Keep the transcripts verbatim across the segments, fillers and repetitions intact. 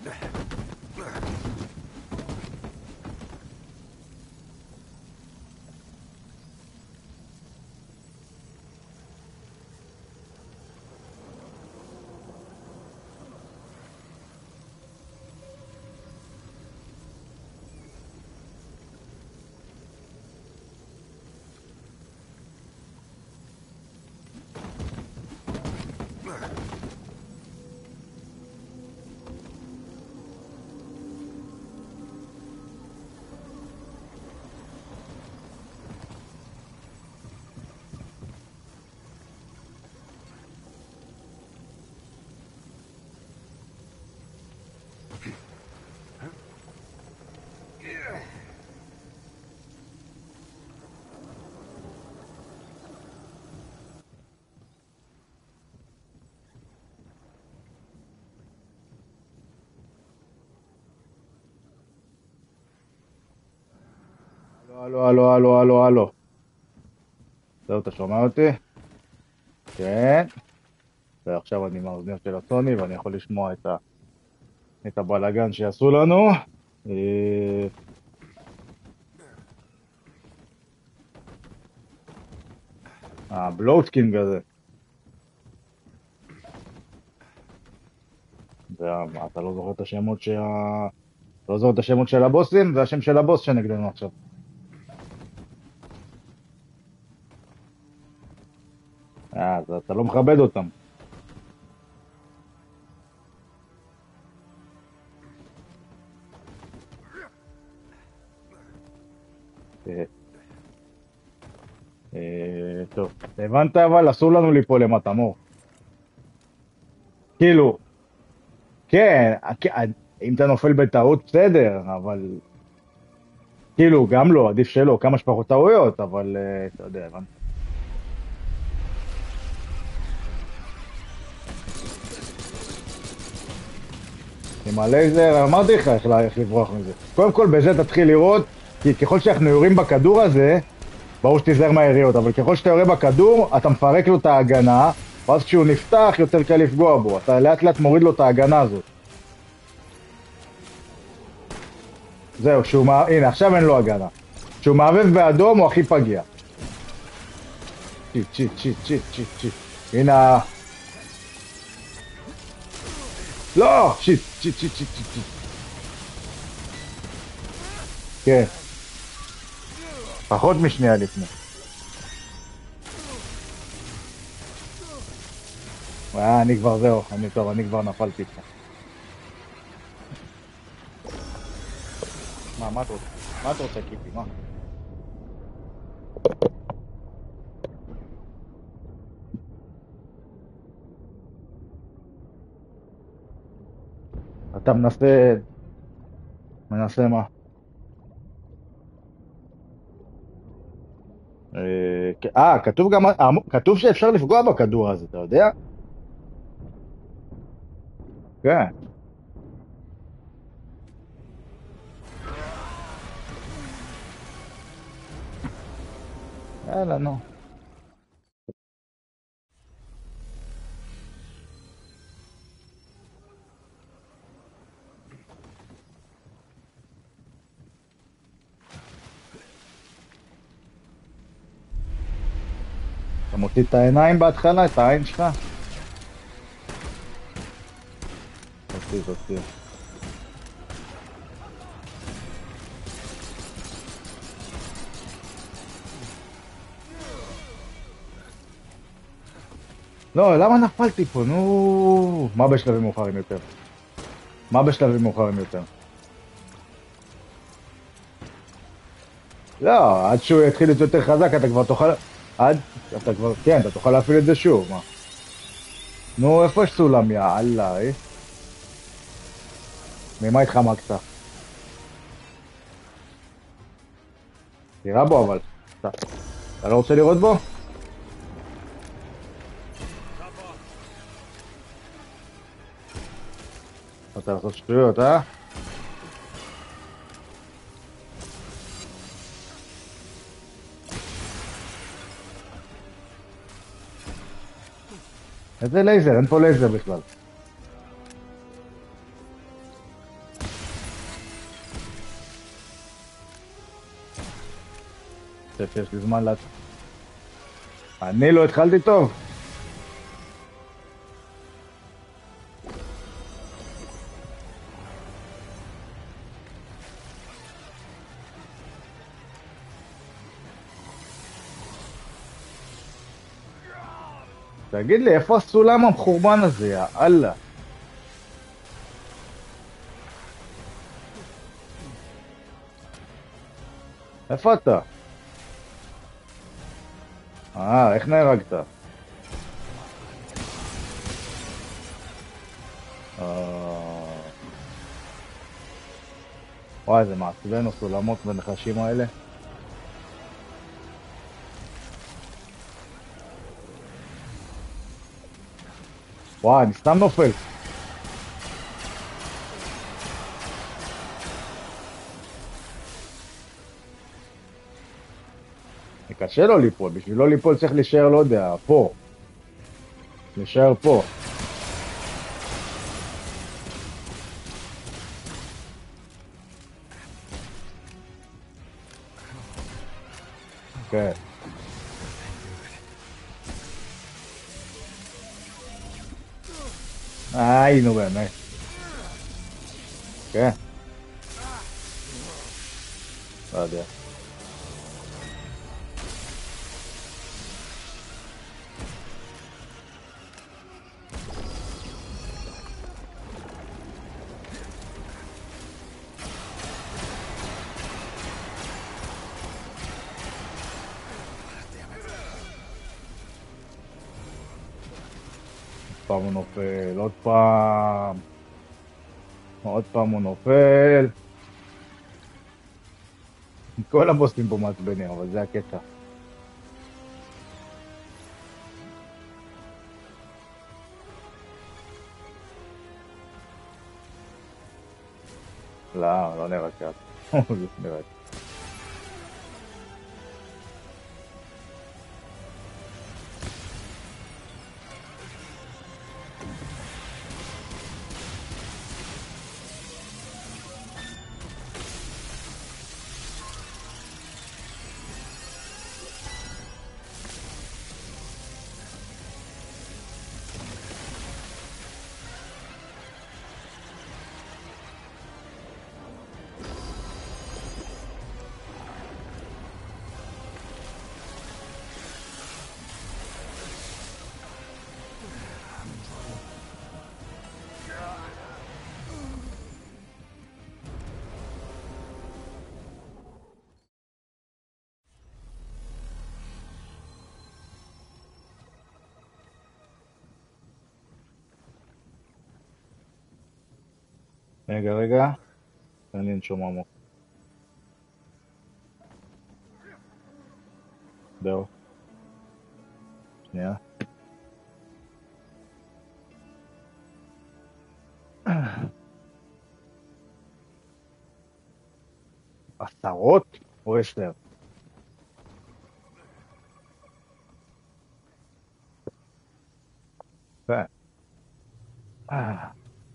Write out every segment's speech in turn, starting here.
הלו, הלו, הלו, הלו, הלו. זהו, אתה שומע אותי? כן. ועכשיו אני עם האוזניות של הסוני, ואני יכול לשמוע את, ה... את הבלגן שיעשו לנו. אה, הבלוטקינג הזה. זה, ה- מה, אתה לא זוכר את השמות שה... אתה לא זוכר את השמות של הבוסים? זה השם של הבוס שנגדנו עכשיו. אה, אז אתה לא מכבד אותם. אה, אה, טוב, הבנת אבל? אסור לנו ליפול למטה, מור. כאילו, כן, הכ- אם אתה נופל בטעות, בסדר, אבל כאילו, גם לא, עדיף שלא, כמה שפחות טעויות, אבל אה, אתה יודע, הבנת. עם הלייזר, אמרתי לך איך לה- איך לברוח מזה. קודם כל, בזה תתחיל לראות, כי ככל שאנחנו יורים בכדור הזה, ברור שתיזהר מהיריות, אבל ככל שאתה יורה בכדור, אתה מפרק לו את ההגנה, ואז כשהוא נפתח, יותר קל לפגוע בו. אתה לאט לאט מוריד לו את ההגנה הזאת. זהו, שהוא מה... הנה, עכשיו אין לו הגנה. כשהוא מעבב באדום, הוא הכי פגיע. צ'יט, צ'יט, צ'יט, צ'יט, צ'יט, צ'יט. הנה... לא! שיט, שיט, שיט, שיט, שיט, שיט. כן, פחות משנייה לפני. אה, אני כבר זהו, אני טוב, אני כבר נפלתי פה. מה, מה אתה רוצה? מה אתה רוצה, קיפי? מה? אתה מנסה... מנסה מה? אה, כ- אה, כתוב גם... אה, כתוב שאפשר לפגוע בכדור הזה, אתה יודע? כן. יאללה, נו. אתה מוציא את העיניים בהתחלה, את העין שלך? תוציא, תוציא. לא, למה נפלתי פה? נו... מה בשלבים מאוחרים יותר? מה בשלבים מאוחרים יותר? לא, עד שהוא יתחיל להיות יותר חזק, אתה כבר תוכל... עד... אתה כבר... כן, אתה תוכל להפעיל את זה שוב, מה? נו, איפה יש סולם, יא אללה, אה? ממה התחמקת? תירה בו, אבל. אתה, אתה לא רוצה לראות בו? אתה לעשות שטויות, אה? איזה לייזר? אין פה לייזר בכלל. חושב שיש לי זמן לעצמי. אני לא התחלתי טוב. תגיד לי, איפה הסולם המחורבן הזה, יא אללה? איפה אתה? אה, איך נהרגת? אה... וואי, זה מעצבן הסולמות בנחשים האלה. וואי, אני סתם נופל. קשה לו ליפול, בשביל לא ליפול צריך להישאר, לא יודע, פה. להישאר פה. כן. איי, נו באמת. כן. לא יודע. פעם הוא נופל, עוד פעם. עוד פעם הוא נופל. כל הבוסים פה מעצבנים, אבל זה הקטע. לא, לא נראה ככה. זה נראה. רגע, רגע. תן לי לנשום עמוק. זהו. שנייה. עשרות או עשר? כן. אה.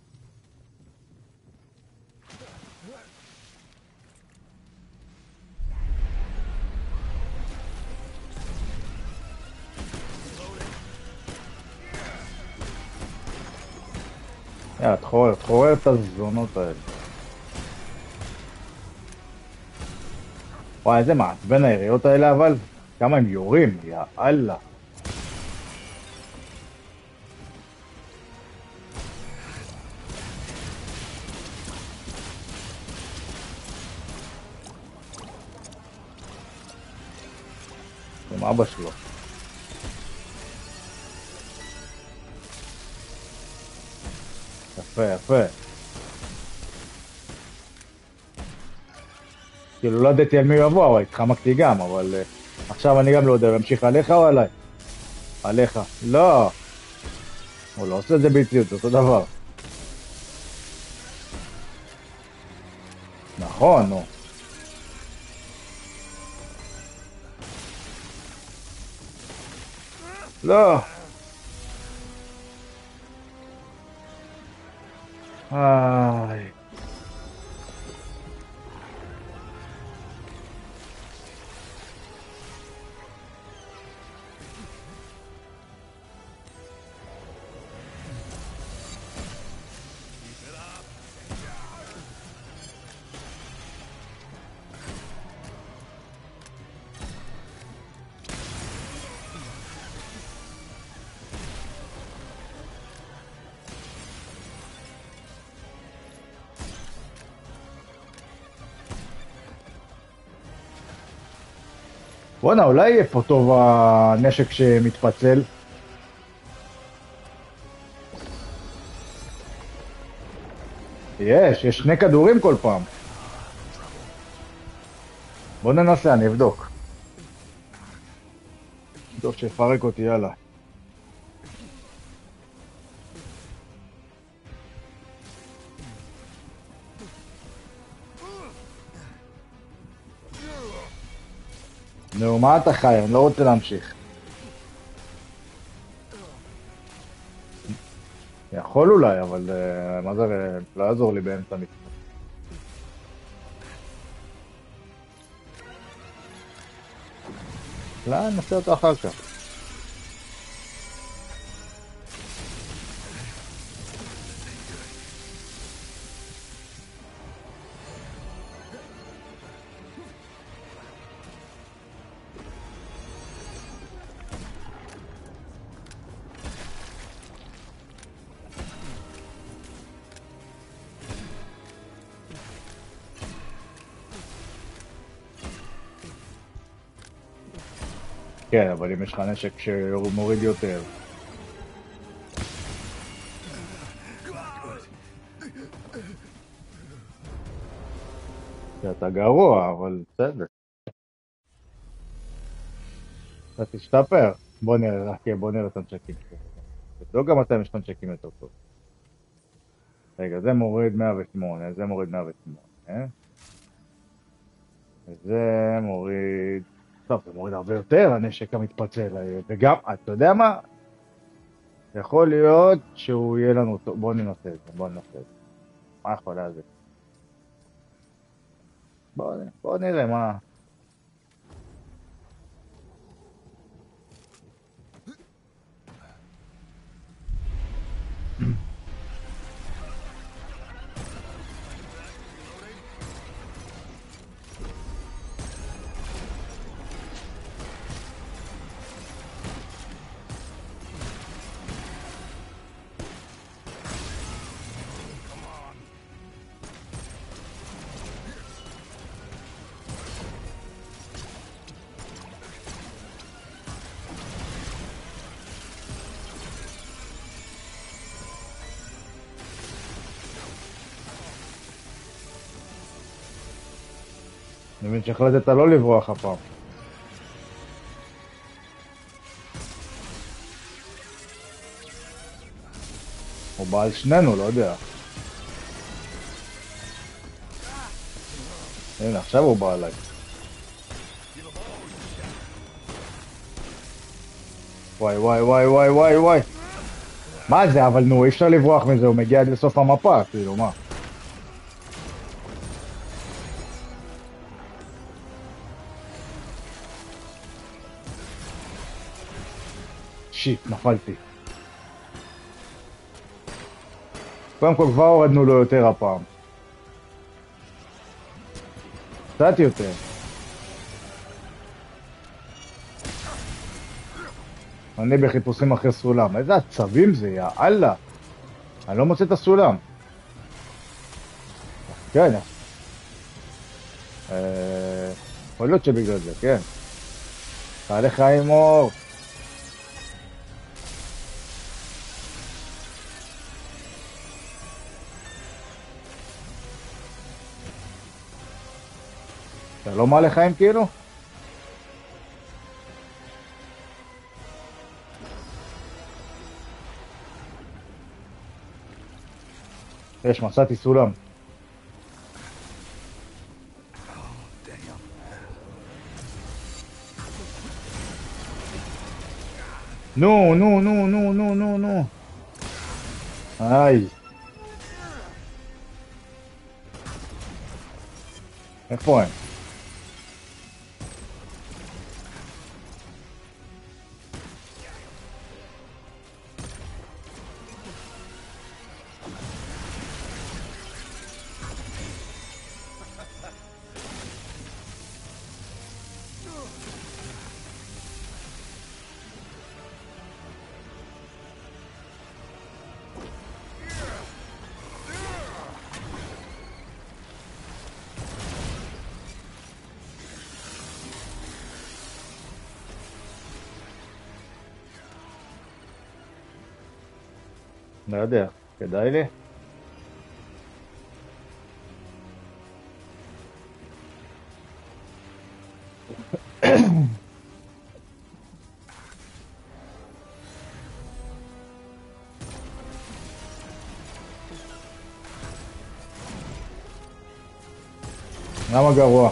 יאללה, תחורר, תחורר את הזונות האלה. וואי, איזה מעצבן היריות האלה, אבל כמה הם יורים, יא אללה. עם אבא שלו. יפה, יפה. כאילו לא ידעתי על מי הוא יבוא, אבל התחמקתי גם, אבל uh, עכשיו אני גם לא יודע, להמשיך עליך או עליי? עליך. לא. הוא לא עושה את זה ביציות, אותו דבר. נכון, נו. לא. איי. בואנה, אולי יהיה פה טוב הנשק שמתפצל. יש, יש שני כדורים כל פעם. בוא ננסה, אני אבדוק. טוב, שיפרק אותי, יאללה. נו, מה אתה חי? אני לא רוצה להמשיך. יכול אולי, אבל uh, מה זה, לא יעזור לי באמצע המשחק. לא, נעשה אותו אחר כך. כן, אבל אם יש לך נשק שמוריד יותר. אתה גרוע, אבל בסדר. אתה תשתפר. בוא נראה, כן, בוא נראה את הנשקים. תבדוק גם אתם יש לך נשקים יותר טוב. רגע, זה מוריד מאה ושמונה, זה מוריד מאה ושמונה. זה מוריד... טוב, זה מוריד הרבה יותר, הנשק המתפצל. וגם, אתה יודע מה? יכול להיות שהוא יהיה לנו טוב. בוא ננסה את זה, בוא ננסה את זה. מה יכול להזיק? בוא, בוא נראה מה... אני מבין שהחלטת לא לברוח הפעם. הוא בא על שנינו, לא יודע. הנה, עכשיו הוא בא עליי. וואי וואי וואי וואי וואי וואי. מה זה? אבל נו, אי אפשר לברוח מזה, הוא מגיע עד לסוף המפה, כאילו, מה? שיט, נפלתי. קודם כל כבר הורדנו לו יותר הפעם. קצת יותר. אני בחיפושים אחרי סולם. איזה עצבים זה, יא אללה. אני לא מוצא את הסולם. כן. אה... יכול להיות שבגלל זה, כן. תעלה חיים אור. אתה לא מעלה חיים כאילו? יש, מצאתי סולם. נו, נו, נו, נו, נו, נו, נו. איי. איפה הם? לא יודע, כדאי לי? למה גרוע?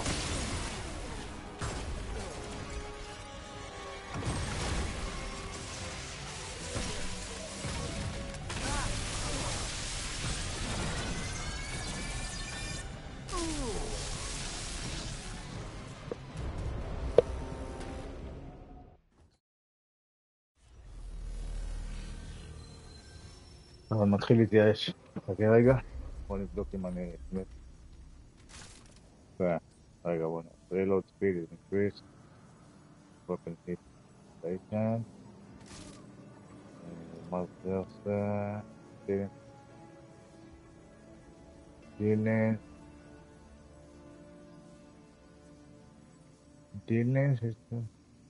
אבל מתחיל להתייאש. חכה רגע, בוא נבדוק אם אני... כן. רגע, בוא נראה. reload speed is increased. weapon hit station. מה זה עושה? דילן. דילן. דילן.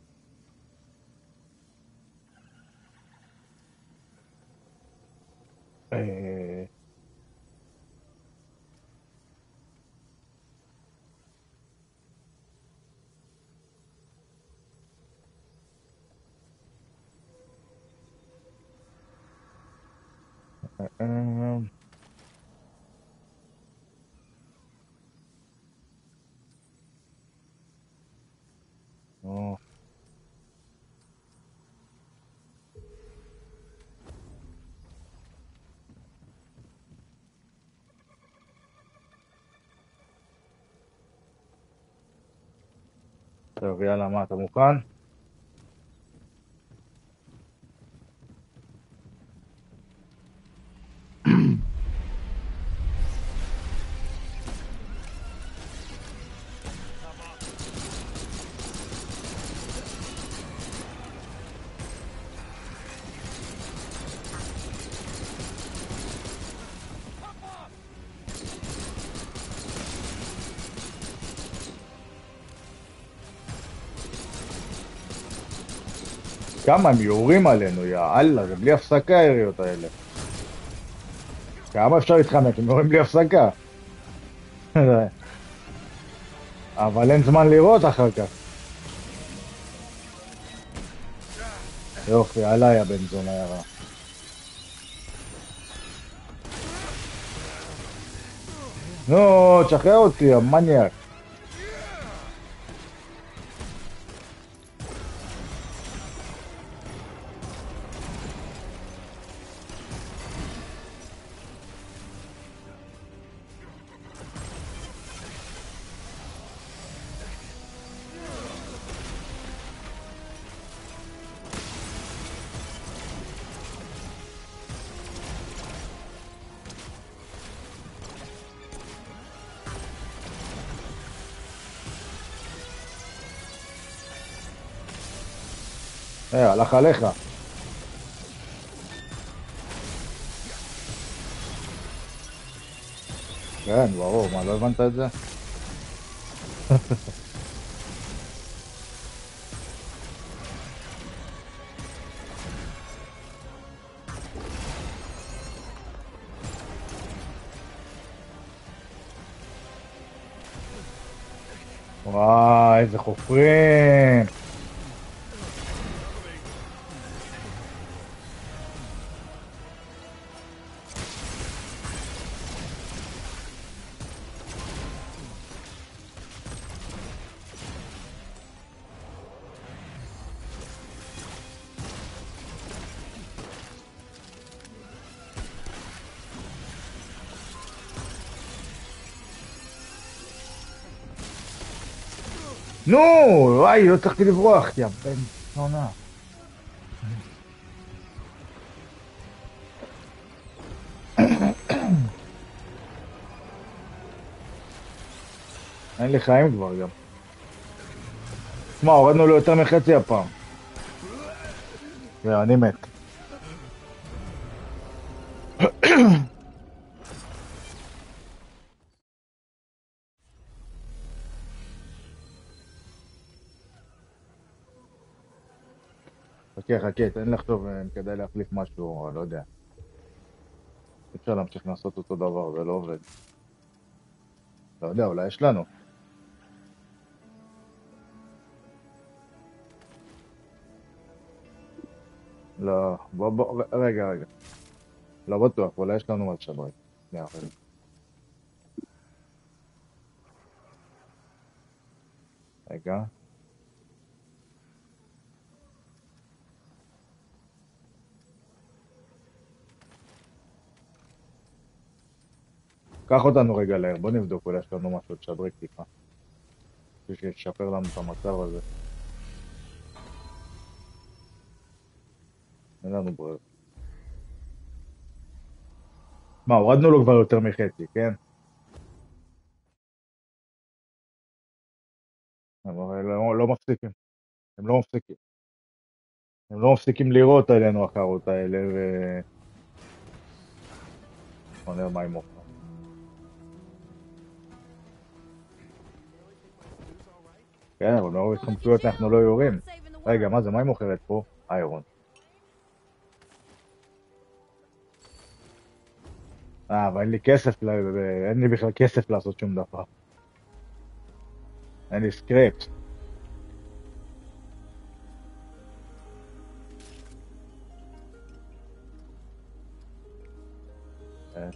אה... אה... נו. טוב, יאללה, מה, אתה מוכן? כמה הם יורים עלינו, יא אללה, זה בלי הפסקה היריות האלה. כמה אפשר להתחמק, הם יורים בלי הפסקה. אבל אין זמן לראות אחר כך. יופי, עליי הבן זונה ירה. נו, תשחרר אותי, המניאק. אה, הלך עליך. כן, ברור, מה, לא הבנת את זה? וואי, איזה חופרים. נו, וואי, לא צריכתי לברוח, יא בן זונה. אין לי חיים כבר גם. שמע, הורדנו לו יותר מחצי הפעם. יא, אני מת. חכה, חכה, תן לי לחשוב אם כדאי להחליף משהו, לא יודע. אפשר להמשיך לעשות אותו דבר, זה לא עובד. לא יודע, אולי יש לנו. לא, בוא, בוא, רגע, רגע. לא בטוח, אולי יש לנו מה לשדרג. שנייה, רגע. רגע. קח אותנו רגע לער, בוא נבדוק, אולי יש לנו משהו לשדרג טיפה. בשביל שישפר לנו את המצב הזה. אין לנו ברירה. מה, הורדנו לו כבר יותר מחצי, כן? אבל לא, לא מפסיקים. הם לא מפסיקים. הם לא מפסיקים לירות עלינו החרות האלה, ו... בוא נראה מה עם אוכל. כן, אבל מרוב התחמקויות אנחנו לא יורים. רגע, מה זה? מה היא מוכרת פה? איירון. אה, אבל אין לי כסף, ל... אין לי בכלל כסף לעשות שום דבר. אין לי סקריפט. אה,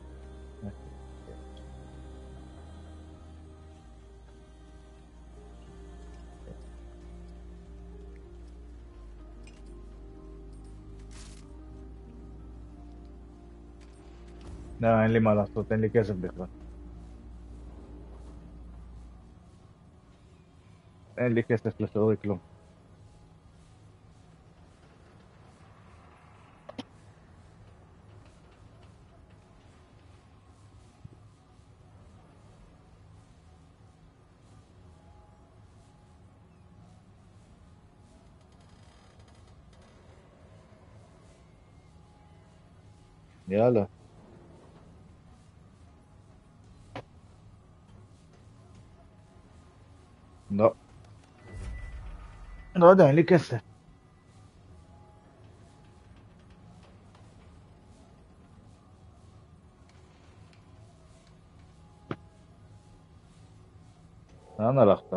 לא, אין לי מה לעשות, אין לי כסף בכלל. אין לי כסף לשדרג כלום. יאללה. לא. לא יודע, אין לי כסף. לאן הלכת?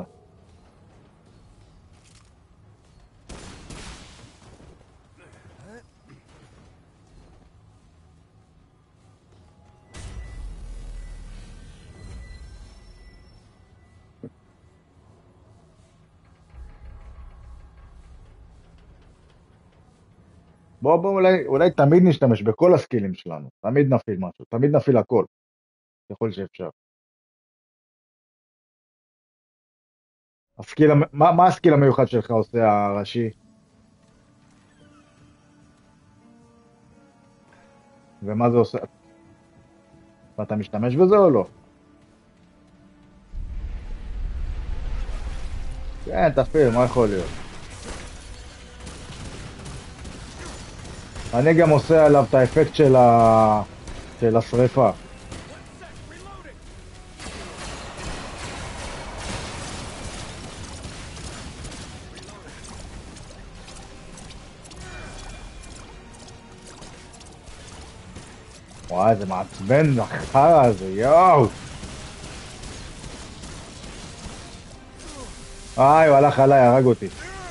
בוא, בוא, אולי, אולי תמיד נשתמש בכל הסקילים שלנו. תמיד נפעיל משהו. תמיד נפעיל הכל. ככל שאפשר. הסקיל, המ- מה, מה הסקיל המיוחד שלך עושה הראשי? ומה זה עושה? ואתה משתמש בזה או לא? כן, תפעיל, מה יכול להיות? אני גם עושה עליו את האפקט של, ה... של השריפה. וואי, זה מעצבן, החרא הזה, יואו! איי, הוא הלך עליי, הרג אותי.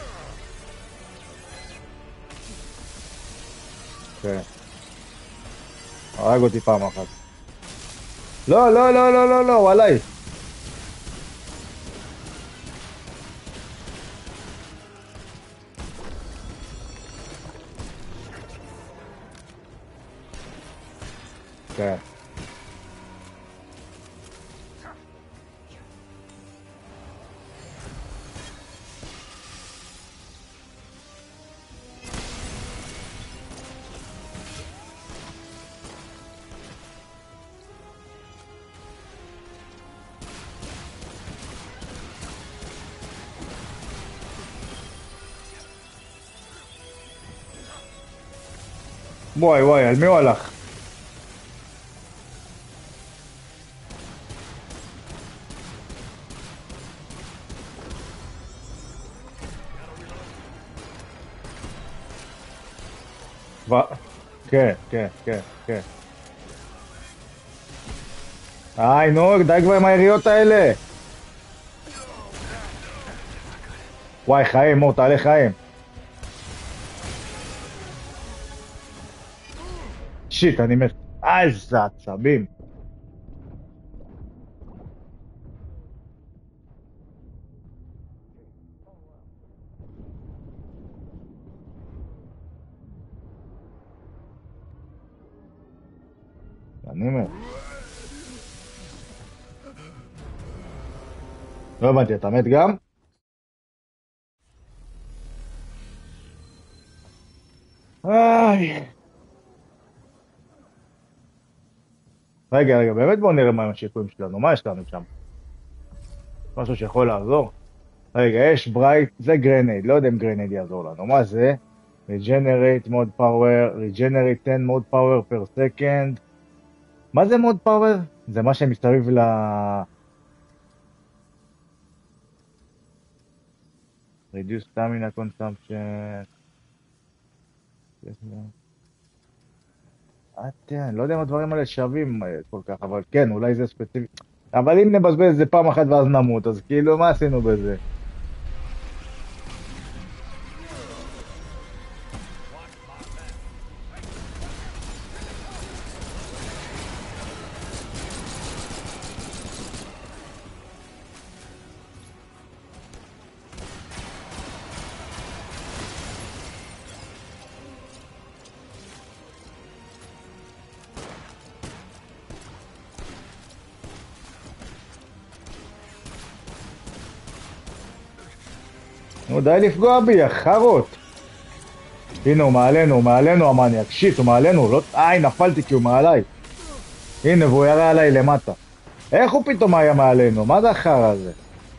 כן, הרג אותי פעם אחת. לא, לא, לא, לא, לא, לא, הוא עליי. כן. וואי, וואי, על מי הוא הלך? ו... כן, כן, כן, כן. איי, נו, די כבר עם היריות האלה. וואי, חיים, מור, תעלה חיים. שיט, אני מת. איזה עצבים. אני מת. לא הבנתי, אתה מת גם? איי. רגע, רגע, באמת בואו נראה מה עם השיקויים שלנו. מה יש לנו שם? משהו שיכול לעזור? רגע, יש ברייט, זה גרנייד, לא יודע אם גרנייד יעזור לנו. מה זה? Regenerate mode power, Regenerate ten mode power per second. מה זה mode power? זה מה שמסתובב ל... reduce stamina consumption. אני לא יודע אם הדברים האלה שווים כל כך, אבל כן, אולי זה ספציפי. אבל אם נבזבז את זה פעם אחת ואז נמות, אז כאילו, מה עשינו בזה? נו, די לפגוע בי, החרות. הנה, הוא מעלינו, הוא מעלינו המניאק. שיט, הוא מעלינו. לא... איי, נפלתי כי הוא מעליי. הנה, והוא ירה עליי למטה. איך הוא פתאום היה מעלינו? מה זה החרא הזה?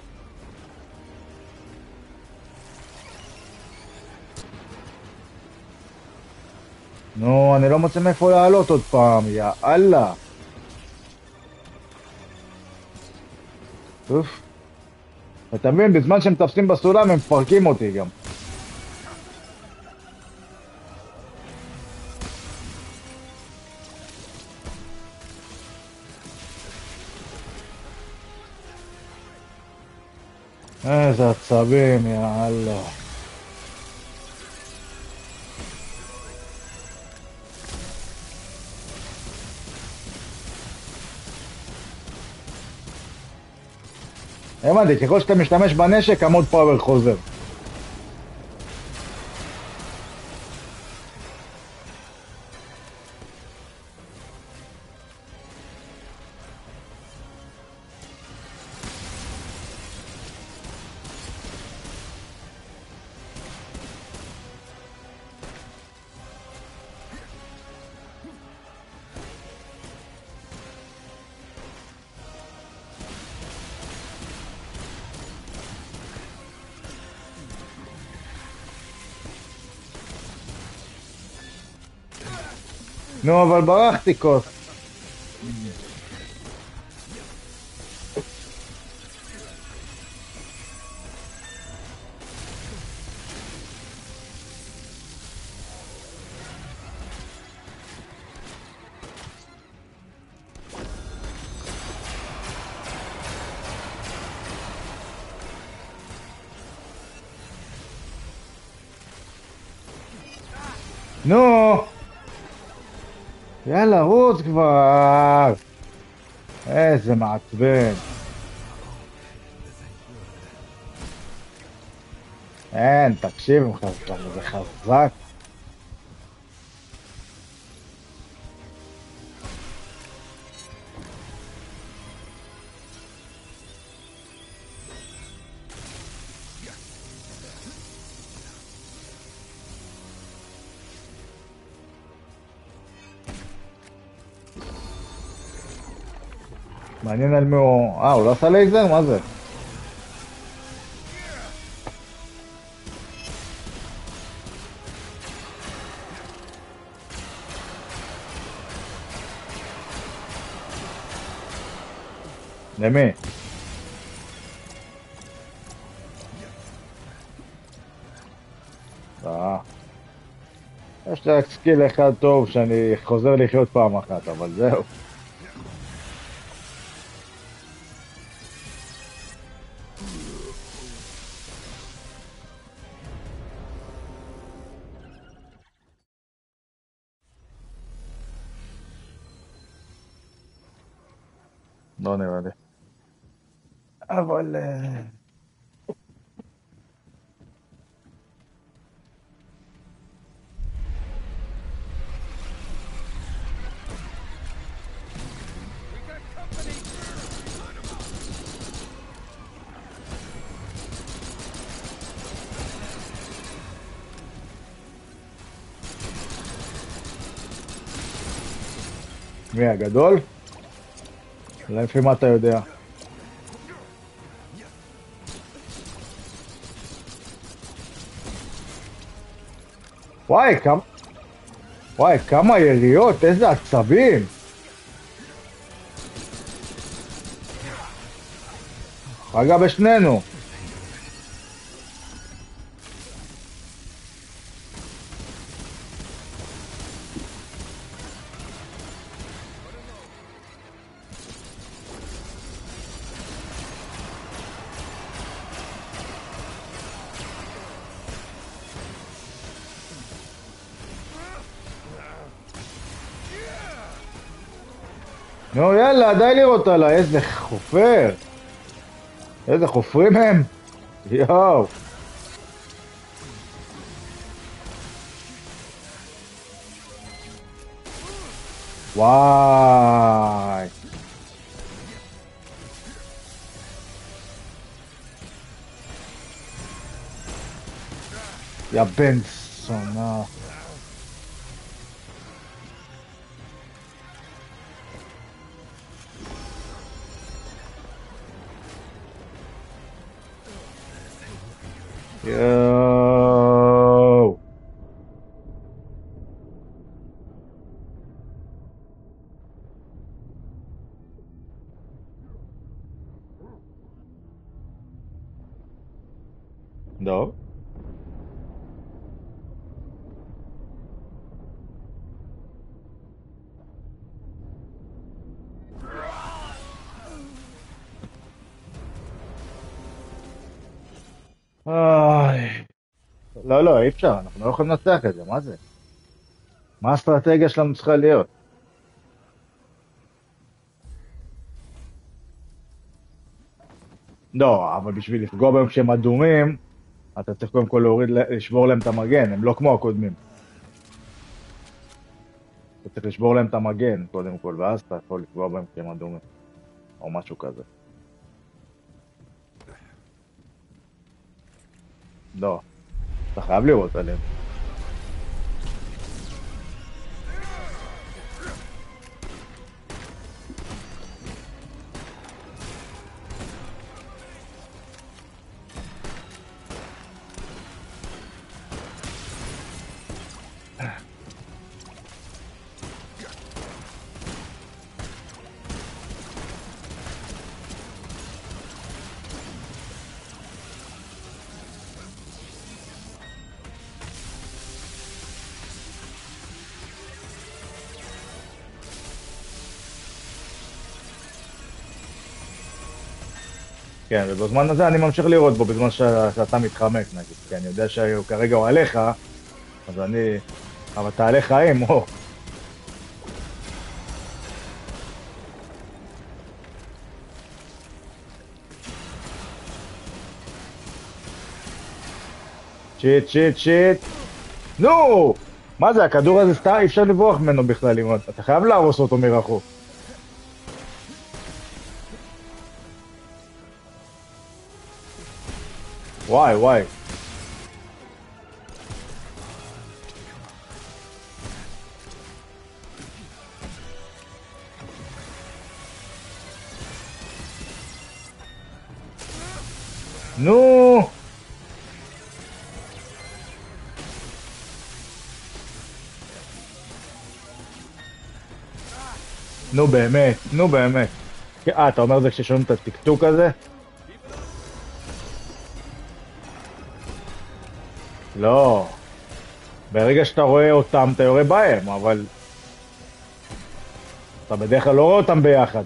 נו, אני לא מוצא מאיפה לעלות עוד פעם, יא אללה. אוף. אתה מבין, בזמן שהם תפסים בסולם הם מפרקים אותי גם. איזה עצבים, יא אללה. הבנתי, ככל שאתה משתמש בנשק, המוד פאוור חוזר. נו, אבל ברחתי כוס. נו! יאללה, רוץ כבר! איזה מעצבן. אין, תקשיב, זה חזק. מעניין על מי הוא... אה, הוא לא עשה לייזר? מה זה? למי? אה. יש לי רק סקיל אחד טוב שאני חוזר לחיות פעם אחת, אבל זהו. לא נראה לי. אבל... אה, מי הגדול? לפי מה אתה יודע? וואי, כמה... וואי, כמה יריות, איזה עצבים! פגע בשנינו. נו יאללה, די לראות עליי, איזה חופר. איזה חופרים הם. יואו. וואי. יא בן זונה. יואו. טוב. איי. לא, לא, אי אפשר, אנחנו לא יכולים לנצח את זה, מה זה? מה האסטרטגיה שלנו צריכה להיות? לא, אבל בשביל לפגוע בהם כשהם אדומים, אתה צריך קודם כל להוריד, לשבור להם את המגן, הם לא כמו הקודמים. אתה צריך לשבור להם את המגן, קודם כל, ואז אתה יכול לפגוע בהם כשהם אדומים, או משהו כזה. לא, אתה חייב לראות עליהם. כן, ובזמן הזה אני ממשיך לראות בו בזמן ש... שאתה מתחמק נגיד, כי אני יודע שכרגע הוא עליך, אז אני... אבל אתה עליך חיים, או... שיט, שיט, שיט. נו! מה זה, הכדור הזה סתם, אי אפשר לברוח ממנו בכלל, אם אתה חייב להרוס אותו מרחוק. וואי, וואי. נו! נו באמת, נו באמת. אה, אתה אומר זה כששומעים את הטקטוק הזה? לא. ברגע שאתה רואה אותם, אתה יורה בהם, אבל... אתה בדרך כלל לא רואה אותם ביחד.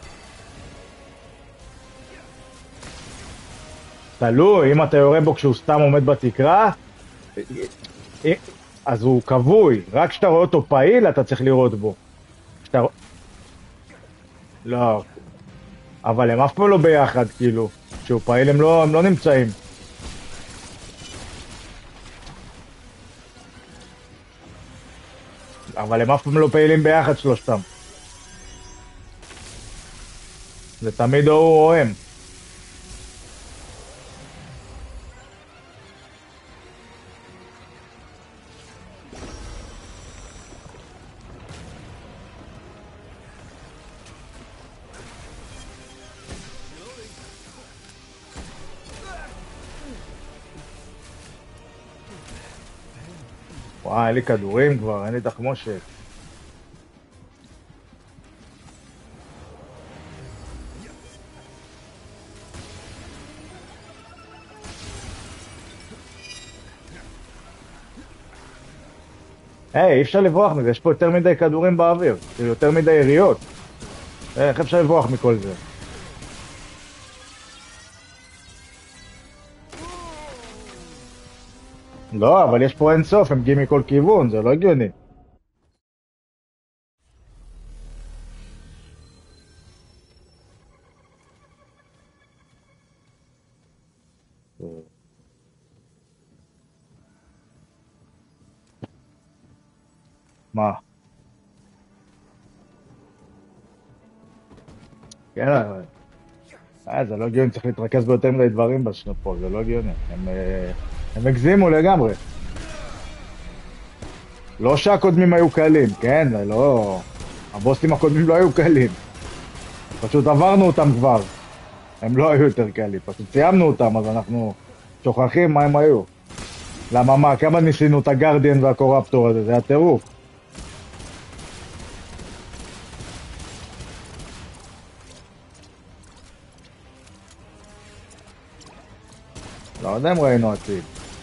תלוי, אם אתה יורה בו כשהוא סתם עומד בתקרה, אז הוא כבוי. רק כשאתה רואה אותו פעיל, אתה צריך לראות בו. כשאתה... לא. אבל הם אף פעם לא ביחד, כאילו. כשהוא פעיל הם לא, הם לא נמצאים. אבל הם אף פעם לא פעילים ביחד שלושתם. זה תמיד הוא או הם. וואי, אין לי כדורים כבר, אין לי תחמושת. היי, אי אפשר לברוח מזה, יש פה יותר מדי כדורים באוויר, כאילו יותר מדי יריות. איך אפשר לברוח מכל זה? לא, אבל יש פה אין סוף, הם מגיעים מכל כיוון, זה לא הגיוני. מה? כן, אבל... אה, זה לא הגיוני, צריך להתרכז ביותר מדי דברים בשנות פה, זה לא הגיוני. הם, אה, הם הגזימו לגמרי. לא שהקודמים היו קלים, כן? זה לא... הבוסים הקודמים לא היו קלים. פשוט עברנו אותם כבר. הם לא היו יותר קלים, פשוט סיימנו אותם, אז אנחנו שוכחים מה הם היו. למה מה? כמה ניסינו את הגרדיאן והקורפטור הזה? זה היה טירוף. לא יודע אם ראינו עתיד.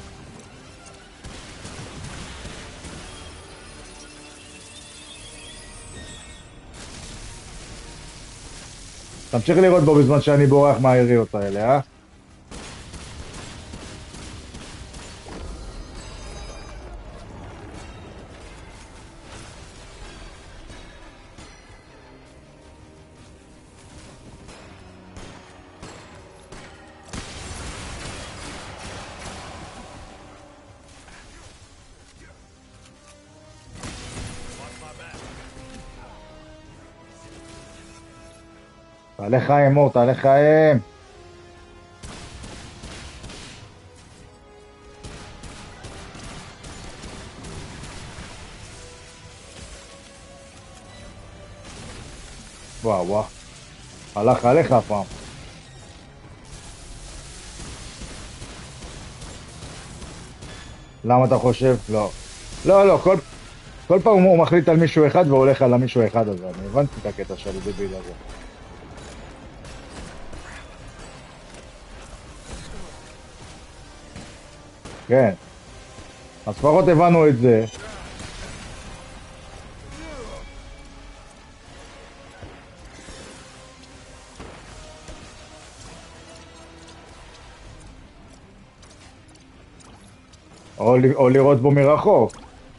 תמשיך לראות בו בזמן שאני בורח מהיריות האלה, אה? תעלה חיים, מור, תעלה חיים. וואו, וואו. הלך עליך הפעם. למה אתה חושב? לא. לא, לא, כל, כל פעם הוא מחליט על מישהו אחד והולך על המישהו אחד הזה. אני הבנתי את הקטע של הדביל הזה. כן. אז לפחות הבנו את זה. או, או לראות בו מרחוק.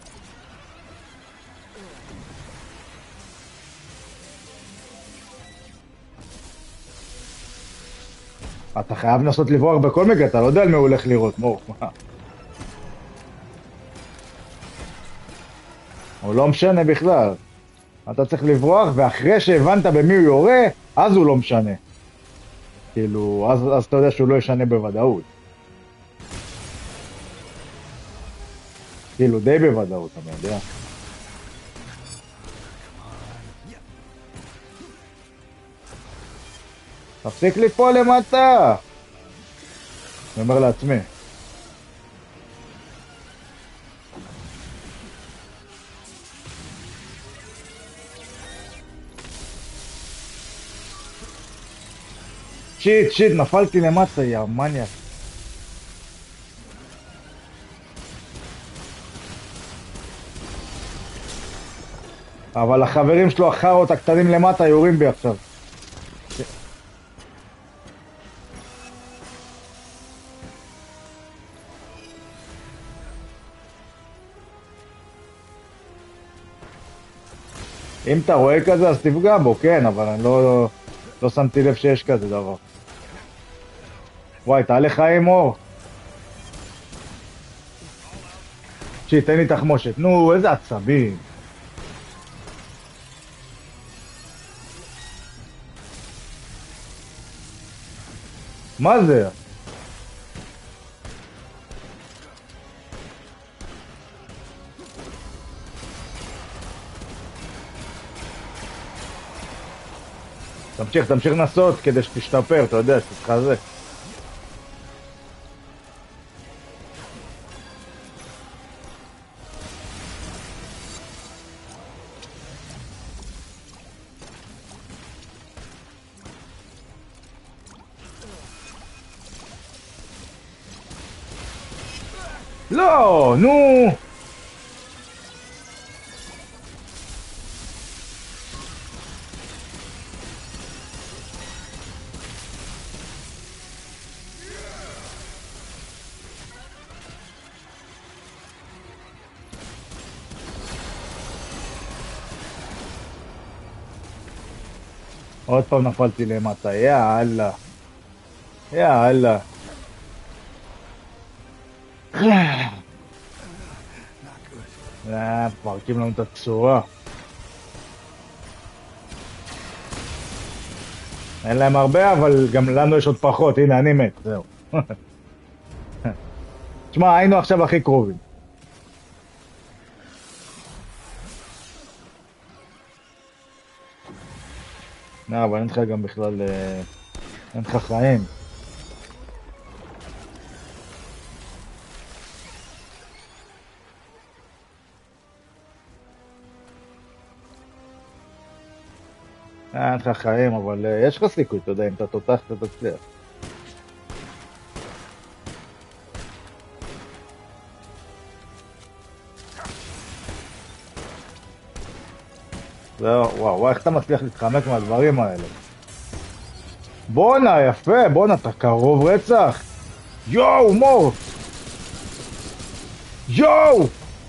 אתה חייב לנסות לברוח בכל מקרה, אתה לא יודע על מי הוא הולך לראות, מור. הוא לא משנה בכלל. אתה צריך לברוח, ואחרי שהבנת במי הוא יורה, אז הוא לא משנה. כאילו, אז, אז אתה יודע שהוא לא ישנה בוודאות. כאילו, די בוודאות, אני יודע. תפסיק ליפול למטה! אני אומר לעצמי. שיט, שיט, נפלתי למטה, יא מניאק. אבל החברים שלו, החארות הקטנים למטה, יורים בי עכשיו. אם אתה רואה כזה אז תפגע בו, כן, אבל אני לא... לא שמתי לב שיש כזה דבר. וואי, תעלה חיים אור. שייתן לי תחמושת. נו, איזה עצבים. מה זה? תמשיך, תמשיך לנסות כדי שתשתפר, אתה יודע, שתתחזק. לא, נו! עוד פעם נפלתי למטה, יאללה. יאללה. אה, מפרקים לנו את הצורה. אין להם הרבה, אבל גם לנו יש עוד פחות. הנה, אני מת, זהו. תשמע, היינו עכשיו הכי קרובים. לא, אבל אין לך גם בכלל... אה, אין לך חיים. אה, אין לך חיים, אבל אה, יש לך סיכוי, אתה יודע, אם אתה תותח, אתה תצליח. זהו, וואו, וואו, איך אתה מצליח להתחמק מהדברים האלה? בואנה, יפה, בואנה, אתה קרוב רצח. יואו, מור! יואו!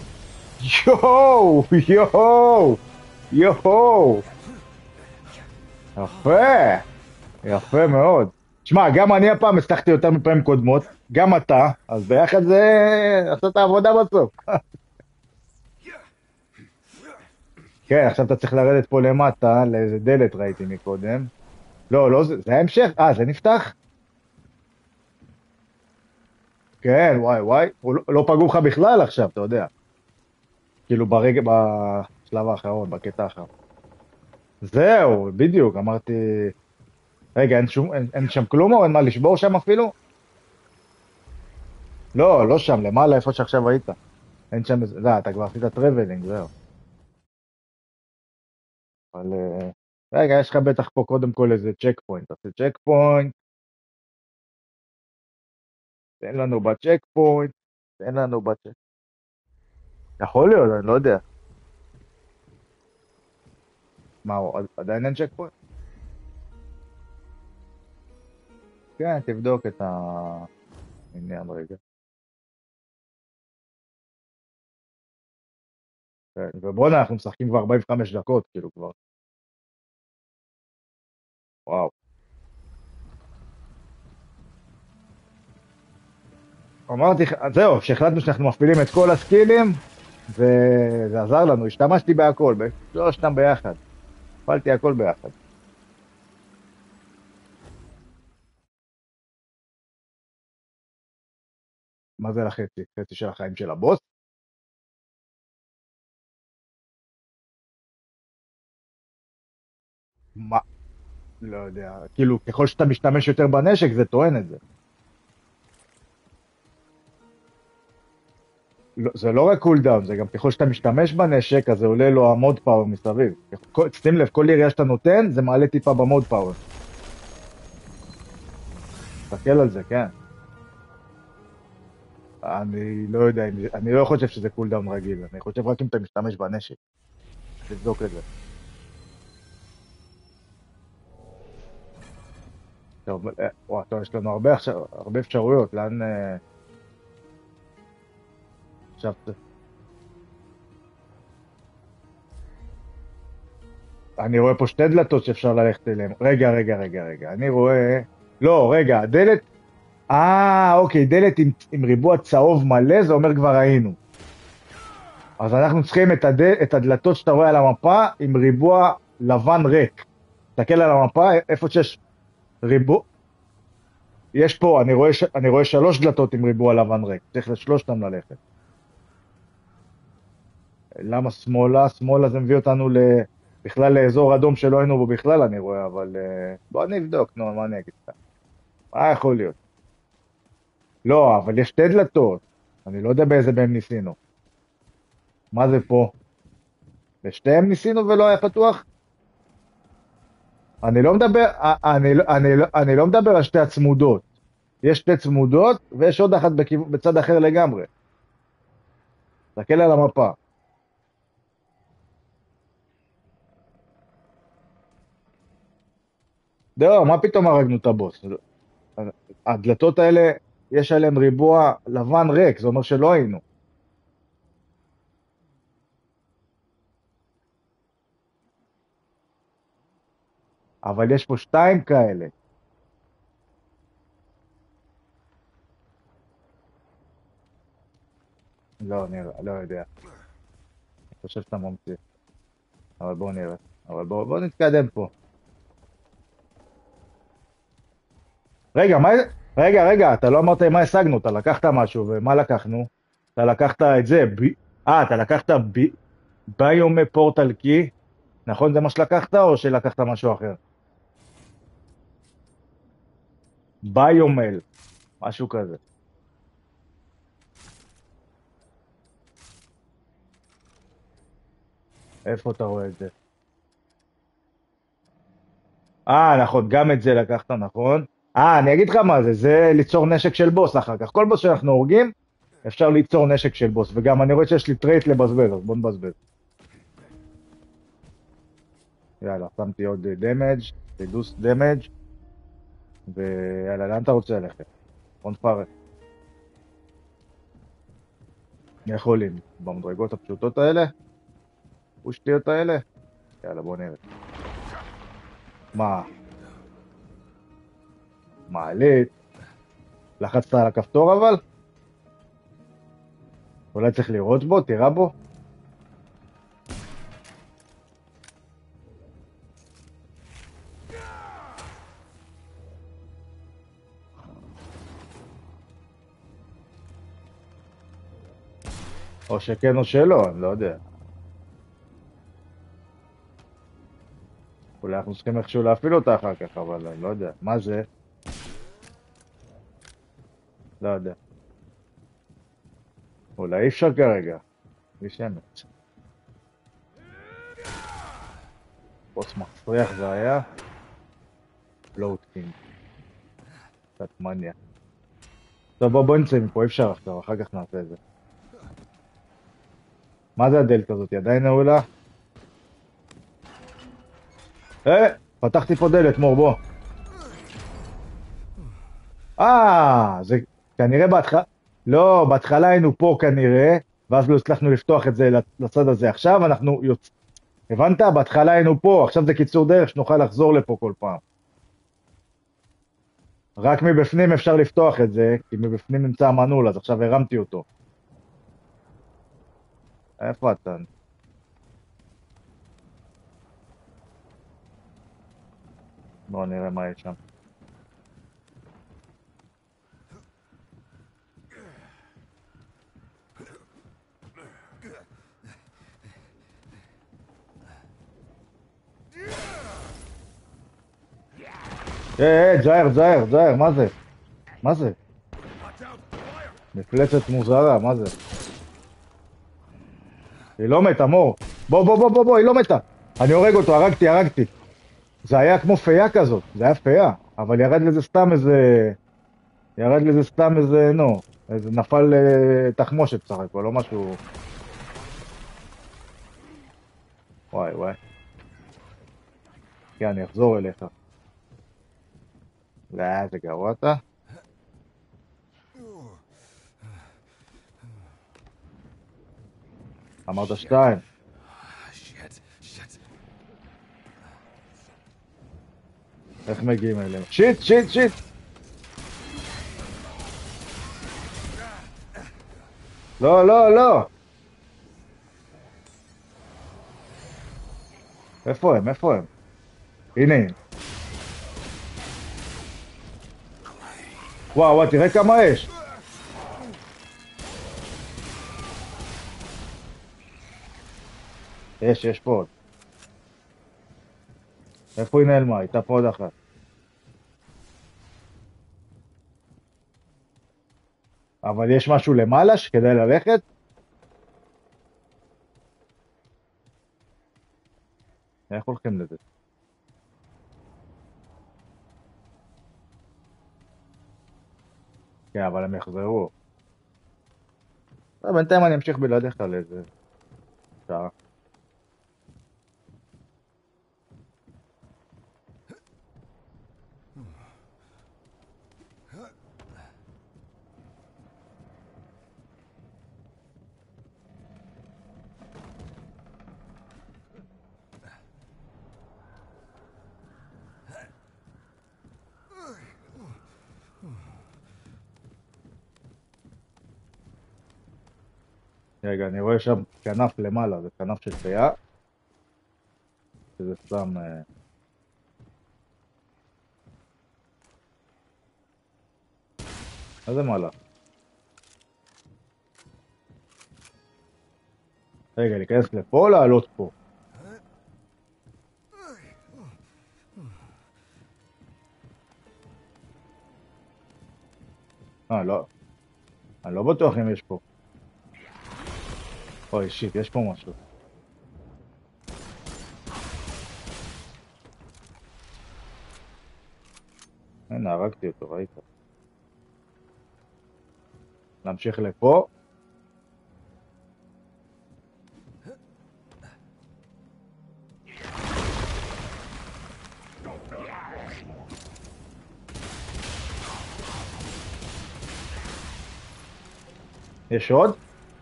יואו! יואו! יואו! יפה! יפה מאוד. תשמע, גם אני הפעם הצלחתי יותר מפעמים קודמות, גם אתה, אז ביחד זה... עשת את העבודה בסוף. כן, עכשיו אתה צריך לרדת פה למטה, לאיזה דלת ראיתי מקודם. לא, לא, זה, זה ההמשך. אה, זה נפתח? כן, וואי, וואי. הוא לא, לא פגעו לך בכלל עכשיו, אתה יודע. כאילו ברגע, בשלב האחרון, בקטע האחרון. זהו, בדיוק, אמרתי... רגע, אין, שום, אין, אין שם כלום או אין מה לשבור שם אפילו? לא, לא שם, למעלה, איפה שעכשיו היית. אין שם איזה... לא, אתה כבר עשית טרבלינג, זהו. אבל... אה, רגע, יש לך בטח פה קודם כל איזה צ'ק פוינט. תעשה צ'ק פוינט, תן לנו בצ'ק פוינט, תן לנו בצ'ק... יכול להיות, אני לא יודע. מה, עוד- עדיין אין צ'ק פוינט? כן, תבדוק את העניין רגע. כן, ובואנה, אנחנו משחקים כבר ארבעים וחמש דקות, כאילו כבר. וואו. אמרתי, לך- זהו, כשהחלטנו שאנחנו מפעילים את כל הסקילים, וזה עזר לנו, השתמשתי בהכל, בשלושתם ביחד. הפעלתי הכל ביחד. מה זה לחצי? חצי של החיים של הבוס? מה? לא יודע. כאילו, ככל שאתה משתמש יותר בנשק, זה טוען את זה. לא, זה לא רק קולדאון, זה גם ככל שאתה משתמש בנשק, אז זה עולה לו המוד פאוור מסביב. כל- שים לב, כל ירייה שאתה נותן, זה מעלה טיפה במוד פאוור. תסתכל על זה, כן. אני לא יודע, אם זה- אני לא חושב שזה קולדאון רגיל, אני חושב רק אם אתה משתמש בנשק. תבדוק את זה. טוב, אה, וואו, טוב, יש לנו הרבה עכשיו, הרבה אפשרויות, לאן אה, עכשיו... אני רואה פה שתי דלתות שאפשר ללכת אליהן. רגע, רגע, רגע, רגע. אני רואה... לא, רגע, דלת... אה, אוקיי, דלת עם, עם ריבוע צהוב מלא, זה אומר כבר היינו. אז אנחנו צריכים את, הד... את הדלתות שאתה רואה על המפה עם ריבוע לבן ריק. תסתכל על המפה, איפה שיש ריבוע... יש פה, אני רואה, ש... אני רואה שלוש דלתות עם ריבוע לבן ריק. צריך לשלושתם ללכת. למה שמאלה? שמאלה זה מביא אותנו ל... בכלל לאזור אדום שלא היינו בו בכלל, אני רואה, אבל... אה, בוא נבדוק, נו, מה אני אגיד לך? מה יכול להיות? לא, אבל יש שתי דלתות. אני לא יודע באיזה מהם ניסינו. מה זה פה? בשתיהם ניסינו ולא היה פתוח? אני לא מדבר, אה, אני, לא- אני, לא- אני לא מדבר על שתי הצמודות. יש שתי צמודות ויש עוד אחת בכיו- בצד אחר לגמרי. תסתכל על המפה. לא, מה פתאום הרגנו את הבוס? הדלתות האלה, יש עליהן ריבוע לבן ריק, זה אומר שלא היינו. אבל יש פה שתיים כאלה. לא, נראה, לא יודע. אני חושב שאתה ממציא. אבל בואו נראה. אבל בואו בוא נתקדם פה. רגע, מה... רגע, רגע, אתה לא אמרת מה השגנו, אתה לקחת משהו, ומה לקחנו? אתה לקחת את זה, ב... אה, אתה לקחת ב... ביומי פורטל קי, נכון זה מה שלקחת, או שלקחת משהו אחר? ביומל, משהו כזה. איפה אתה רואה את זה? אה, נכון, גם את זה לקחת, נכון. אה, אני אגיד לך מה זה, זה ליצור נשק של בוס אחר כך. כל בוס שאנחנו הורגים, אפשר ליצור נשק של בוס. וגם אני רואה שיש לי טרייט לבזבז, אז בוא נבזבז. יאללה, שמתי עוד דמג', רידוס דמג', ויאללה, לאן אתה רוצה ללכת? בוא נפרק. יכולים, במדרגות הפשוטות האלה, פושטיות האלה. יאללה, בוא נראה. מה? מעלית? לחצת על הכפתור אבל? אולי צריך לראות בו, תירה בו? או שכן או שלא, אני לא יודע. אולי אנחנו צריכים איכשהו להפעיל אותה אחר כך, אבל אני לא יודע. מה זה? לא יודע. אולי אי אפשר כרגע. בלי שמץ. בוס מסריח זה היה. פלוטקינג. קצת מניה. טוב, בוא בוא נצא מפה, אי אפשר עכשיו, אחר כך נעשה את זה. מה זה הדלת הזאת? היא עדיין נעולה? אה! פתחתי פה דלת, מור, בוא. אה! זה כנראה בהתחלה... לא, בהתחלה היינו פה כנראה, ואז לא הצלחנו לפתוח את זה לצד הזה. עכשיו אנחנו יוצ... הבנת? בהתחלה היינו פה, עכשיו זה קיצור דרך שנוכל לחזור לפה כל פעם. רק מבפנים אפשר לפתוח את זה, כי מבפנים נמצא המנעול, אז עכשיו הרמתי אותו. איפה אתה? בואו נראה מה יש שם. אה, אה, ג'ייר, ג'ייר, ג'ייר, מה זה? מה זה? מפלצת מוזרה, מה זה? היא לא מתה, מור. בוא, בוא, בוא, בוא, בוא, היא לא מתה. אני הורג אותו, הרגתי, הרגתי. זה היה כמו פייה כזאת, זה היה פייה, אבל ירד לזה סתם איזה... ירד לזה סתם איזה, נו, איזה נפל אה, תחמושת סך הכל, לא משהו... וואי, וואי. כן, אני אחזור אליך. לא, זה גרוע אתה? אמרת שתיים. Shit, shit. מגיעים אליהם. שיט, שיט, שיט! לא, לא, לא! איפה הם? איפה הם? הנה הם. וואו, וואו, תראה כמה יש. יש, יש פה עוד. איפה היא נעלמה? הייתה פה עוד אחת. אבל יש משהו למעלה שכדאי ללכת? איך הולכים לזה? כן, אבל הם יחזרו. טוב, בינתיים אני אמשיך בלעדיך לאיזה שעה. רגע, אני רואה שם כנף למעלה, זה כנף של פיה, שזה סתם... אה, מה זה מעלה? רגע, להיכנס לפה או לעלות פה? אה, לא. אני לא בטוח אם יש פה. אוי, שיט, יש פה משהו. הנה, הרגתי אותו, ראית. להמשיך לפה. יש עוד?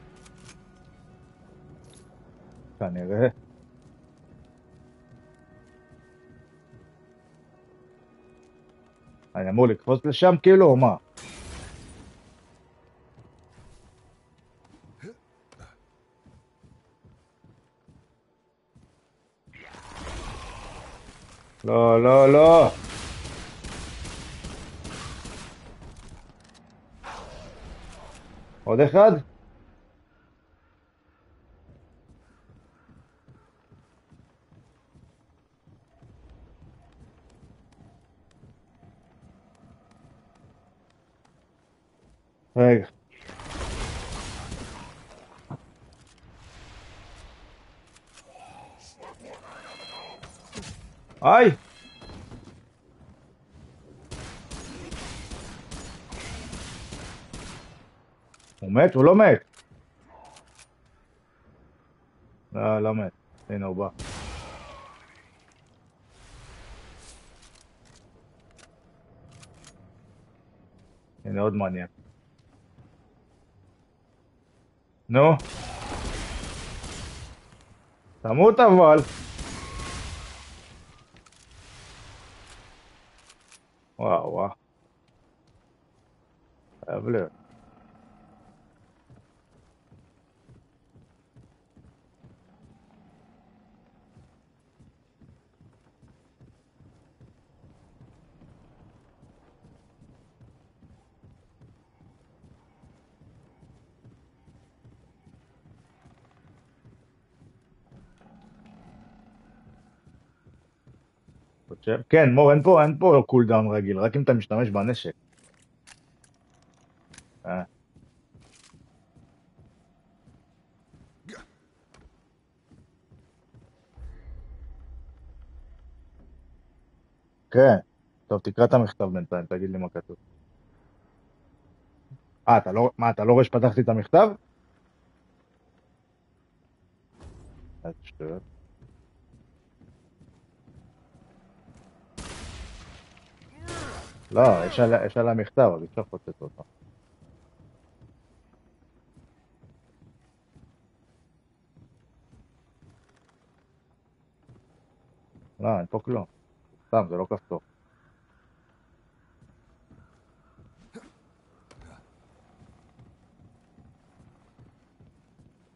כנראה. אני אמור לקפוץ לשם כאילו או מה? לא, לא, לא. עוד אחד? רגע. היי! הוא מת? הוא לא מת. לא, לא מת. הנה הוא בא. הנה עוד מעניין. נו. תמות אבל. וואו, וואו. חייב להיות. חושב- כן, מור, אין פה, אין פה קולדאון רגיל, רק אם אתה משתמש בנשק. אה, כן. טוב, תקרא את המכתב בינתיים, תגיד לי מה כתוב. אה, אתה לא, מה, אתה לא רואה שפתחתי את המכתב? איזה שטויות. לא, יש עליה יש עליה מכתב, אז אי אפשר לפוצץ אותו. לא, אין פה כלום. סתם, זה לא כפתור.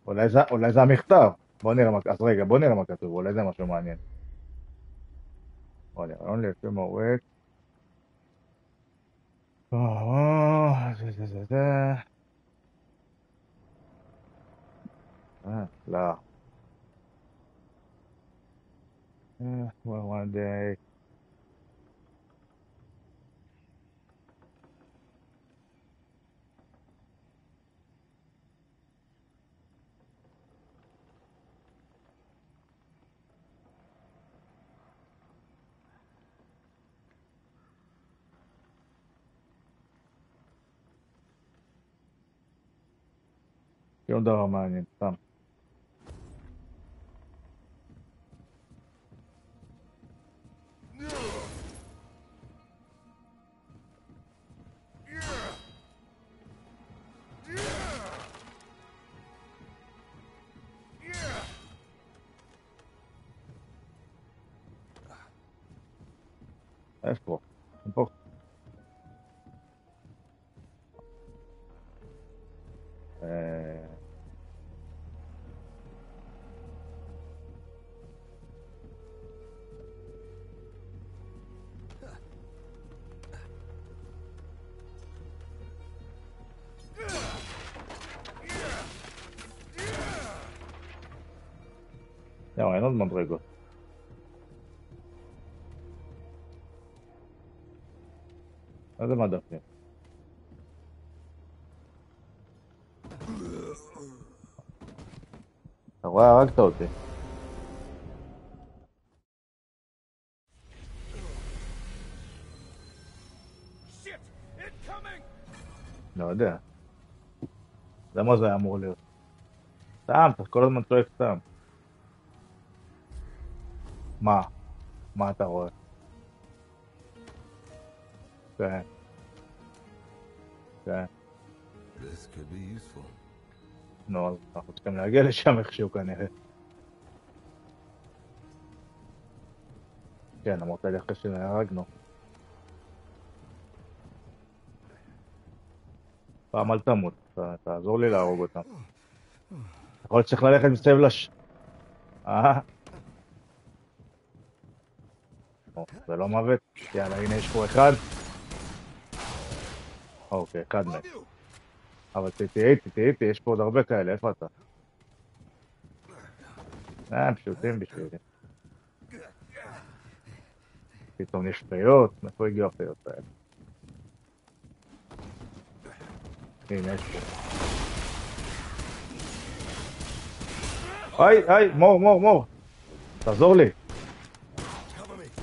אולי זה, אולי זה המכתב. בוא נראה מה, אז רגע, בוא נראה מה כתוב, אולי זה משהו מעניין. בוא נראה, only a few more weeks. אה, זה זה זה זה. אה, לא. אה, well, one day. שום דבר מעניין, סתם. איפה? פה. אה, זהו, אין עוד מדרגות. איזה מדפים? אתה רואה, הרגת אותי. Shit! Incoming! לא יודע. זה מה זה היה אמור להיות. סתם, אתה כל הזמן צועק סתם. מה? מה אתה רואה? כן, כן. This could be useful. נו, אז אנחנו צריכים להגיע לשם איכשהו כנראה. כן, אמרת לי אחרי שנהרגנו. פעם אל תמות, ת- תעזור לי להרוג אותם. יכול להיות שצריך ללכת מסביב לש... אה? נו, זה לא מוות. יאללה, הנה יש פה אחד. אוקיי, אחד מת. Above you! אבל ת- תהיה איתי, תהיה איתי, יש פה עוד הרבה כאלה, איפה אתה? אה, הם פשוטים בשבילי. פתאום יש פיות, מאיפה הגיעו הפיות האלה? הנה, יש פה. היי, היי, מור, מור, מור. תעזור לי. Cover me!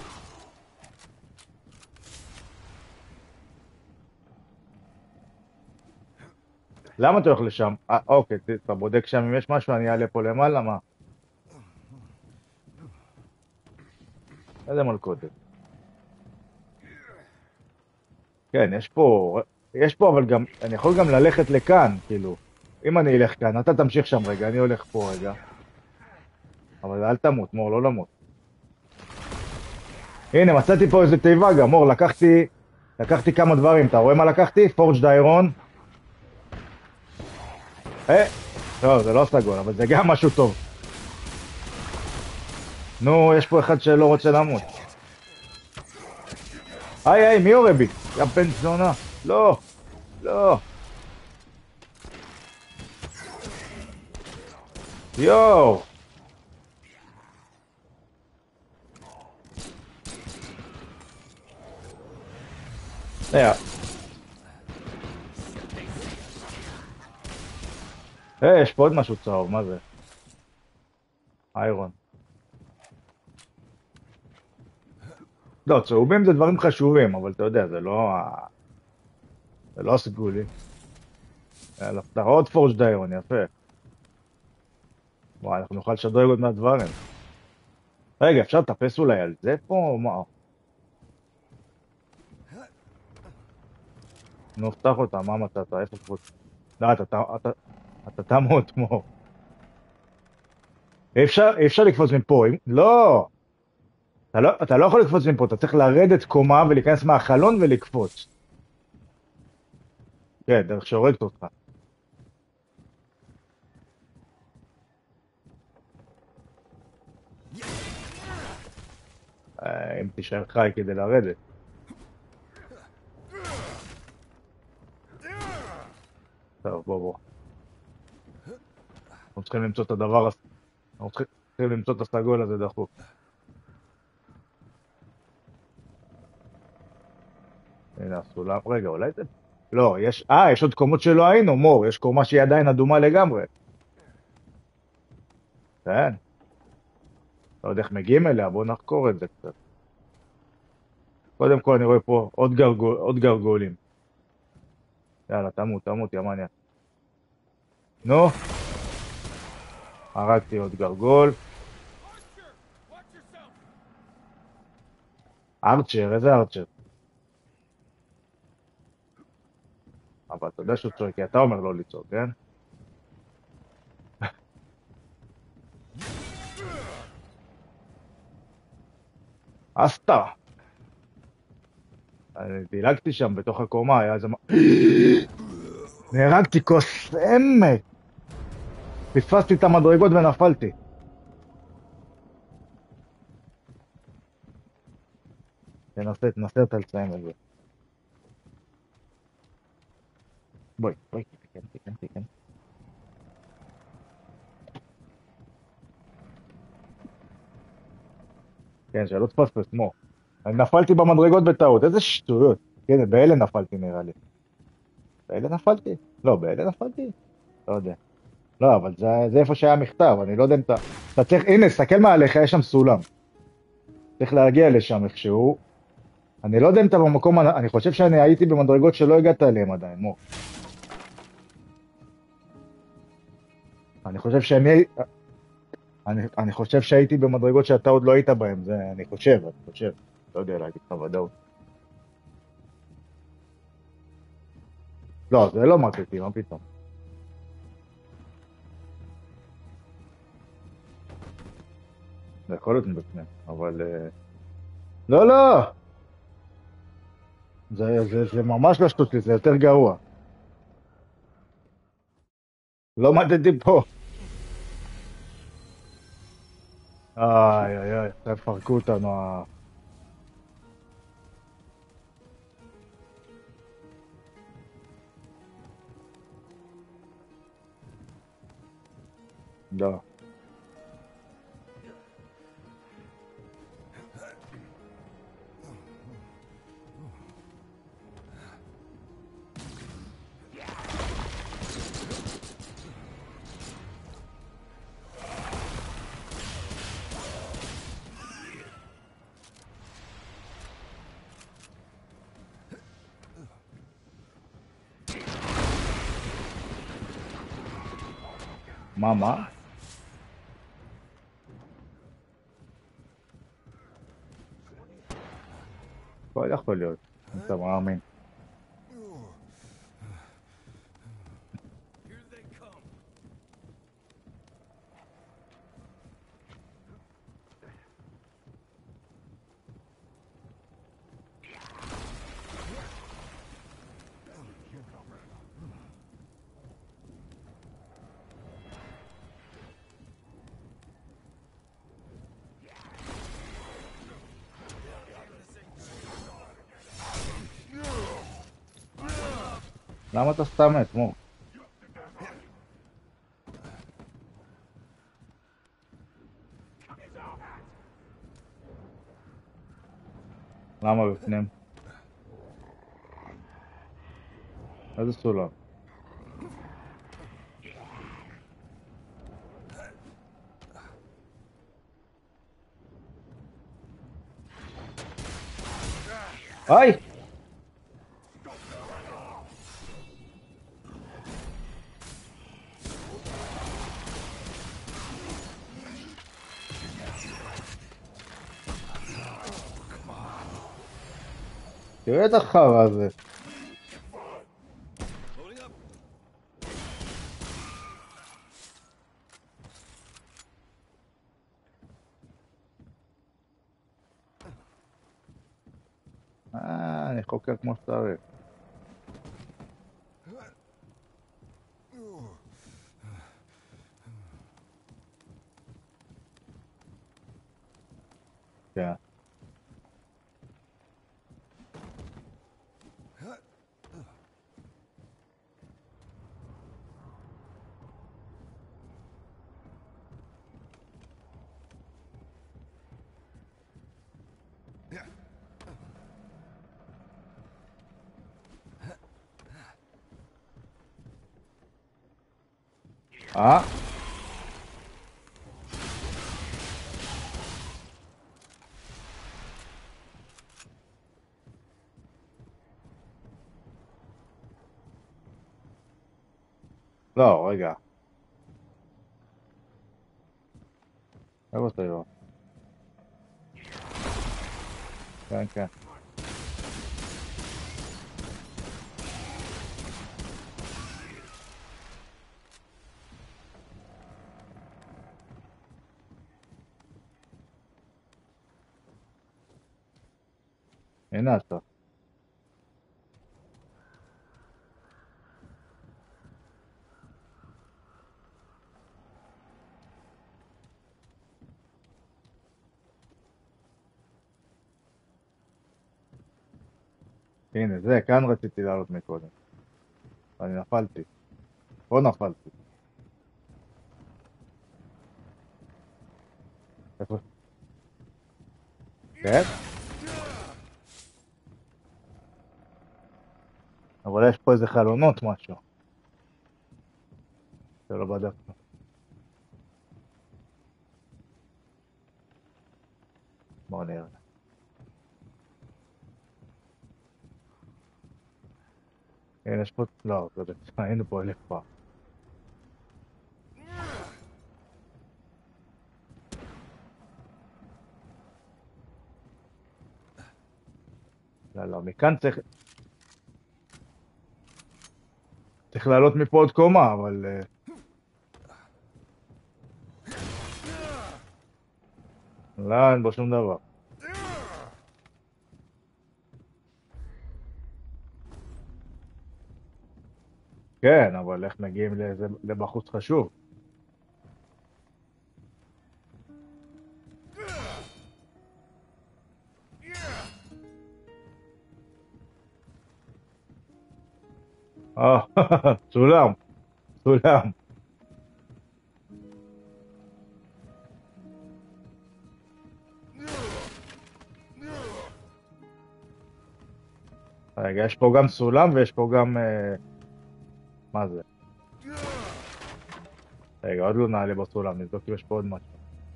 למה אתה הולך לשם? אה, אוקיי, ת- אתה בודק שם אם יש משהו, אני אעלה פה למעלה, מה? איזה מלכודת. כן, יש פה, יש פה, אבל גם, אני יכול גם ללכת לכאן, כאילו. אם אני אלך כאן, אתה תמשיך שם רגע, אני הולך פה רגע. אבל אל תמות, מור, לא למות. הנה, מצאתי פה איזה תיבה גם, מור, לקחתי, לקחתי כמה דברים, אתה רואה מה לקחתי? פורג'ד איירון. אה, לא, זה לא סגול, אבל זה גם משהו טוב. נו, יש פה אחד שלא רוצה למות. היי, היי, מי יורה בי? יא בן זונה. לא, לא. יואו. אה, אה, יש פה עוד משהו צהוב, מה זה? איירון. לא, צהובים זה דברים חשובים, אבל אתה יודע, זה לא ה... זה לא הסגולי. יאללה, אתה רואה עוד פורג'ד איירון, יפה. וואי, אנחנו נוכל לשדרג עוד מהדברים. רגע, אפשר לטפס אולי על זה פה או מה? נו, פתח אותה, מה מצאת? איפה קבוצה? לא, אתה, אתה, אתה, אתה תמות, מו. אי אפשר, אי אפשר לקפוץ מפה. אם- לא! אתה לא, אתה לא יכול לקפוץ מפה, אתה צריך לרדת קומה ולהיכנס מהחלון ולקפוץ. כן, דרך שהורגת אותך. אם תישאר חי כדי לרדת. טוב, בוא בוא. אנחנו צריכים למצוא את הדבר הזה. אנחנו צריכים צריכים למצוא את הסגול הזה דחוף. הנה הסולם. רגע, אולי זה... לא, יש... אה, יש עוד קומות שלא היינו, מור. יש קומה שהיא עדיין אדומה לגמרי. כן. לא יודע איך מגיעים אליה, בואו נחקור את זה קצת. קודם כל אני רואה פה עוד גרגול, עוד גרגולים. יאללה, תמות, תמות, יא מניאק. נו, הרגתי עוד גרגול. Archer! Watch yourself! ארצ'ר, איזה ארצ'ר? אבל אתה יודע שהוא צועק, כי אתה אומר לא לצעוק, כן? אסתר. אני דילגתי שם בתוך הקומה, היה איזה... מ- נהרגתי כוס עמק. פספסתי את המדרגות ונפלתי. תנסה, תנסה אתה לסיים את זה. בואי, בואי, תיכן, תיכן, תיכן. כן, שלא תפספס, מו. אני נפלתי במדרגות בטעות, איזה שטויות. כן, באלה נפלתי נראה לי. באלה נפלתי? לא, באלה נפלתי? לא יודע. לא, אבל זה, זה איפה שהיה מכתב, אני לא יודע אם אתה... אתה צריך, הנה, סתכל מעליך, יש שם סולם. צריך להגיע לשם איכשהו. אני לא יודע אם אתה במקום, אני חושב שאני הייתי במדרגות שלא הגעת אליהם עדיין, מו. אני חושב שאני... אני, אני חושב שהייתי במדרגות שאתה עוד לא היית בהם, זה אני חושב, אני חושב. לא יודע להגיד לך ודאות. לא, זה לא מרקטי, מה פתאום. זה יכול להיות מבפנים, אבל... אה, לא, לא! זה, זה, זה ממש לא שטות לי, זה יותר גרוע. לא מדדי פה. איי, איי, איי, עכשיו יפרקו אותנו. ה- לא. מה, מה? הכל יכול להיות. אתה מאמין. Here they come! למה אתה סתם מת, מו? למה בפנים? איזה סולם? היי! תראה את החרא הזה. Loading up! אה, אני חוקר כמו שצריך. כן. אה? לא, רגע. איפה אתה לא? כן, כן. הנה אתה. הנה, זה, כאן רציתי לעלות מקודם. אני נפלתי. פה נפלתי. איפה? כן? אבל יש פה איזה חלונות משהו. שלא בדקנו. בואו נראה. הנה, יש פה... לא, זה בעצם, היינו פה אלף פעם. לא, לא, מכאן צריך... צריך לעלות מפה עוד קומה, אבל... אה, לא, אין בו שום דבר. כן, אבל איך מגיעים לאיזה... לבחוץ חשוב? אה, סולם, סולם. רגע, יש פה גם סולם ויש פה גם... אה, מה זה? רגע, עוד לא נעלה בסולם, נבדוק אם יש פה עוד משהו.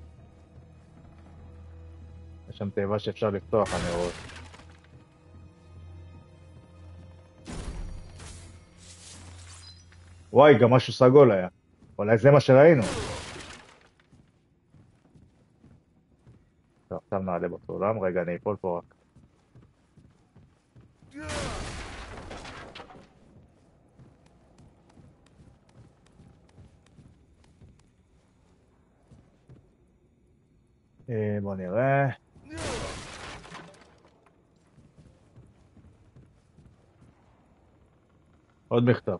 יש שם תיבה שאפשר לפתוח, אני רואה. וואי, גם משהו סגול היה. אולי זה מה שראינו. טוב, עכשיו נעלה בסולם. רגע, אני אפול פה רק. אה, בוא נראה. עוד מכתב.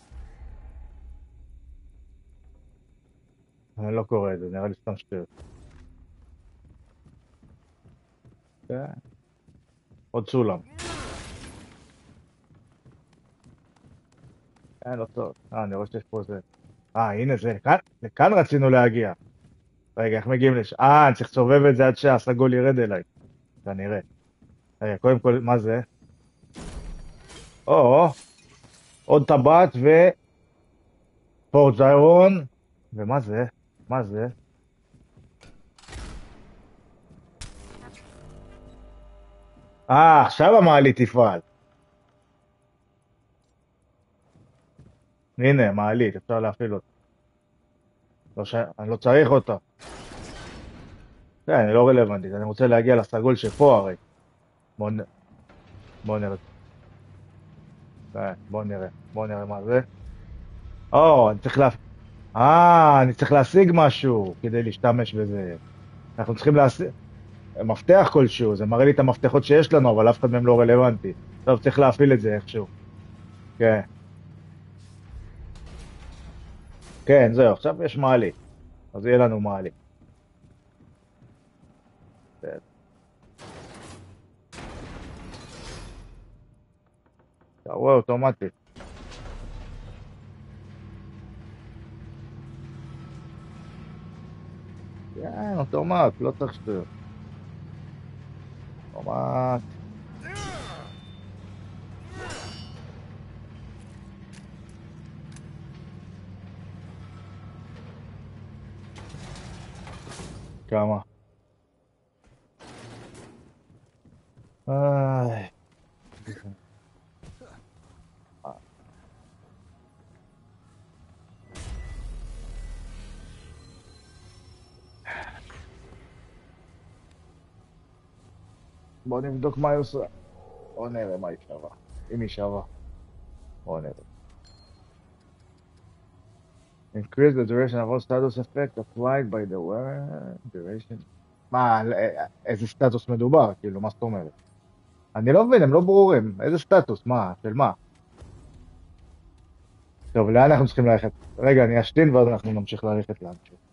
אני לא קורא את זה, נראה לי סתם שטויות. כן. עוד סולם. כן, לא טוב. אה, אני רואה שיש פה זה. אה, הנה זה. לכאן, לכאן רצינו להגיע. רגע, איך מגיעים לש... אה, אני צריך לסובב את זה עד שהסגול ירד אליי. כנראה. רגע, קודם כל, מה זה? או, עוד טבעת ו... פורט זיירון. ומה זה? מה זה? אה, עכשיו המעלית תפעל. הנה, מעלית, אפשר להפעיל אותה. לא ש... אני לא צריך אותה. כן, היא לא רלוונטית, אני רוצה להגיע לסגול שפה הרי. בוא, נ... בוא נראה. כן, בוא נראה. בוא נראה מה זה. או, אני צריך לה... אה, אני צריך להשיג משהו כדי להשתמש בזה. אנחנו צריכים להשיג... מפתח כלשהו, זה מראה לי את המפתחות שיש לנו, אבל אף אחד מהם לא רלוונטי. טוב, צריך להפעיל את זה איכשהו. כן. כן, זהו, עכשיו יש מעלית. אז יהיה לנו מעלית. כן. אתה רואה אוטומטית. כן, אוטומט, לא צריך שטויות. אוטומט. כמה. איי. בוא נבדוק מה היא עושה. בוא נראה מה היא שווה. אם היא שווה. בוא נראה. Increase the duration of all status effect applied by the wearer. duration. מה, על א- איזה סטטוס מדובר? כאילו, מה זאת אומרת? אני לא מבין, הם לא ברורים. איזה סטטוס? מה? של מה? טוב, לאן אנחנו צריכים ללכת? רגע, אני אשתין ואז אנחנו נמשיך ללכת לאן שהוא.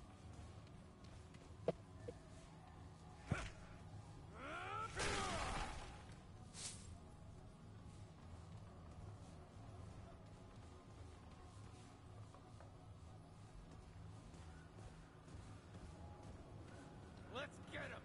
Let's get him.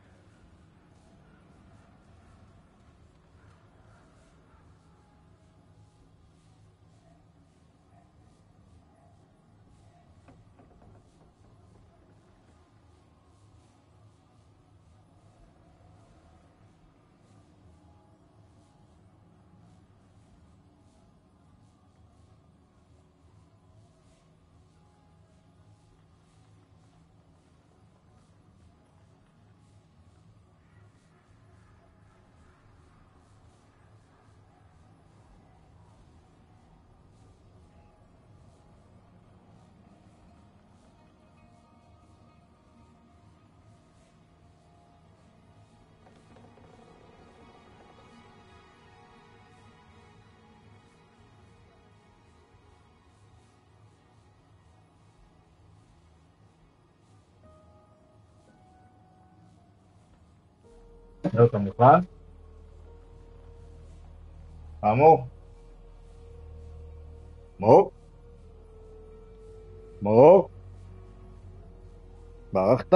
לא, אתה מוכן? אמור? מור? מור? ברחת?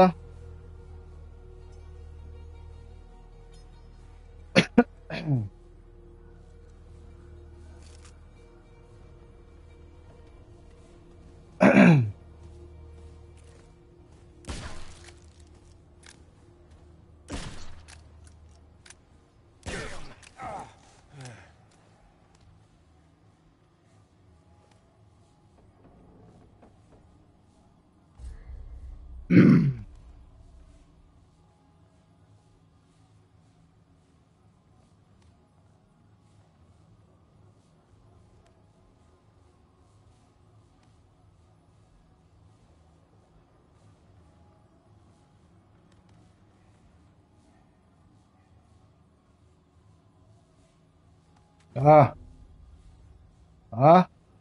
אה, אה?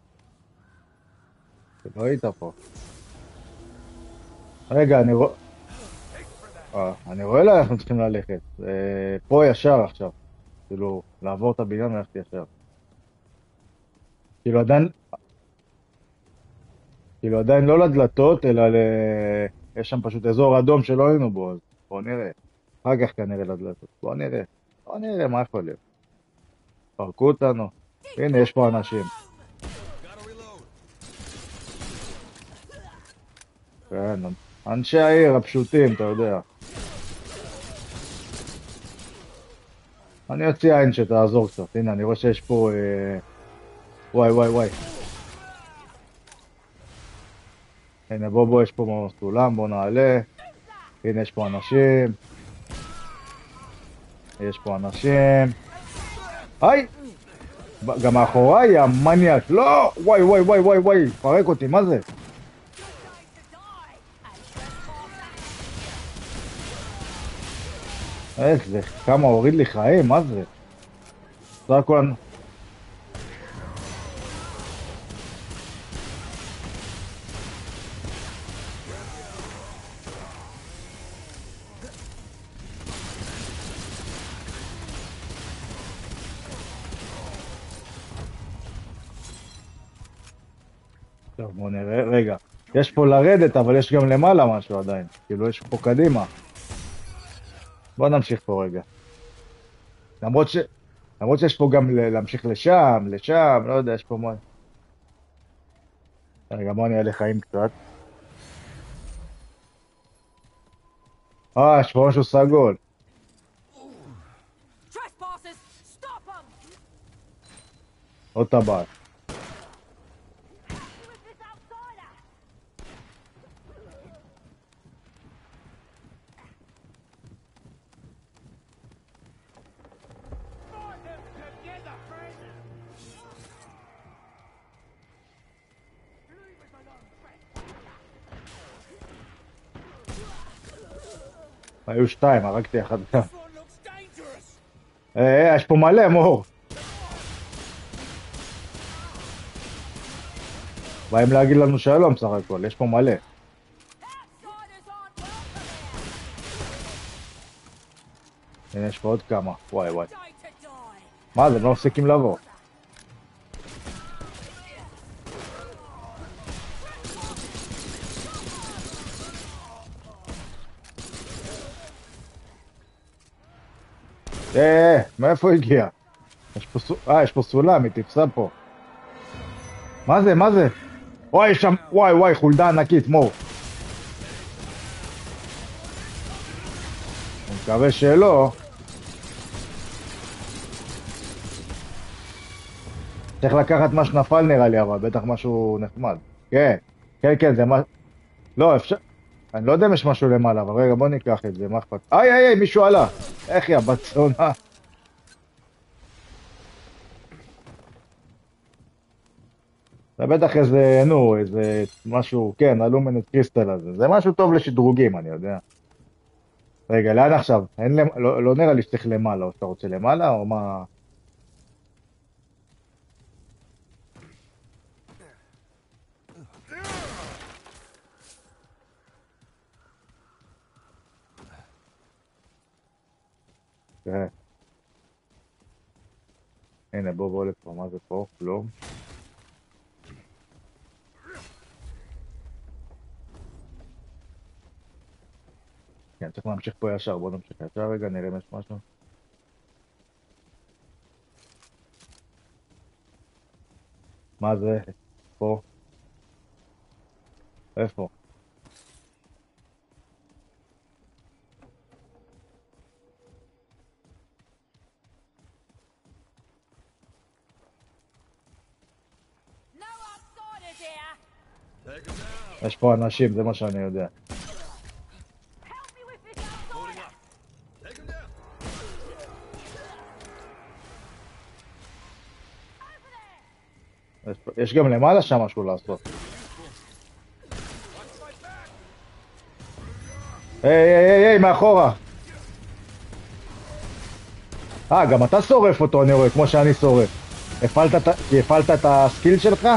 לא היית פה. רגע, אני רואה... אה, אני רואה לאן אנחנו צריכים ללכת. אה, פה ישר עכשיו. כאילו, לעבור את הבניין וללכת ישר. כאילו עדיין, כאילו עדיין לא לדלתות, אלא ל... יש שם פשוט אזור אדום שלא היינו בו, אז בוא נראה. אחר כך כנראה לדלתות. בוא נראה. בוא נראה מה יכול להיות. פרקו אותנו. הנה, יש פה אנשים. Gotta reload. כן, אנשי העיר הפשוטים, אתה יודע. אני אוציא עין שתעזור קצת. הנה, אני רואה שיש פה... אה... וואי, וואי, וואי. הנה, בוא, בוא, יש פה סולם, בוא נעלה. הנה, יש פה אנשים. יש פה אנשים. היי! גם מאחוריי, יא מניאק. לא! וואי, וואי, וואי, וואי, וואי. פרק אותי, מה זה? איך זה? כמה הוריד לי חיים, מה זה? סך הכל... אני- טוב, בוא נראה. רגע. יש פה לרדת, אבל יש גם למעלה משהו עדיין. כאילו, יש פה קדימה. בוא נמשיך פה רגע. למרות ש... למרות שיש פה גם ל- להמשיך לשם, לשם, לא יודע, יש פה מה... רגע, בוא נהיה לחיים קצת. אה, יש פה משהו סגול. Trespassers, stop them! עוד טבעת. Who is this outsider? Fight them together, friend! Leave us alone, friend! היו שתיים, הרגתי אחד. This one looks dangerous! אה, אה, יש פה מלא, מור. באים להגיד לנו שלום סך הכל, יש פה מלא. Outsiders aren't welcome here! הנה, יש פה עוד כמה. וואי וואי. Day to die! מה זה, הם לא מפסיקים לבוא. אה, אה, מאיפה הגיע? יש פה סו... אה, יש פה סולם, היא תפסה פה. מה זה, מה זה? וואי, יש שם, וואי וואי, חולדה ענקית, מור. אני מקווה שלא. צריך לקחת מה שנפל נראה לי, אבל בטח משהו נחמד. כן, כן, כן, זה מה... לא, אפשר... אני לא יודע אם יש משהו למעלה, אבל רגע, בוא ניקח את זה, מה אכפת? איי, איי, איי, מישהו עלה. איך יא בת זונה? זה בטח איזה, נו, איזה משהו, כן, אלומנט קריסטל הזה. זה משהו טוב לשדרוגים, אני יודע. רגע, לאן עכשיו? אין למ... לא, לא נראה לי שצריך למעלה, או שאתה רוצה למעלה, או מה? תראה. הנה, בוא בוא לפה, מה זה פה? כלום. כן, צריך להמשיך פה ישר, בוא נמשיך ישר רגע, נראה אם יש משהו. מה זה? פה? איפה? No outsiders here! Take him down! יש פה אנשים, זה מה שאני יודע. Help me with this Holding outsider! up! Take him down! Over there! יש, פה- יש גם למעלה שם משהו לעשות. Watch my back! היי, היי, היי, היי, מאחורה. אה, גם אתה שורף אותו, אני רואה, כמו שאני שורף. הפעלת את ה- כי הפעלת את הסקיל שלך?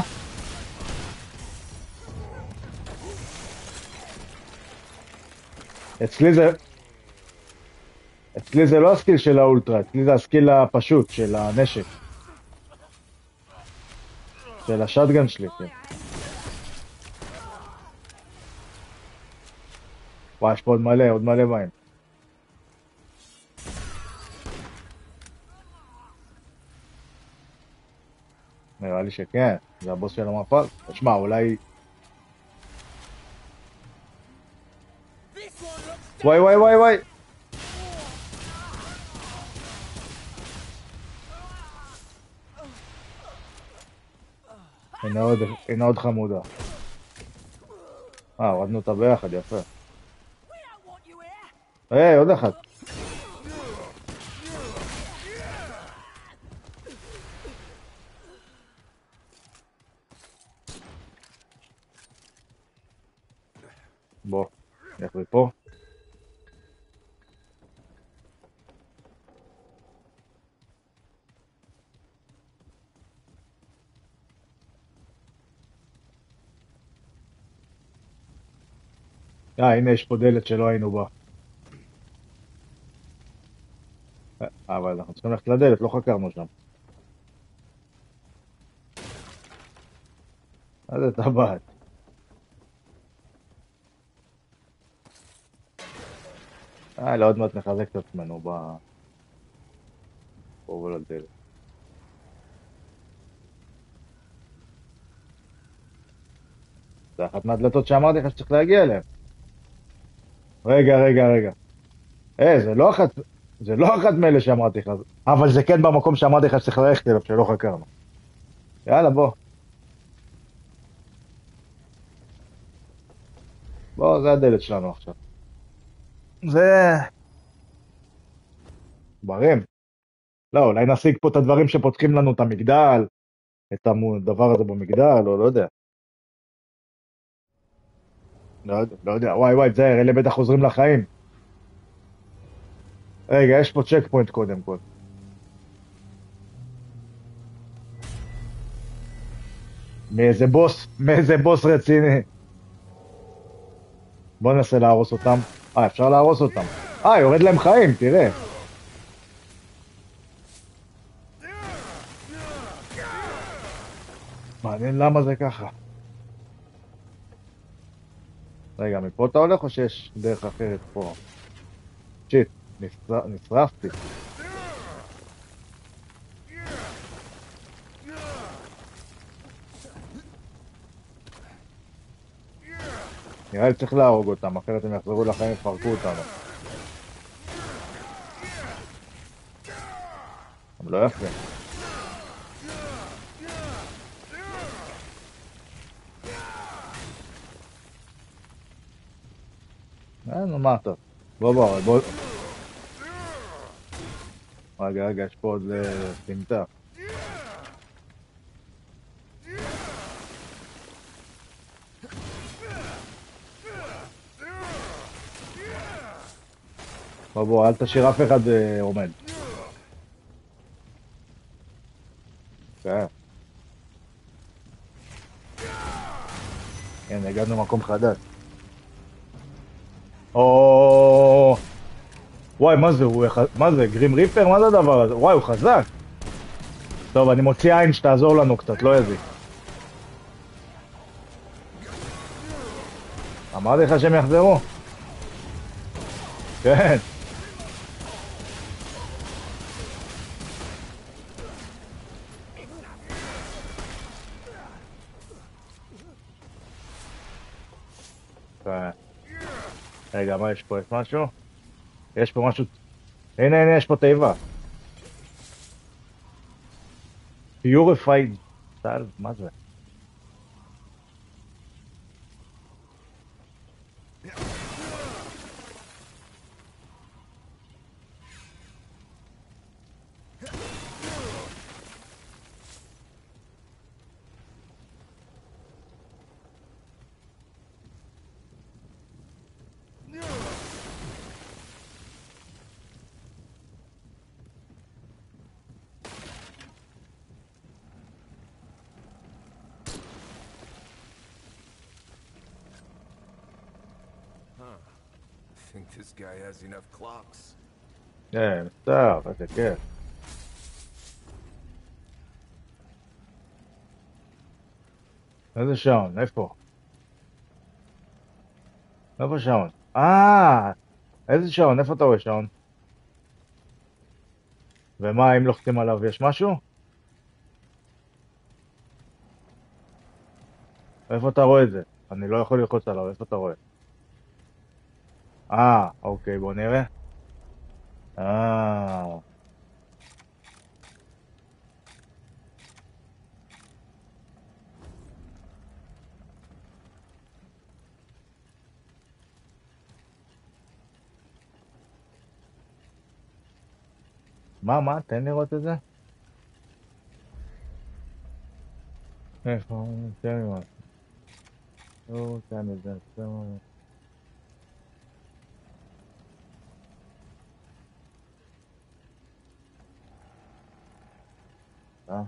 אצלי זה... אצלי זה לא הסקיל של האולטרה, אצלי זה הסקיל הפשוט של הנשק. של השטגן שלי, כן. וואי, יש פה עוד מלא, עוד מלא בהם. נראה לי שכן, זה הבוס של המפל. תשמע, אולי... This one looks וואי וואי וואי וואי! הנה עוד, הנה עוד חמודה. אה, הורדנו אותה ביחד, יפה. We don't want you here! היי, עוד אחת. בוא, נלך לפה. אה, הנה יש פה דלת שלא היינו בה. אה, אבל אנחנו צריכים ללכת לדלת, לא חקרנו שם. מה זה טבעת? אה, לא, עוד מעט נחזק את עצמנו ב... פה ולדלת. זה אחת מהדלתות שאמרתי לך שצריך להגיע אליהן. רגע, רגע, רגע. אה, זה לא אחת, זה לא אחת מאלה שאמרתי לך, אבל זה כן במקום שאמרתי לך שצריך ללכת אליו, שלא חקרנו. יאללה, בוא. בוא, זה הדלת שלנו עכשיו. זה... ברים. לא, אולי נשיג פה את הדברים שפותחים לנו את המגדל, את הדבר הזה במגדל, או לא יודע. לא יודע, לא יודע. וואי וואי, זה, אלה בטח חוזרים לחיים. רגע, יש פה צ'ק פוינט קודם כל. מאיזה בוס, מאיזה בוס רציני. בוא ננסה להרוס אותם. אה, אפשר להרוס אותם. אה, יורד להם חיים, תראה. מעניין למה זה ככה. רגע, מפה אתה הולך או שיש דרך אחרת פה? שיט, נשרף- נשרפתי. נראה לי צריך להרוג אותם, אחרת הם יחזרו לחיים ויפרקו אותנו. הם לא יפה. אה, נו מה אתה? בוא בוא, בוא. רגע, רגע, יש פה עוד אה, סמטה. בוא בוא, אל תשאיר אף אחד אה, עומד. כן. הנה, הגענו למקום חדש. או... וואי, מה זה? הוא... יח- מה זה? גרים ריפר? מה זה הדבר הזה? וואי, הוא חזק. טוב, אני מוציא עין שתעזור לנו קצת, לא יזיק. אמרתי לך שהם יחזרו? כן. כן. רגע, מה יש פה? יש משהו? יש פה משהו... הנה, הנה, יש פה תיבה. Purified סל, מה זה? Think this guy has enough clocks. כן, טוב, איזה כיף. איזה שעון? איפה? איפה שעון? אה, איזה שעון? איפה אתה רואה שעון? ומה, אם לוחצים עליו יש משהו? איפה אתה רואה את זה? אני לא יכול ללחוץ עליו, איפה אתה רואה? אה, אוקיי, בוא נראה. אה, מה, מה? תן לראות את זה. איפה? תן לי מה. לא, תן לי את זה. תן לי. אה?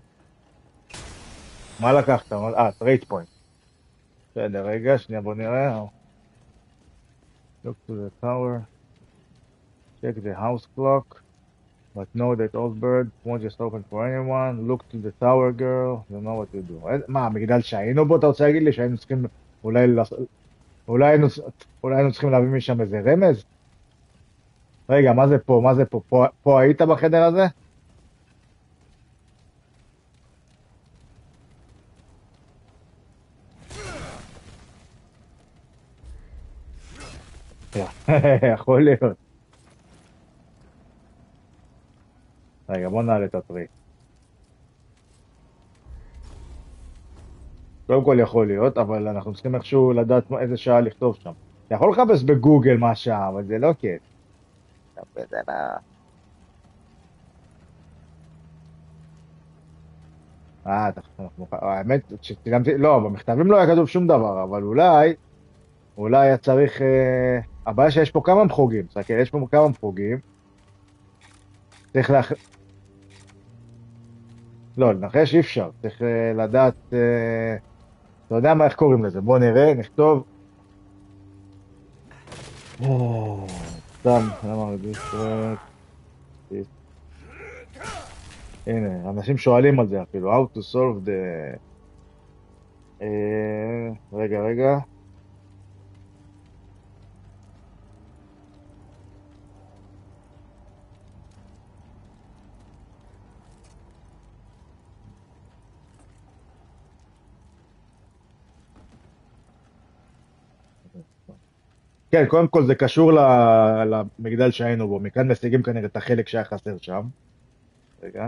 מה לקחת? אה, טרייט פוינט. בסדר, רגע, שנייה, בוא נראה. Look to the tower. Check the house clock. But know that old bird won't just open for anyone. Look to the tower, girl. You know what to do. אה, מה, המגדל שהיינו בו, אתה רוצה להגיד לי שהיינו צריכים אולי לעשות... אולי היינו, אולי היינו צריכים להביא משם איזה רמז? רגע, מה זה פה? מה זה פה? פה, פה היית בחדר הזה? יכול להיות. רגע, בוא נעלה את הטרי. קודם כל יכול להיות, אבל אנחנו צריכים איכשהו לדעת איזה שעה לכתוב שם. אתה יכול לחפש בגוגל מה השעה, אבל זה לא כיף. זה לא... אה, אנחנו... האמת שצילמתי... לא, במכתבים לא היה כתוב שום דבר, אבל אולי... אולי היה צריך... אה... הבעיה שיש פה כמה מחוגים, תסתכל, יש פה כמה מחוגים. צריך להח... לא, לנחש אי אפשר. צריך אה, לדעת... אה... אתה יודע מה, איך קוראים לזה? בוא נראה, נכתוב. או, סתם, למה רגיש? הנה, אנשים שואלים על זה אפילו, how to solve the... אה, רגע, רגע. כן, קודם כל זה קשור ל- למגדל שהיינו בו, מכאן משיגים כנראה את החלק שהיה חסר שם. רגע.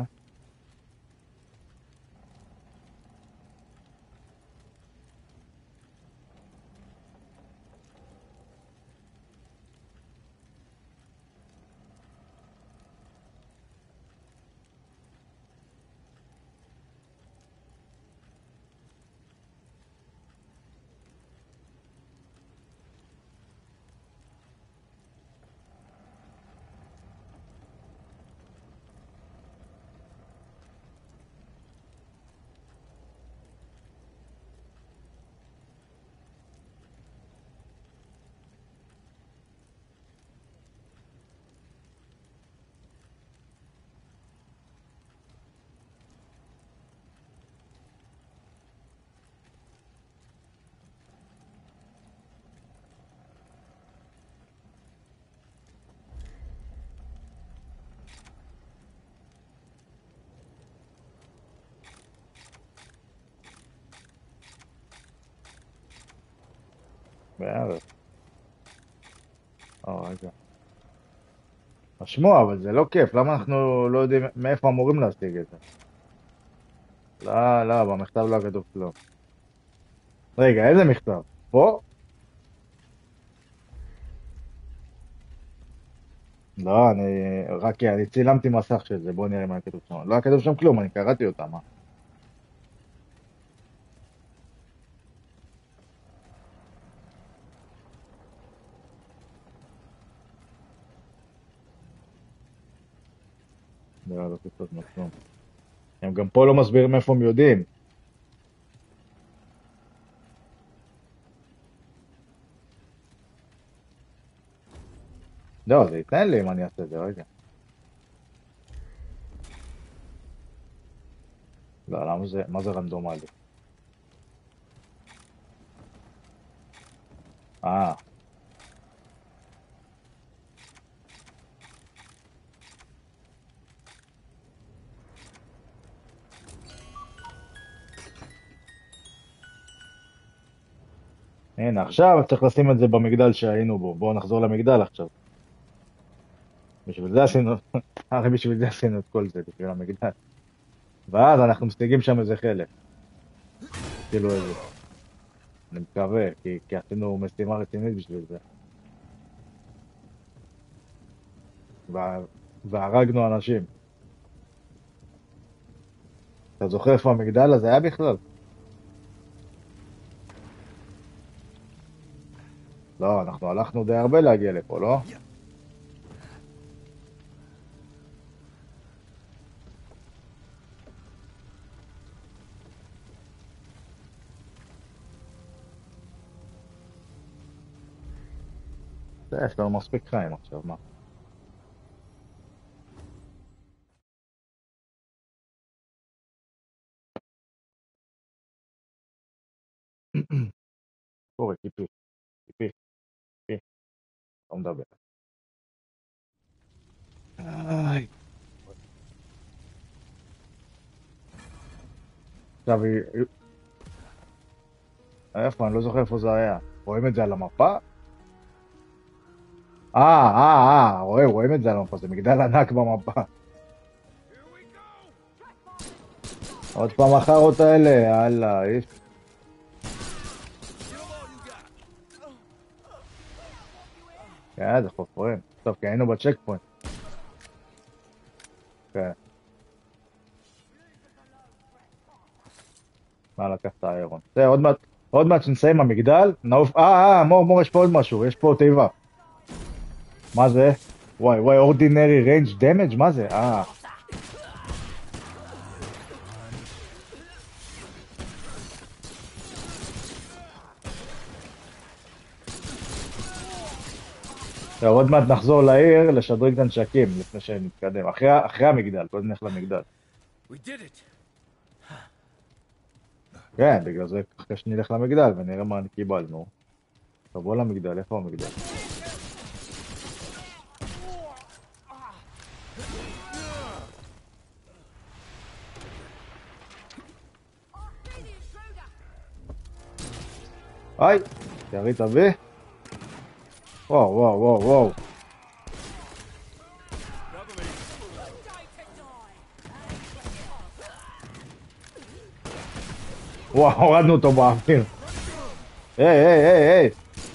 בערך. או, רגע. השמוע, אבל זה לא כיף, למה אנחנו לא יודעים מאיפה אמורים להשיג את זה? לא, לא, במכתב לא כתוב כלום. רגע, איזה מכתב? פה? לא, אני... רק אני צילמתי מסך של זה, בוא נראה מה כתוב שם. לא היה כתוב שם כלום, אני קראתי אותם, מה? לא, לא כתוב שם כלום. הם גם פה לא מסבירים איפה הם יודעים. לא, זה ייתן לי אם אני אעשה את זה, רגע. לא, למה זה... מה זה רנדומלי? אה, הנה, עכשיו צריך לשים את זה במגדל שהיינו בו. בואו נחזור למגדל עכשיו. בשביל זה עשינו... הרי בשביל זה עשינו את כל זה, בשביל המגדל. ואז אנחנו משיגים שם איזה חלק. כאילו איזה... אני מקווה, כי, כי עשינו משימה רצינית בשביל זה. וה... והרגנו אנשים. אתה זוכר איפה המגדל הזה היה בכלל? לא, אנחנו הלכנו די הרבה להגיע לפה, לא? זה, יש לנו מספיק חיים עכשיו, מה? קורא, טיפי, טיפי, טיפי, לא מדבר. איי. עכשיו, היא- היא- איפה? אני לא זוכר איפה זה היה. רואים את זה על המפה? אה, אה, אה, רואה, רואים את זה על המפה, זה מגדל ענק במפה. עוד פעם החרות האלה, יאללה, איש. כן, זה חופרים. טוב, כי היינו בצ'ק פוינט. כן. מה לקח את האיירון? זה, עוד מעט, עוד מעט שנסיים המגדל, נעוף... אה, אה, מור, מור, יש פה עוד משהו, יש פה תיבה. מה זה? וואי, וואי, אורדינרי ריינג' דמג', מה זה? אה. טוב, עוד מעט נחזור לעיר לשדרג את הנשקים לפני שנתקדם. אחרי, אחרי המגדל, קודם נלך למגדל. We did it. כן, בגלל זה אחרי שנלך למגדל ונראה מה קיבלנו. טוב, בוא למגדל, איפה המגדל? היי, ירית בי? וואו, וואו, וואו, וואו. וואו, הורדנו אותו באוויר. היי, היי, היי, היי.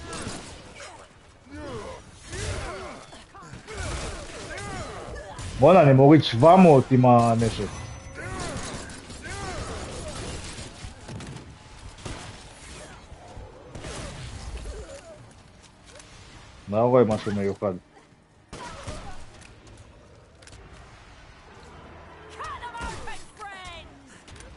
בוא'נה, אני מוריד שבע מאות עם הנשק. לא רואה משהו מיוחד. Cut 'em open, friends!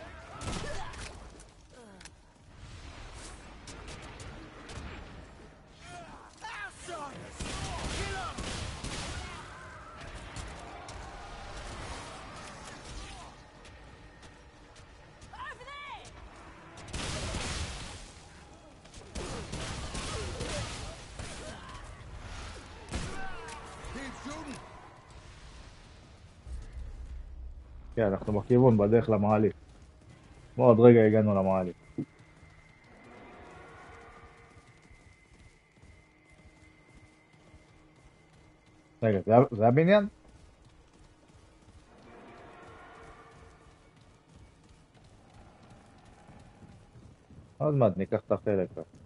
Over there! כן, אנחנו בכיוון, בדרך למעלית. בוא, עוד רגע הגענו למעלית. רגע, זה, זה הבניין? עוד מעט ניקח את החלק.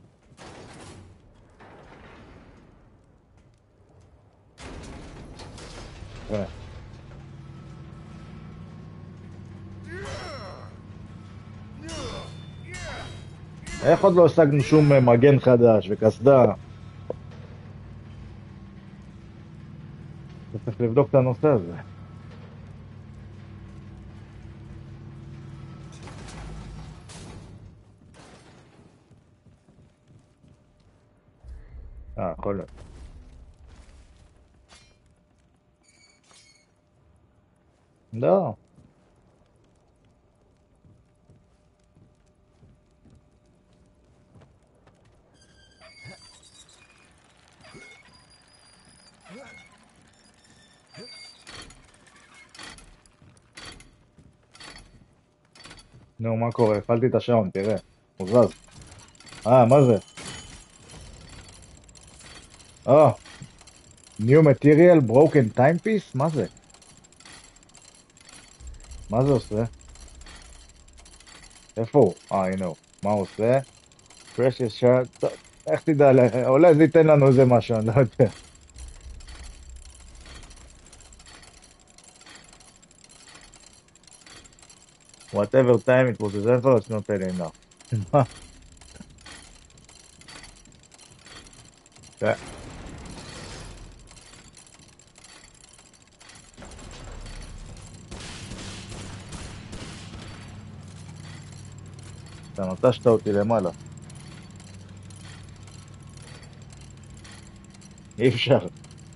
אה. איך עוד לא השגנו שום מגן חדש וקסדה? צריך לבדוק את הנושא הזה. אה, יכול להיות. לא. נו, מה קורה? הפעלתי את השעון, תראה. הוא זז. אה, מה זה? אה. New material, broken timepiece? מה זה? מה זה עושה? איפה הוא? אה, הנה הוא. מה הוא עושה? precious shard... טוב, איך תדע? אולי זה ייתן לנו איזה משהו, אני לא יודע. whatever time it was ever, it's not really enough. מה? כן. אתה נוטשת אותי למעלה. אי אפשר.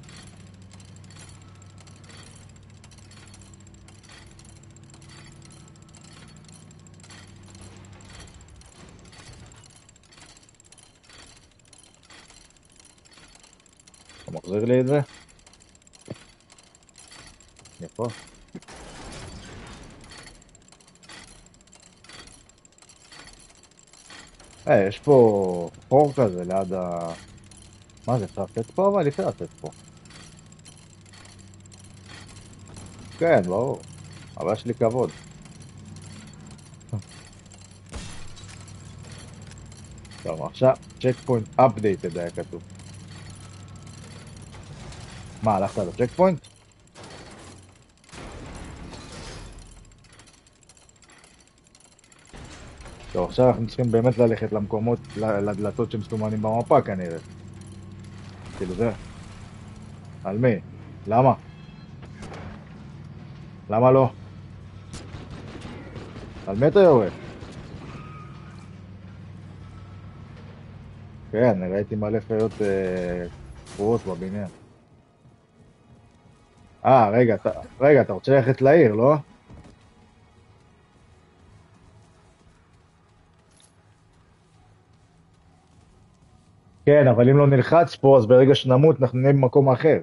אתה מחזיר לי את זה? איפה? אה, יש פה חור כזה ליד ה... מה זה, אפשר לתת פה? אבל אפשר לתת פה. כן, ברור. אבל יש לי כבוד. טוב, עכשיו צ'ק פוינט updated היה כתוב. מה, הלכת לצ'ק פוינט? טוב, עכשיו אנחנו צריכים באמת ללכת למקומות, ל- לדלתות שמסומנים במפה כנראה. כאילו זה. על מי? למה? למה לא? על מי אתה יורד? כן, אני ראיתי מלא חיות אה, קבועות בבניין. אה, רגע, אתה, רגע, אתה רוצה ללכת לעיר, לא? כן, אבל אם לא נלחץ פה, אז ברגע שנמות אנחנו נהיה במקום אחר.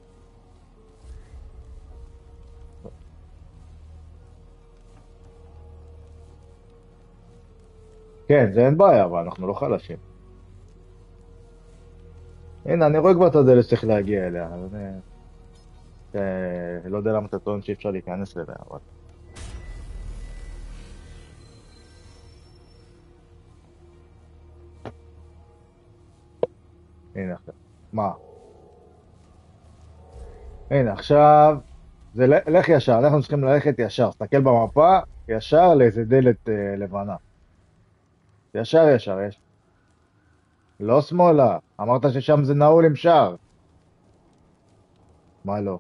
כן, זה אין בעיה, אבל אנחנו לא חלשים. הנה, אני רואה כבר את הדלת שצריך להגיע אליה. אז אני אה, לא יודע למה אתה טוען שאי אפשר להיכנס אליה, אבל... הנה עכשיו. מה? הנה עכשיו, זה ל- לך ישר, אנחנו צריכים ללכת ישר. תסתכל במפה, ישר לאיזה דלת אה, לבנה. ישר ישר, יש. לא שמאלה, אמרת ששם זה נעול עם שער. מה לא?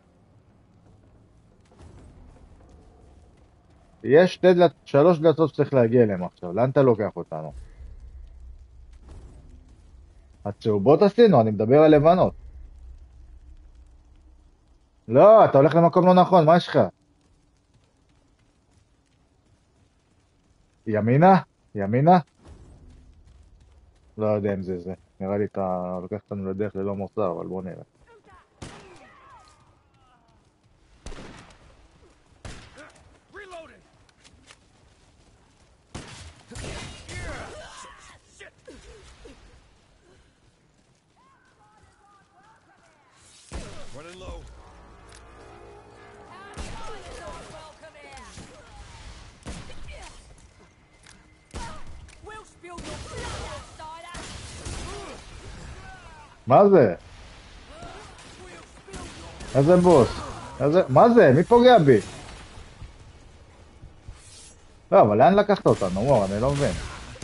יש שתי דלת, שלוש דלתות שצריך להגיע אליהם עכשיו, לאן אתה לוקח אותנו? הצהובות עשינו, אני מדבר על לבנות. לא, אתה הולך למקום לא נכון, מה יש לך? ימינה? ימינה? לא יודע אם זה זה. נראה לי אתה לוקח אותנו לדרך ללא מוסר, אבל בוא נראה. Reloading. Running low. Dinosaurs welcome here. We'll spill your blood, outsider. מה זה? איזה בוס? איזה... מה זה? מי פוגע בי? לא, אבל לאן לקחת אותנו? וואו, אני לא מבין.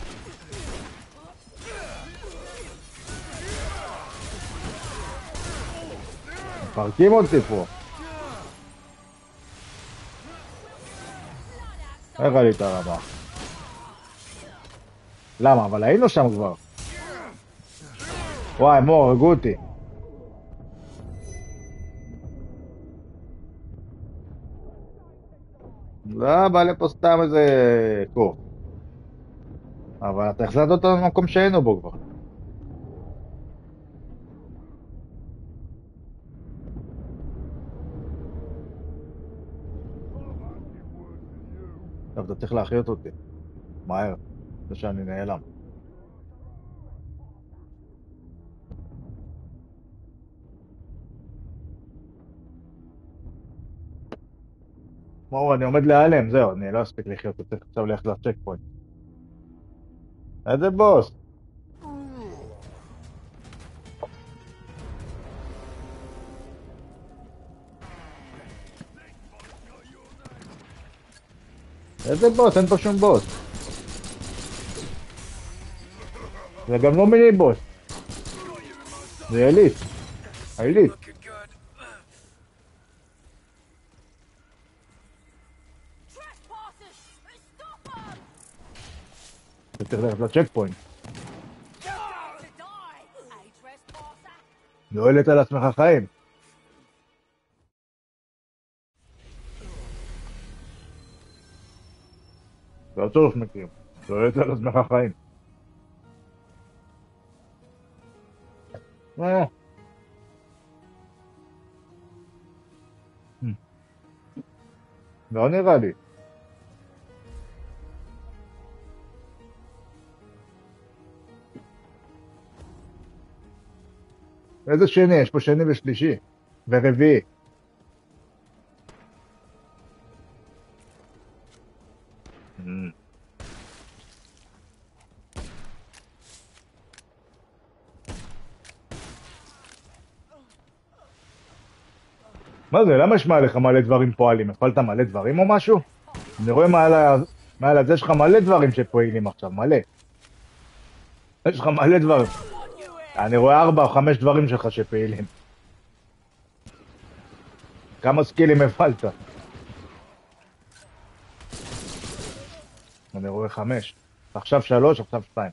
מפרקים אותי פה. איך עלית הרמה? למה? אבל היינו שם כבר. וואי, מור, הרגו אותי. לא, בא לפה סתם איזה קוף. אבל אתה החזרת אותנו למקום שהיינו בו כבר. טוב, אתה צריך להחיות אותי. מהר. זה שאני נעלם. מור, אני עומד להיעלם, זהו, אני לא אספיק לחיות, אתה צריך עכשיו ללכת לצ'ק פוינט. איזה בוס? איזה בוס? אין פה שום בוס. זה גם לא מיני בוס. זה עילית. עילית. Looking good. Trespassers! Stop them! אתה צריך ללכת לצ'ק פוינט. You're going to die, eh, trespasser? לא העלית על עצמך חיים. זה לא צורך מקרים. לא העלית על עצמך חיים. אה. לא נראה לי. איזה שני? יש פה שני ושלישי. ורביעי. מה זה? למה יש מעליך מלא דברים פועלים? הפעלת מלא דברים או משהו? אני רואה מעל ה- מעל הזה שלך מלא דברים שפועלים עכשיו, מלא. יש לך מלא דברים. אני רואה ארבע או חמש דברים שלך שפעילים. כמה סקילים הפעלת? אני רואה חמש. עכשיו שלוש, עכשיו שתיים.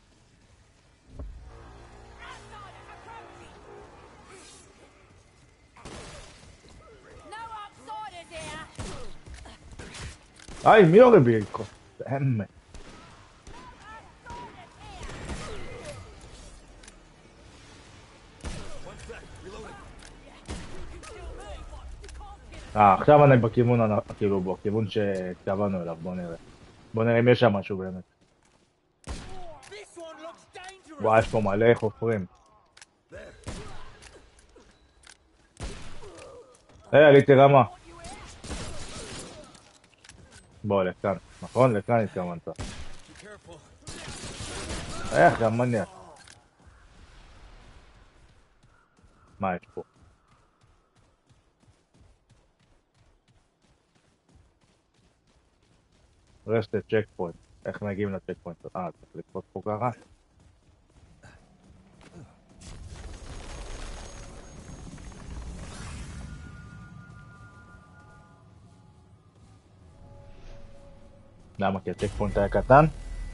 No outsiders here. היי, מי יורה בי? הם... אה, עכשיו אני בכיוון, הנ- כאילו, בכיוון שהתכוונו אליו, בוא נראה. בוא נראה אם יש שם משהו באמת. This one looks dangerous. וואי, יש פה מלא חופרים. היי, עליתי רמה. בוא, לכאן. נכון? לכאן התכוונת. Be careful. איך, גם מניאק. מה יש פה? רשת צ'ק פוינט. איך מגיעים לצ'ק פוינט? אה, צריך לקפוץ פה ככה? למה? כי הצ'ק פוינט היה קטן?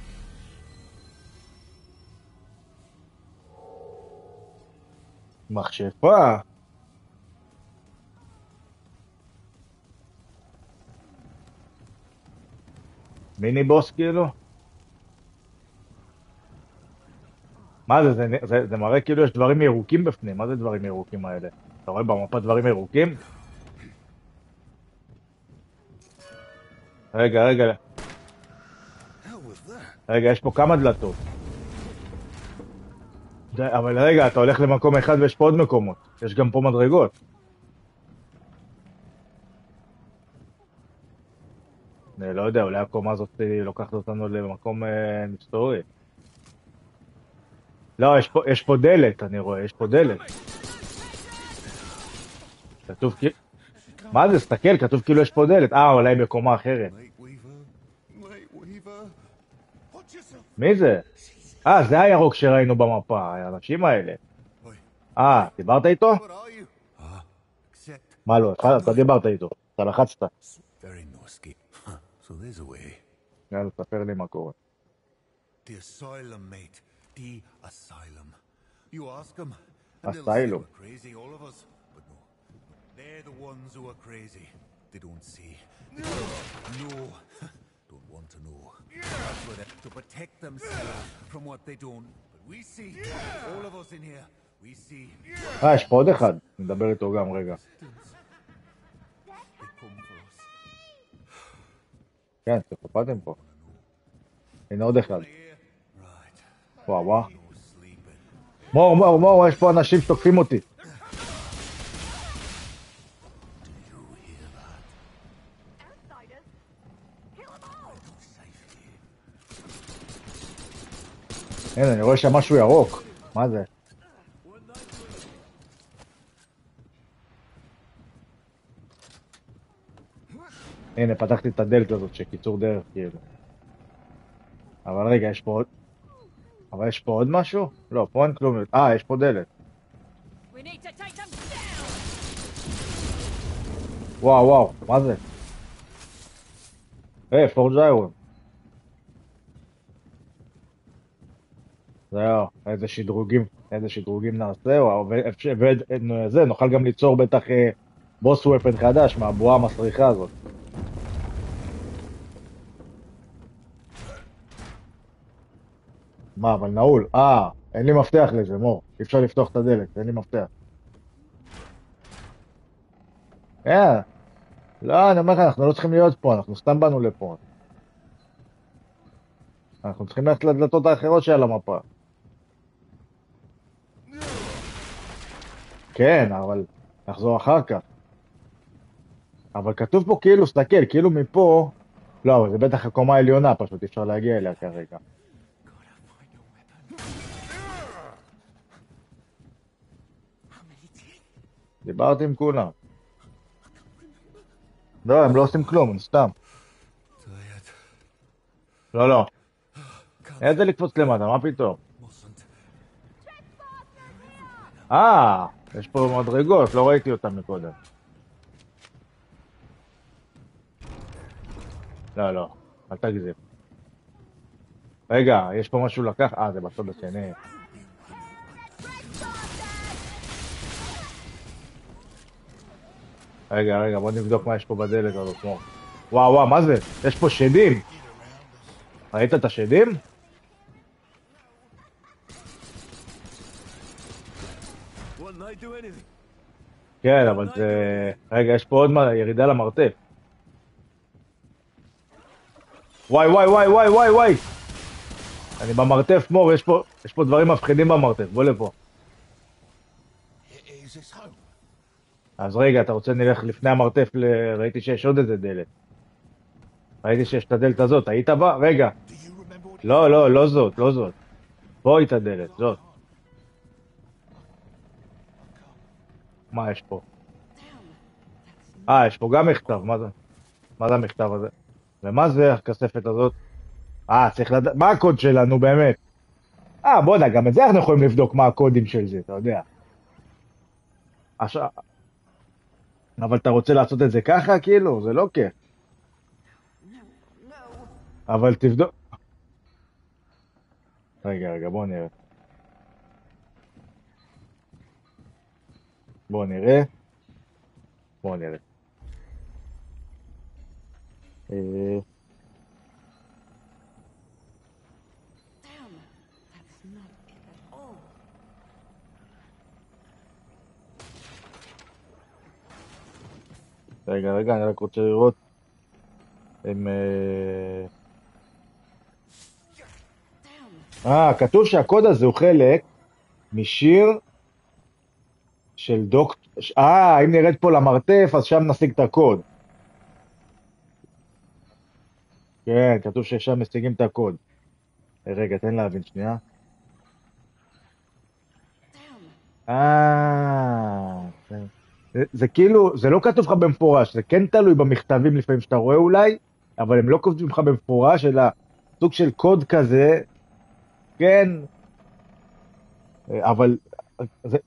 מכשפה! מיני בוס כאילו? מה זה? זה, זה, זה מראה כאילו יש דברים ירוקים בפנים. מה זה דברים ירוקים האלה? אתה רואה במפה דברים ירוקים? רגע, רגע, Hell was that? רגע, יש פה כמה דלתות. די, אבל רגע, אתה הולך למקום אחד ויש פה עוד מקומות. יש גם פה מדרגות. אני לא יודע, אולי הקומה הזאת לוקחת אותנו למקום אה, מסתורי. לא, יש פה, יש פה דלת, אני רואה, יש פה דלת. כתוב כאילו... מה זה? סתכל, כתוב כאילו יש פה דלת. אה, אולי בקומה אחרת. Light Weaver. Light Weaver. Watch yourself. מי זה? אה, זה הירוק שראינו במפה, האנשים האלה. Oi. אה, דיברת איתו? What are you? Ah, accept. מה לא, אתה אתה דיברת איתו. אתה לחצת. Very nosky. Huh. So there's a way. יאללה, תספר לי מה קורה. The asylum, mate. The asylum. You ask them, and they'll say Asylum. we're crazy, all of us. But no, they're the ones who are crazy. They don't see. They don't know. Don't want to know. That's what they- to protect themselves from what they don't. But we see. All of us in here. We see. אה, יש פה עוד אחד. נדבר איתו גם רגע. They come for us. כן, פסיכופטים פה. הנה עוד אחד. Right. וואו, וואו. No sleeping. מור, מור, מור, יש פה אנשים שתוקפים אותי. Outsiders? Kill them all. הנה, אני רואה שם משהו ירוק. מה זה? הנה, פתחתי את הדלת הזאת שקיצור דרך, כאילו. אבל רגע, יש פה עוד... אבל יש פה עוד משהו? לא, פה אין כלום. אה, יש פה דלת. We need to take them down. וואו, וואו, מה זה? היי, פורג' איירון. זהו, איזה שדרוגים, איזה שדרוגים נעשה, וואו, וזה, נוכל גם ליצור בטח אה, בוס ופן חדש מהבועה המסריחה הזאת. מה, אבל נעול. אה, אין לי מפתח לזה, מור. אי אפשר לפתוח את הדלת, אין לי מפתח. אה, לא, אני אומר לך, אנחנו לא צריכים להיות פה, אנחנו סתם באנו לפה. אנחנו צריכים ללכת לדלתות האחרות שעל המפה. כן, אבל נחזור אחר כך. אבל כתוב פה כאילו, סתכל, כאילו מפה... לא, אבל זה בטח הקומה העליונה, פשוט אי אפשר להגיע אליה כרגע. דיברתי עם כולם. לא, הם לא עושים כלום, סתם. Tired. לא, לא. איזה לקפוץ למטה, מה פתאום? Mustn't. אה, יש פה מדרגות, לא ראיתי אותם מקודם. לא, לא, אל תגזים. רגע, יש פה משהו לקח? אה, זה בצד השני. רגע, רגע, בוא נבדוק מה יש פה בדלת הזאת. כמו... וואו, וואו, מה זה? יש פה שדים. ראית את השדים? Wouldn't they do anything? כן, אבל זה... רגע, יש פה עוד מה... ירידה למרתף. וואי, וואי, וואי, וואי, וואי, וואי. אני במרתף, מור, יש פה, יש פה דברים מפחידים במרתף, בוא לפה. Is this home? אז רגע, אתה רוצה נלך לפני המרתף, ל... ראיתי שיש עוד איזה דלת. ראיתי שיש את הדלת הזאת, היית בה? רגע. Do you remember what לא, לא, לא זאת, לא זאת. פה הייתה דלת, זאת. מה יש פה? אה, יש פה גם מכתב, מה זה? מה זה המכתב הזה? ומה זה הכספת הזאת? אה, צריך לדעת, מה הקוד שלנו באמת? אה, בוא נע, גם את זה אנחנו יכולים לבדוק מה הקודים של זה, אתה יודע. עכשיו... אבל אתה רוצה לעשות את זה ככה, כאילו? זה לא כיף. אבל תבדוק... רגע, רגע, בוא נראה. בוא נראה. בוא נראה. אה... רגע, רגע, אני רק רוצה לראות אם... אה, כתוב שהקוד הזה הוא חלק משיר של דוקטור... אה, אם נרד פה למרתף, אז שם נשיג את הקוד. כן, כתוב ששם משיגים את הקוד. רגע, תן להבין שנייה. אה... זה, זה כאילו, זה לא כתוב לך במפורש, זה כן תלוי במכתבים לפעמים שאתה רואה אולי, אבל הם לא כותבים לך במפורש, אלא סוג של קוד כזה, כן, אבל, זה,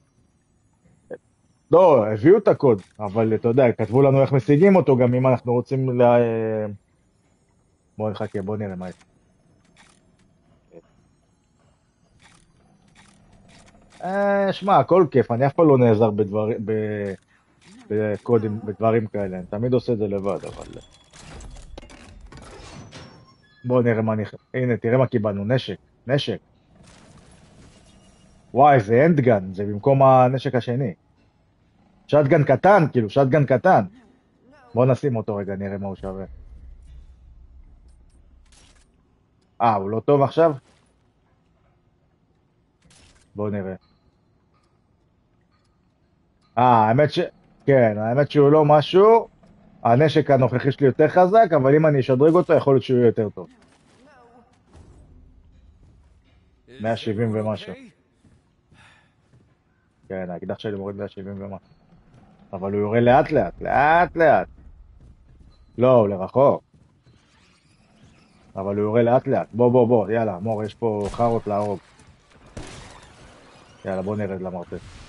לא, הביאו את הקוד, אבל אתה יודע, כתבו לנו איך משיגים אותו, גם אם אנחנו רוצים לה... בוא נחכה, בוא נראה מה יש. אה, שמע, הכל כיף, אני אף פעם לא נעזר בדברים, ב... בקודים, בדברים כאלה, אני תמיד עושה את זה לבד, אבל... בואו נראה מה נכנס. הנה, תראה מה קיבלנו, נשק, נשק. וואי, זה אנדגן, זה במקום הנשק השני. שטגן קטן, כאילו, שטגן קטן. בואו נשים אותו רגע, נראה מה הוא שווה. אה, הוא לא טוב עכשיו? בואו נראה. אה, האמת ש... כן, האמת שהוא לא משהו, הנשק הנוכחי שלי יותר חזק, אבל אם אני אשדרג אותו, יכול להיות שהוא יהיה יותר טוב. מאה שבעים ומשהו. כן, האקדח שלי מוריד מאה שבעים ומשהו. אבל הוא יורה לאט לאט, לאט לאט. לא, הוא לרחוק. אבל הוא יורה לאט לאט. בוא, בוא, בוא, יאללה, מור, יש פה חרות להרוג. יאללה, בוא נרד למרתף.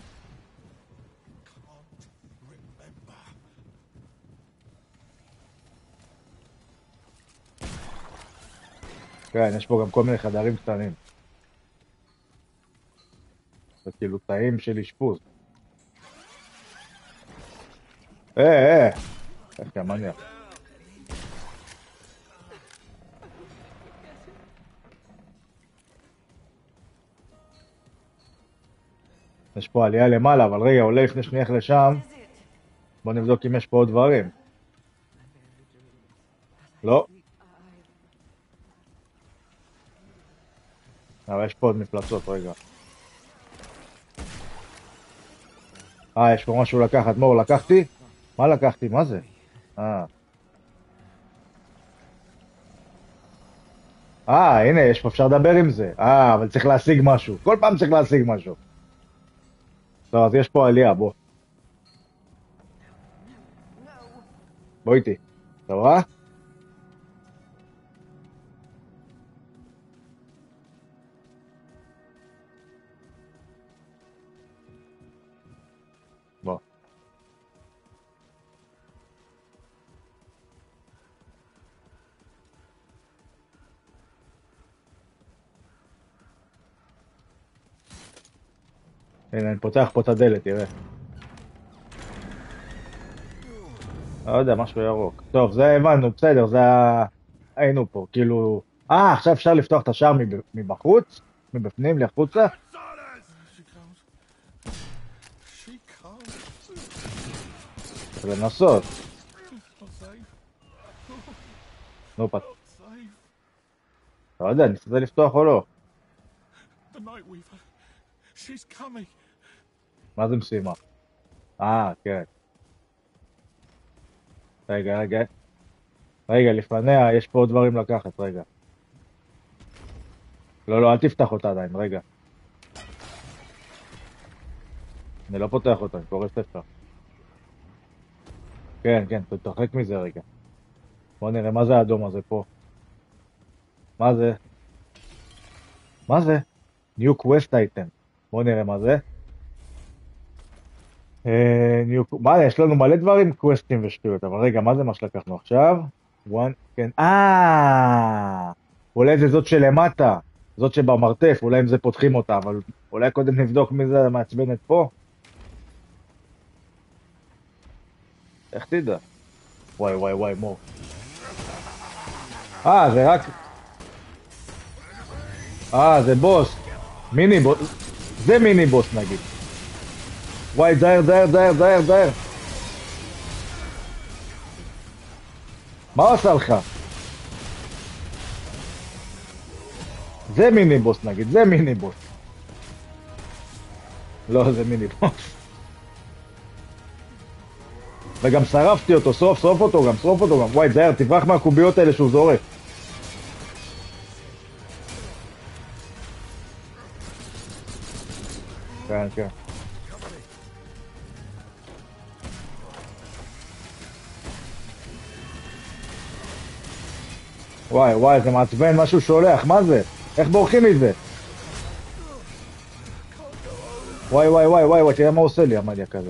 כן, יש פה גם כל מיני חדרים קטנים. זה כאילו תאים של אשפוז. אה, אה, איך כמניח. יש פה עלייה למעלה, אבל רגע, עולה לפני שנלך לשם. בוא נבדוק אם יש פה עוד דברים. לא. אבל יש פה עוד מפלצות, רגע. אה, יש פה משהו לקחת. מור, לקחתי? מה לקחתי? מה זה? אה. אה, הנה, יש פה, אפשר לדבר עם זה. אה, אבל צריך להשיג משהו. כל פעם צריך להשיג משהו. טוב, אז יש פה עלייה, בוא. בוא איתי. אתה רואה? בוא. הנה, אני פותח פה את הדלת, תראה. לא יודע, משהו ירוק. טוב, זה הבנו, בסדר, זה ה... היינו פה, כאילו... אה, עכשיו אפשר לפתוח את השער מב... מבחוץ? מבפנים, לחוצה? She can't. She can't. צריך לנסות. Not safe. נו, פת... Not safe. לא יודע, ניסית לפתוח או לא? The Night Weaver. She's coming. מה זה משימה? אה, כן. רגע, רגע. רגע, לפניה, יש פה עוד דברים לקחת, רגע. לא, לא, אל תפתח אותה עדיין, רגע. אני לא פותח אותה, אני קורא ספר. כן, כן, תתרחק מזה רגע. בוא נראה, מה זה האדום הזה פה? מה זה? מה זה? New Quest Item. בוא נראה מה זה. אה, New... מה, יש לנו מלא דברים, קווסטים ושטויות, אבל רגע, מה זה מה שלקחנו עכשיו? One, כן, אה, אולי זה זאת שלמטה, זאת שבמרתף, אולי עם זה פותחים אותה, אבל אולי קודם נבדוק מי זה מעצבנת פה. איך תדע? וואי וואי וואי, מור. אה, זה רק... אה, זה בוס. מיני בוס. זה מיני בוס נגיד. וואי, זהר, זהר, זהר, זהר, זהר. מה הוא עשה לך? זה מיני בוס נגיד, זה מיני בוס. לא, זה מיני בוס. וגם שרפתי אותו, שרוף, שרוף אותו גם, שרוף אותו גם. וואי, זהר, תברח מהקוביות האלה שהוא זורק. כן, כן. וואי, וואי, זה מעצבן משהו שולח, מה זה? איך בורחים מזה? וואי, וואי, וואי, וואי, וואי, תראה מה עושה לי המדיה כזה.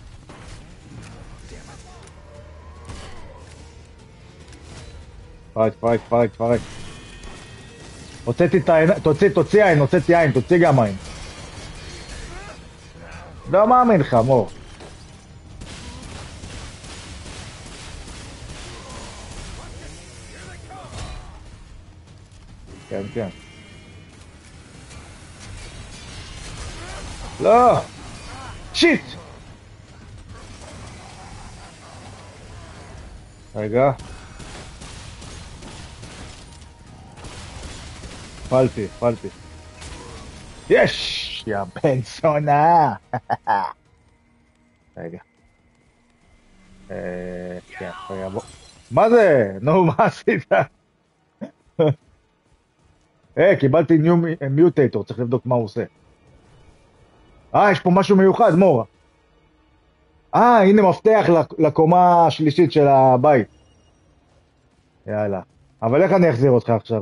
פרק, פרק, פרק, פרק. הוצאתי את העין, תוציא, תוציא עין, הוצאתי עין, תוציא גם עין. לא מאמין לך, מור. כן, כן. לא! שיט! רגע. פלתי, פלתי. יש! יא בן זונה! רגע. אה... כן, רגע, בוא. מה זה? נו, מה עשית? אה, קיבלתי ניו מיוטייטור, צריך לבדוק מה הוא עושה. אה, יש פה משהו מיוחד, מור. אה, הנה מפתח לקומה השלישית של הבית. יאללה. אבל איך אני אחזיר אותך עכשיו?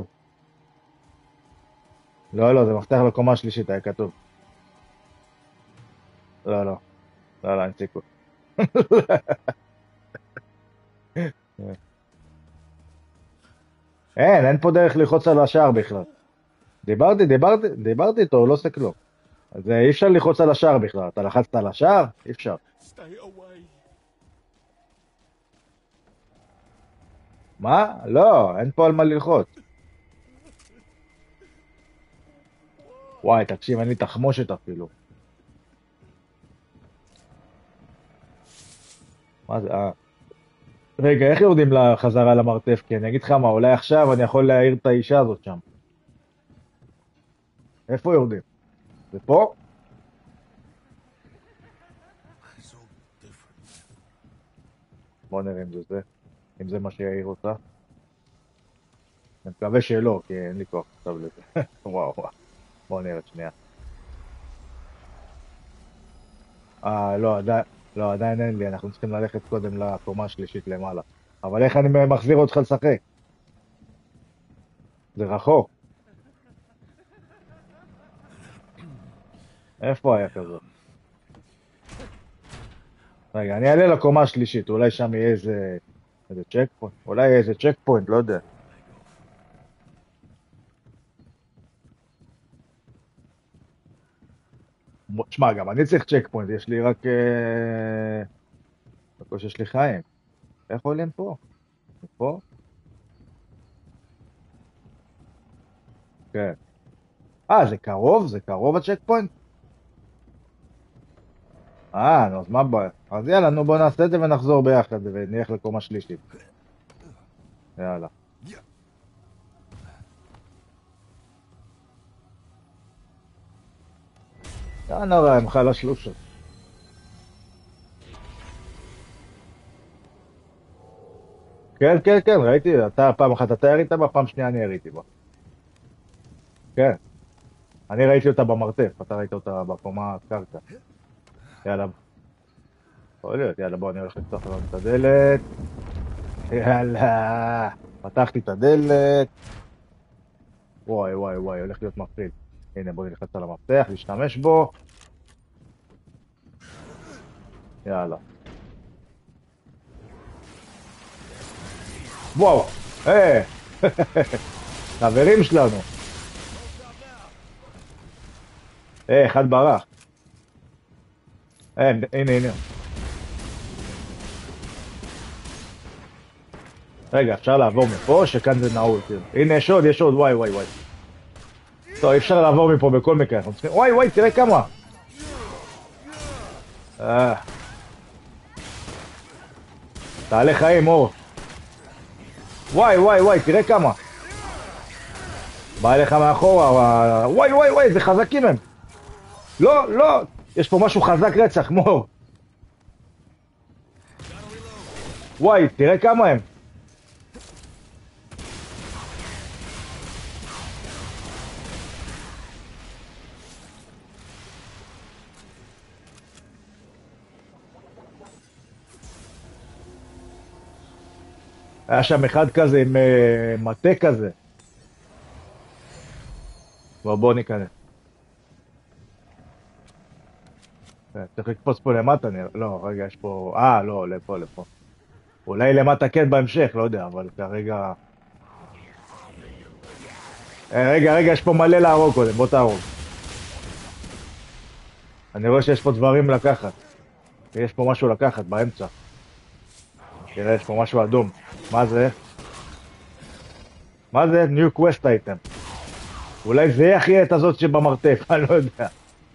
לא, לא, זה מפתח לקומה השלישית, היה כתוב. לא, לא. לא, לא, אין סיכוי. אין, אין פה דרך ללחוץ על השער בכלל. דיברתי, דיברתי, דיברתי איתו, הוא לא עושה כלום. אז אי אפשר ללחוץ על השער בכלל. אתה לחצת על השער? אי אפשר. Stay away. מה? לא, אין פה על מה ללחוץ. וואי, תקשיב, אין לי תחמושת אפילו. מה זה? אה. רגע, איך יורדים לחזרה למרתף? כי אני אגיד לך מה, אולי עכשיו אני יכול להעיר את האישה הזאת שם. איפה יורדים? זה פה? So different. בוא נראה אם זה זה. אם זה מה שיעיר אותה. אני מקווה שלא, כי אין לי כוח עכשיו לזה. וואו, וואו. בוא נראה שנייה. אה, לא, עדיין, לא, עדיין אין לי. אנחנו צריכים ללכת קודם לקומה השלישית למעלה. אבל איך אני מחזיר אותך לשחק? זה רחוק. איפה היה כזה? רגע, אני אעלה לקומה השלישית, אולי שם יהיה איזה... איזה צ'ק פוינט? אולי יהיה איזה צ'ק פוינט, לא יודע. תשמע, גם אני צריך צ'ק פוינט, יש לי רק... אה, בקושי יש לי חיים. איך עולים פה? פה? כן. אה, זה קרוב? זה קרוב הצ'ק פוינט? אה, נו, אז מה הבעיה? אז יאללה, נו בוא נעשה את זה ונחזור ביחד ונלך לקומה שלישית. יאללה. לא נורא, הם חלש לושות. כן, כן, כן, ראיתי, אתה פעם אחת אתה ירית בה, פעם שנייה אני יריתי בה. כן. אני ראיתי אותה במרתף, אתה ראית אותה בקומה קרקע. יאללה. יכול להיות, יאללה בוא, אני הולך לפתוח לנו את הדלת. יאללה. פתחתי את הדלת. וואי וואי וואי, הולך להיות מפחיד. הנה בוא נלחץ על המפתח, להשתמש בו. יאללה. וואו, היי. חברים שלנו. היי, אחד ברח. הנה, הנה, הנה. רגע, אפשר לעבור מפה, שכאן זה נעול, כאילו. הנה, יש עוד, יש עוד, וואי, וואי, וואי. טוב, אי אפשר לעבור מפה בכל מקרה, אנחנו צריכים... וואי, וואי, תראה כמה. אה. תעלה חיים, אור. וואי, וואי, וואי, תראה כמה. בא אליך מאחורה, וואי, וואי, וואי, זה חזקים הם. לא, לא, יש פה משהו חזק רצח, מור. וואי, תראה כמה הם. היה שם אחד כזה עם uh, מטה כזה. בוא, בוא ניכנס. צריך לקפוץ פה למטה, נראה. לא, רגע, יש פה... אה, לא, לפה, לפה. אולי למטה כן בהמשך, לא יודע, אבל כרגע... אה, רגע, רגע, יש פה מלא להרוג קודם, בוא תהרוג. אני רואה שיש פה דברים לקחת. יש פה משהו לקחת באמצע. תראה, יש פה משהו אדום. מה זה? מה זה? New Quest Item. אולי זה יכריע את הזאת שבמרתף, אני לא יודע.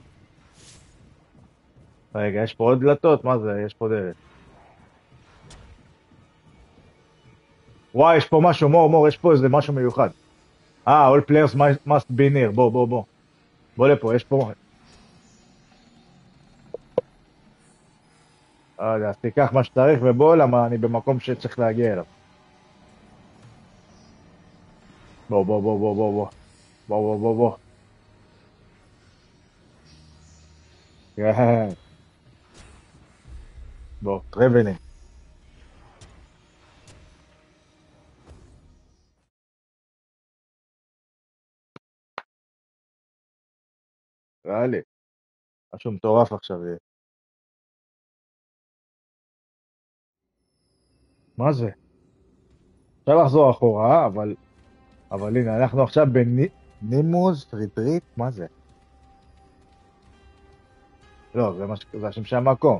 רגע, יש פה עוד דלתות? מה זה? יש פה דלת. וואי, יש פה משהו, מור, מור, יש פה איזה משהו מיוחד. אה, all players must be near. בוא, בוא, בוא. בוא לפה, יש פה... לא יודע, אז תיקח מה שצריך ובוא, למה אני במקום שצריך להגיע אליו. בוא, בוא, בוא, בוא, בוא, בוא. בוא, בוא, בוא, בוא. כן. בוא, טרבלינג. ראה לי. משהו מטורף עכשיו יהיה. מה זה? אפשר לחזור אחורה, אבל... אבל הנה, אנחנו עכשיו בנימוז ריטריט, מה זה? לא, זה, מש... זה השם של המקום.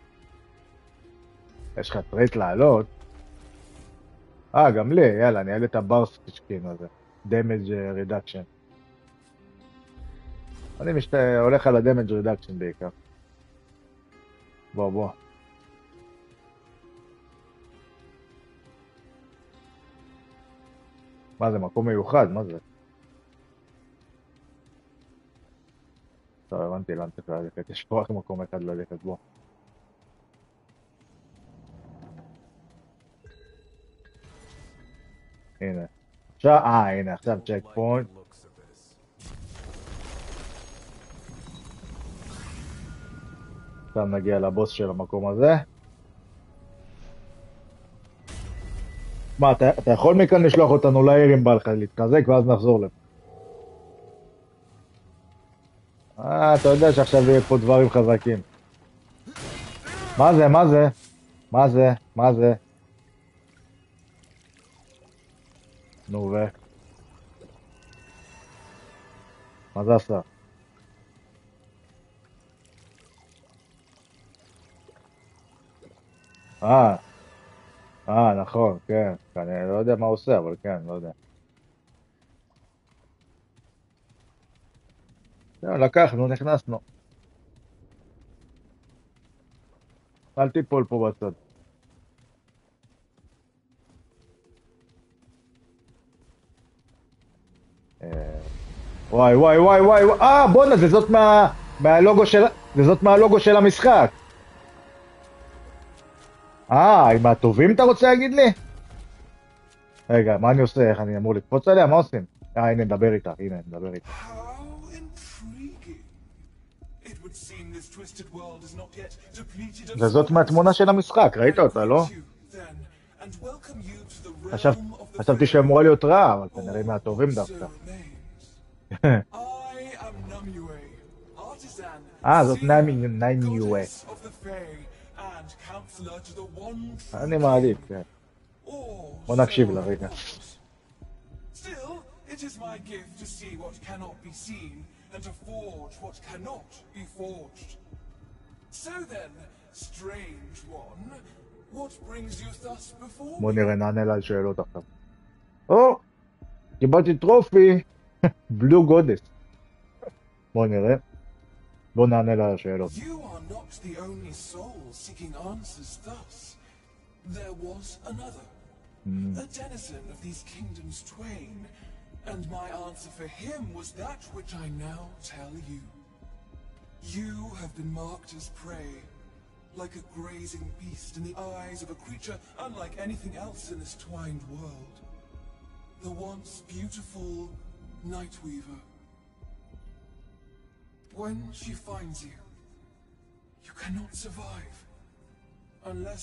יש לך טריט לעלות. אה, גם לי, יאללה, אני אעלה את הברסט שקים הזה. damage reduction. אני משת... הולך על ה-damage reduction בעיקר. בוא, בוא. מה זה, מקום מיוחד? מה זה? טוב, הבנתי לאן צריך ללכת. יש פה רק מקום אחד ללכת, בוא. הנה. עכשיו, אה, הנה, עכשיו צ'ק פוינט. עכשיו נגיע לבוס של המקום הזה. מה, אתה, אתה יכול מכאן לשלוח אותנו לעיר אם בא לך להתחזק, ואז נחזור לפה. אה, אתה יודע שעכשיו יהיה פה דברים חזקים. מה זה, מה זה? מה זה? מה זה? נו ו... מה זה עשה? אה, אה, נכון, כן. אני לא יודע מה הוא עושה, אבל כן, לא יודע. זהו, לקחנו, נכנסנו. אל תיפול פה בצד. אה, וואי, וואי, וואי, וואי, וואי. אה, בואנה, זה זאת מה... מהלוגו של... זה זאת מהלוגו של המשחק. אה, עם הטובים אתה רוצה להגיד לי? רגע, מה אני עושה? איך אני אמור לקפוץ עליה? מה עושים? אה, הנה, נדבר איתה. הנה, נדבר איתה. How intriguing. It would seem this twisted world is not yet depleted of וזאת מהתמונה של המשחק, ראית אותה, לא? then, and welcome you to the חשב, realm of the חשבתי שאמורה להיות רעה, אבל כנראה מהטובים so דווקא. remains. I am Namue, artisan, אה, זאת seer, נמי, נמיואה. goddess of the Fae, and counselor to the one true אני מעדיף, כן. Or בוא נקשיב so לה I רגע. thought. Still, it is my gift to see what cannot be seen, and to forge what cannot be forged. So then, strange one, what brings you thus before בוא me? נראה, נענה לה על שאלות עכשיו. או, קיבלתי טרופי, בלו גודס. בוא נראה. בוא נענה לה על השאלות. You are not the only soul seeking answers thus. There was another, a denizen of these kingdoms twain, and my answer for him was that which I now tell you. You have been marked as prey, like a grazing beast in the eyes of a creature unlike anything else in this twined world. The once beautiful Nightweaver. When she finds you, you cannot survive, unless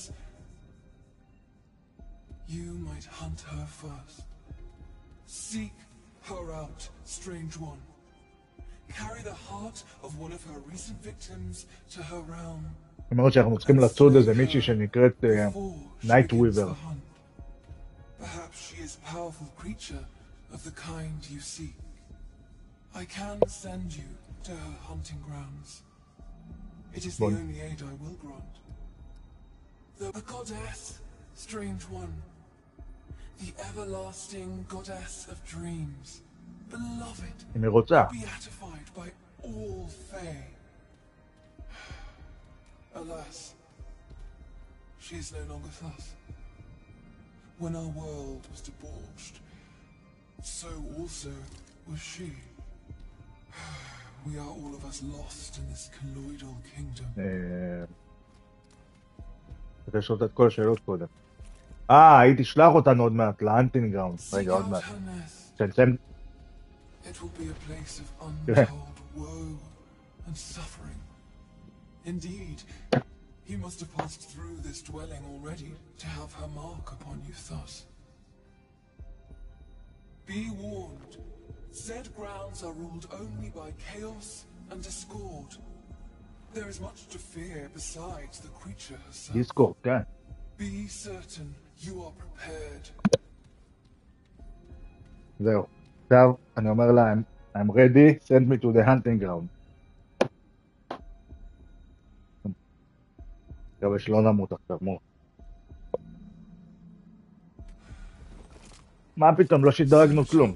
you might hunt her first. Seek her out, strange one. Carry the heart of one of her recent victims to her realm. זאת אומרת שאנחנו צריכים לצוד איזה מישהי שנקראת נייטוויבר. Perhaps she is a powerful creature of the kind you seek. I can send you to her hunting grounds. It is the Bon. only aid I will grant. The a goddess, strange one. The everlasting goddess of dreams. Beloved, אם היא רוצה. beatified by all Fae. Alas, she is no longer thus. When our world was debauched, so also was she. We are all of us lost in this colloidal kingdom. אה, צריך לשאול את כל השאלות קודם. אה, היא תשלח אותנו עוד מעט לאנטינג גראונד. Seek רגע, עוד out מעט. her nest. תצלם. It will be a place of Yeah. untold woe and suffering. Indeed, he must have passed through this dwelling already to have her mark upon you thus. Be warned, said grounds are ruled only by chaos and discord. There is much to fear besides the creature herself. דיסקורד, כן. Be certain you are prepared. זהו. עכשיו אני אומר להם, I'm ready, send me to the hunting ground. מקווה שלא נמות עכשיו, מו. מה פתאום, לא שדרגנו כלום.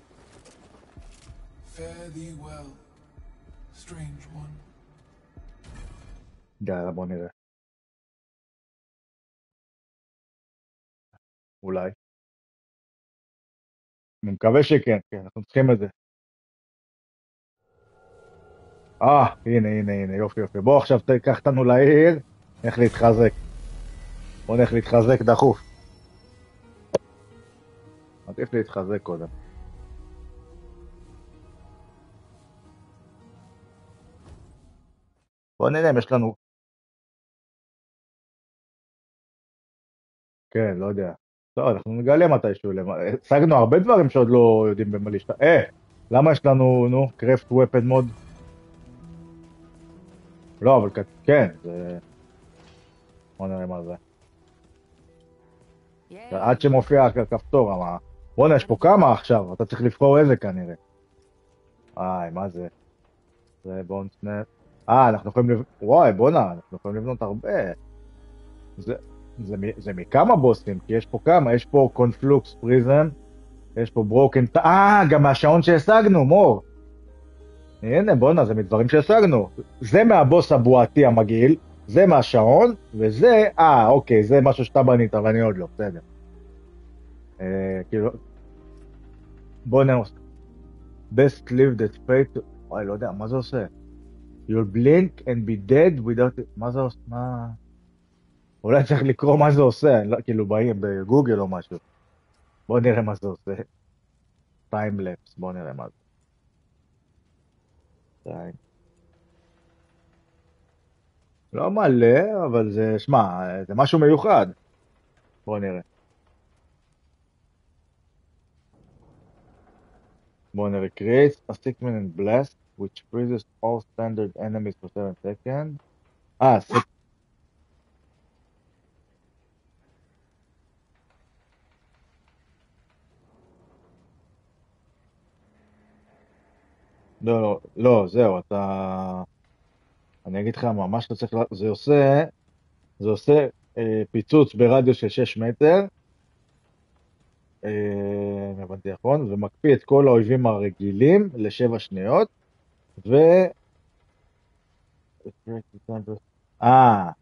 Fare thee well, strange one. יאללה, בוא נראה. אולי. אני מקווה שכן, כן, אנחנו צריכים את זה. אה, הנה, הנה, הנה, יופי, יופי. בוא עכשיו תיקח אותנו לעיר, איך להתחזק. בוא נלך להתחזק דחוף. עדיף להתחזק קודם. בוא נראה אם יש לנו... כן, לא יודע. טוב, אנחנו נגלה מתישהו. למה- השגנו הרבה דברים שעוד לא יודעים במה להשתמש. אה, למה יש לנו, נו, קרפט ופן מוד? לא, אבל כ- כן, זה... בוא נראה מה זה. Yeah, עד שמופיע הכפתור, אבל... בוא'נה, יש פה כמה עכשיו, אתה צריך לבחור איזה כנראה. איי, מה זה? זה בונסנט. אה, אנחנו יכולים לבנות... וואי, בוא'נה, אנחנו יכולים לבנות הרבה. זה, זה, מ- זה מכמה בוסים, כי יש פה כמה, יש פה קונפלוקס פריזם, יש פה ברוקן... אה, גם מהשעון שהשגנו, מור. הנה, בוא'נה, זה מדברים שהשגנו. זה מהבוס הבועתי המגעיל, זה מהשעון, וזה... אה, אוקיי, זה משהו שאתה בנית, ואני עוד לא, בסדר. אה, כאילו... בוא נראה. best live that fate... וואי, לא יודע, מה זה עושה? you'll blink and be dead without... מה זה עושה? מה... אולי צריך לקרוא מה זה עושה, אני לא, כאילו באים בגוגל או משהו. בוא נראה מה זה עושה. טיימלפס, בוא נראה מה זה. טיים. לא מלא, אבל זה, שמע, זה משהו מיוחד. בוא נראה. בוא נראה. creates a segment and blast, which freezes all standard enemies for seven seconds. אה, ס... לא, לא, לא, זהו, אתה... אני אגיד לך מה, מה שאתה צריך, לה- זה עושה, זה עושה אה, פיצוץ ברדיוס של שש מטר, אה, אם הבנתי נכון, ומקפיא את כל האויבים הרגילים לשבע שניות, ו... אה,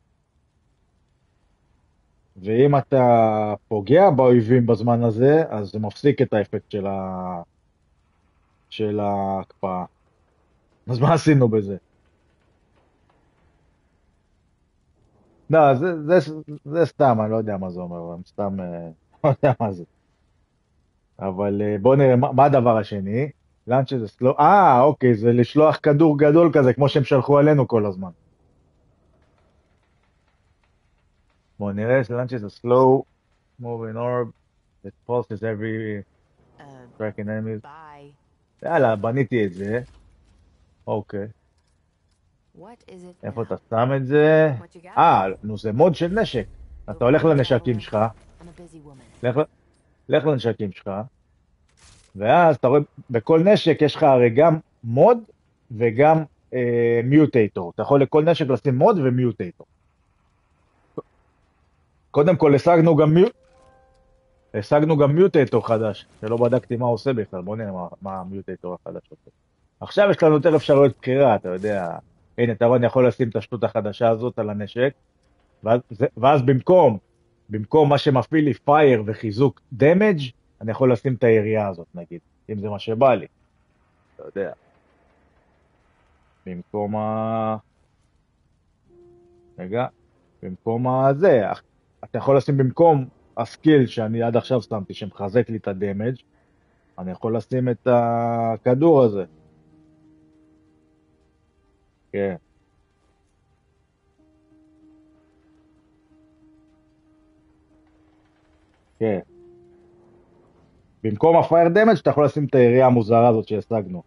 ואם אתה פוגע באויבים בזמן הזה, אז זה מפסיק את האפקט של ה... של ההקפאה. אז מה עשינו בזה? לא, זה, זה, זה סתם, אני לא יודע מה זה אומר, אני סתם, אה, לא יודע מה זה. אבל אה, בוא נראה, מה, מה הדבר השני? לאנץ' זה סלו... אה, אוקיי, זה לשלוח כדור גדול כזה, כמו שהם שלחו עלינו כל הזמן. בוא נראה, לאנץ' זה slow moving orb, that pulses every Uh, striking enemies. bye. יאללה, בניתי את זה. אוקיי. What is it איפה now? אתה שם את זה? What you got? אה, נו, זה מוד של נשק. אתה הולך לנשקים שלך, I'm a busy woman. לך, לך לנשקים שלך, ואז אתה רואה, בכל נשק יש לך הרי גם מוד וגם אה, מיוטייטור. אתה יכול לכל נשק לשים מוד ומיוטייטור. קודם כל השגנו גם מיוט... השגנו גם מיוטייטור חדש, שלא בדקתי מה הוא עושה בכלל, בוא נראה מה, מה המיוטייטור החדש עושה. עכשיו יש לנו יותר אפשרויות בחירה, אתה יודע, הנה, אתה רואה, אני יכול לשים את השטות החדשה הזאת על הנשק, ואז, זה- ואז במקום, במקום מה שמפעיל לי פייר וחיזוק דמג', אני יכול לשים את הירייה הזאת, נגיד, אם זה מה שבא לי, אתה יודע. במקום ה... רגע, במקום הזה, אתה יכול לשים במקום הסקיל שאני עד עכשיו שמתי, שמחזק לי את הדמג', אני יכול לשים את הכדור הזה. כן, כן. במקום הפייר דמג' אתה יכול לשים את הירייה המוזרה הזאת שהשגנו.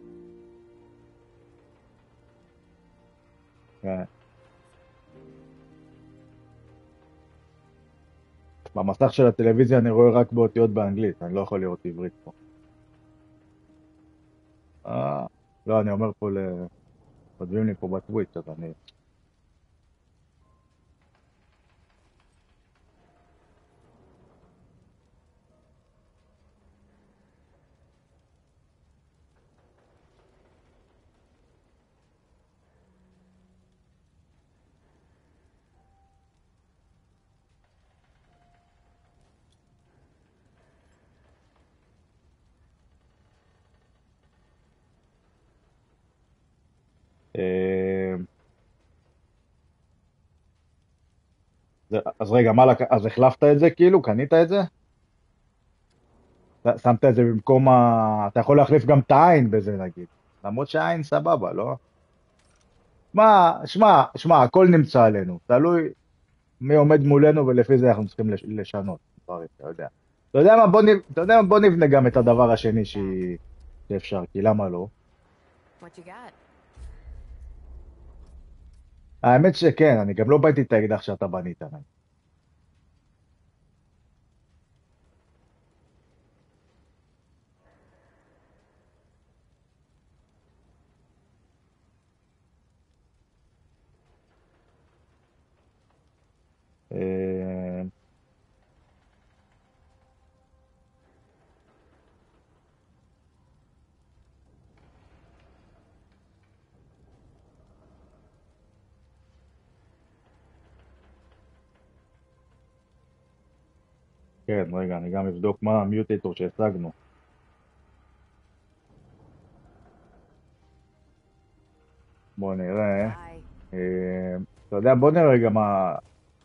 כן. במסך של הטלוויזיה אני רואה רק באותיות באנגלית, אני לא יכול לראות עברית פה. אה, לא, אני אומר פה ל... כותבים לי פה בטוויץ', אז אני... אה, זה- אז רגע, מה לק... אז החלפת את זה כאילו? קנית את זה? ש- שמת את זה במקום ה... אתה יכול להחליף גם את העין בזה נגיד. למרות שהעין סבבה, לא? שמע, שמע, שמע, הכל נמצא עלינו. תלוי מי עומד מולנו ולפי זה אנחנו צריכים לש- לשנות. דברים, אתה יודע. אתה יודע מה, בוא נב... אתה יודע מה, בוא נבנה גם את הדבר השני ש... שאפשר, כי למה לא? What you got? האמת שכן, אני גם לא באתי את האקדח שאתה בנית. אה, כן, רגע, אני גם אבדוק מה המיוטטור שהשגנו. בוא נראה. Bye. אה, אתה יודע, בוא נראה רגע מה...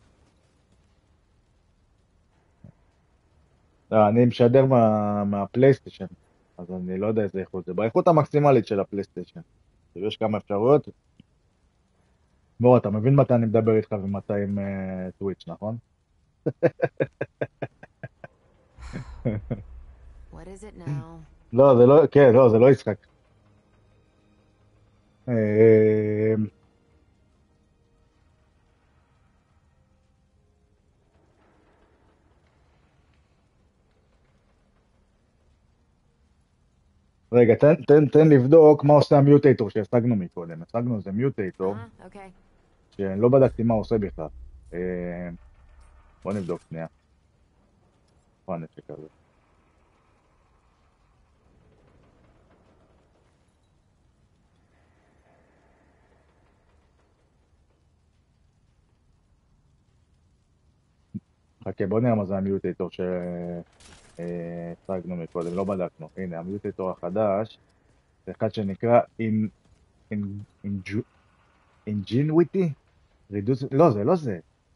לא, אני משדר מה... מהפלייסטיישן, אז אני לא יודע איזה איכות זה. באיכות המקסימלית של הפלייסטיישן. יש כמה אפשרויות. בוא, אתה מבין מתי אני מדבר איתך ומתי עם uh, טוויץ', נכון? What is it now? לא, זה לא, כן, לא, זה לא יצחק. אה, רגע, תן, תן, תן לבדוק מה עושה המיוטטור שהשגנו מקודם. השגנו איזה מיוטטור, Ah, okay. שאני לא בדקתי מה הוא עושה בכלל. אה, בוא נבדוק שנייה. איפה הנשק הזה? חכה, בוא נראה מה זה המיוטטור שהשגנו מקודם, לא בדקנו. הנה, המיוטטור החדש, זה אחד שנקרא Ingenuity? Reduce... לא, זה לא זה.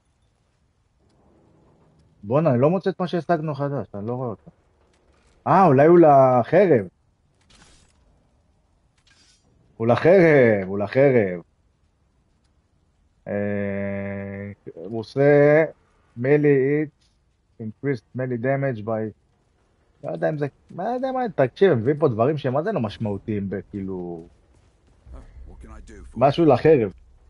בוא'נה, אני לא מוצא את מה שהשגנו חדש, אני לא רואה אותו. אה, אולי הוא לחרב. הוא לחרב, הוא לחרב. אה, הוא עושה melee hits, increased melee damage by... לא יודע אם זה... מה יודע מה, תקשיב, הם מביאים פה דברים שהם מה זה לא משמעותיים, בכאילו... What can I do for משהו לחרב.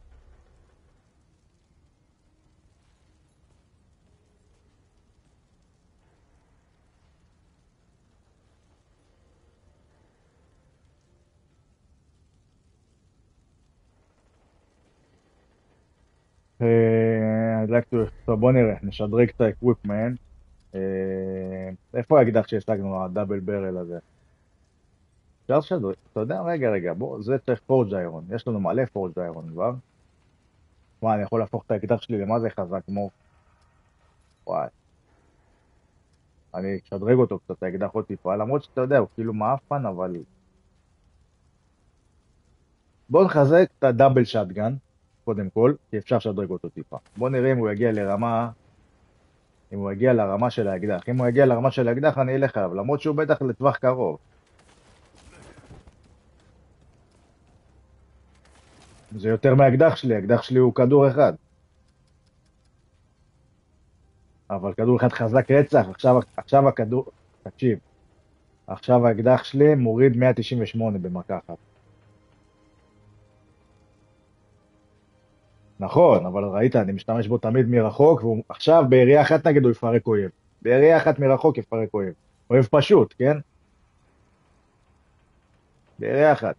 אה, I'd like to... טוב, בוא נראה, נשדרג את האקוויפמנט. אה, איפה האקדח שהשגנו, הדאבל ברל הזה? אפשר לשדרג, אתה יודע, רגע, רגע, בוא, זה צריך פורג' איירון. יש לנו מלא פורג' איירון כבר. מה, אני יכול להפוך את האקדח שלי למה זה חזק כמו... וואי. אני אשדרג אותו קצת, האקדח עוד טיפה, למרות שאתה יודע, הוא כאילו מאפן, אבל... בוא נחזק את הדאבל שטגן, קודם כל, כי אפשר לשדרג אותו טיפה. בוא נראה אם הוא יגיע לרמה... אם הוא יגיע לרמה של האקדח. אם הוא יגיע לרמה של האקדח, אני אלך עליו, למרות שהוא בטח לטווח קרוב. זה יותר מהאקדח שלי, האקדח שלי הוא כדור אחד. אבל כדור אחד חזק רצח, עכשיו, עכשיו הכדור... תקשיב. עכשיו האקדח שלי מוריד מאה תשעים ושמונה במכה אחת. נכון, אבל ראית, אני משתמש בו תמיד מרחוק, ועכשיו בירייה אחת נגד הוא יפרק אויב. בירייה אחת מרחוק יפרק אויב. אויב פשוט, כן? בירייה אחת.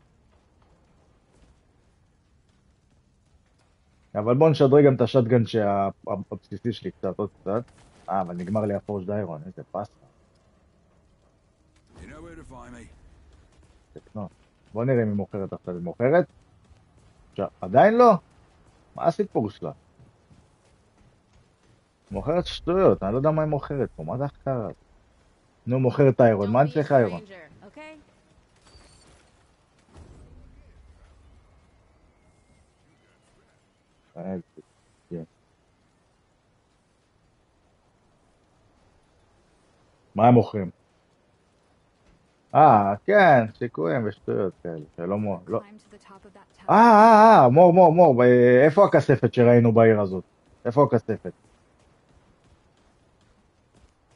אבל בוא נשדרג גם את השטגן הבסיסי שלי קצת, עוד קצת. אה, אבל נגמר לי הפורג' איירון, איזה פסה. You know where to find me. בוא נראה אם היא מוכרת עכשיו, היא מוכרת? עכשיו, עדיין לא? מה הסיפור שלה? מוכרת שטויות, אני לא יודע מה היא מוכרת פה, מה זה החקרה? נו, מוכרת איירון, מה אני צריך איירון? stranger, okay? אה, כן. מה הם מוכרים? אה, כן, סיכויים ושטויות כאלה, שלא מור, לא. Climb to the top of that tower. אה, אה, אה, מור, מור, מור, ב- איפה הכספת שראינו בעיר הזאת? איפה הכספת?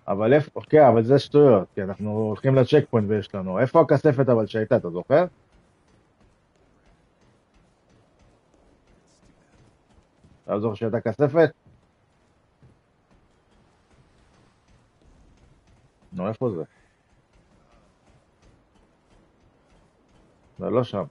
אבל איפה, אוקיי, אבל זה שטויות, כי אנחנו הולכים לצ'ק פוינט ויש לנו. איפה הכספת אבל שהייתה, אתה זוכר? אתה זוכר שהייתה כספת? נו, איפה זה? זה לא שם.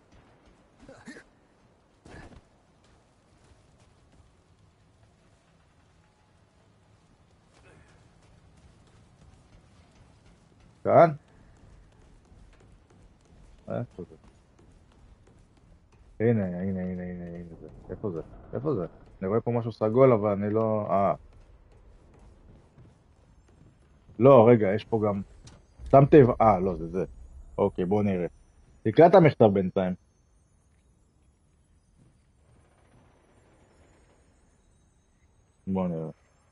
כאן? איפה זה? הנה, הנה, הנה, הנה, הנה זה. איפה זה? איפה זה? אני רואה פה משהו סגול, אבל אני לא... אה. לא, רגע, יש פה גם... שמתי... אה, לא, זה זה. אוקיי, בואו נראה. תקרא את המכתב בינתיים. בואו נראה.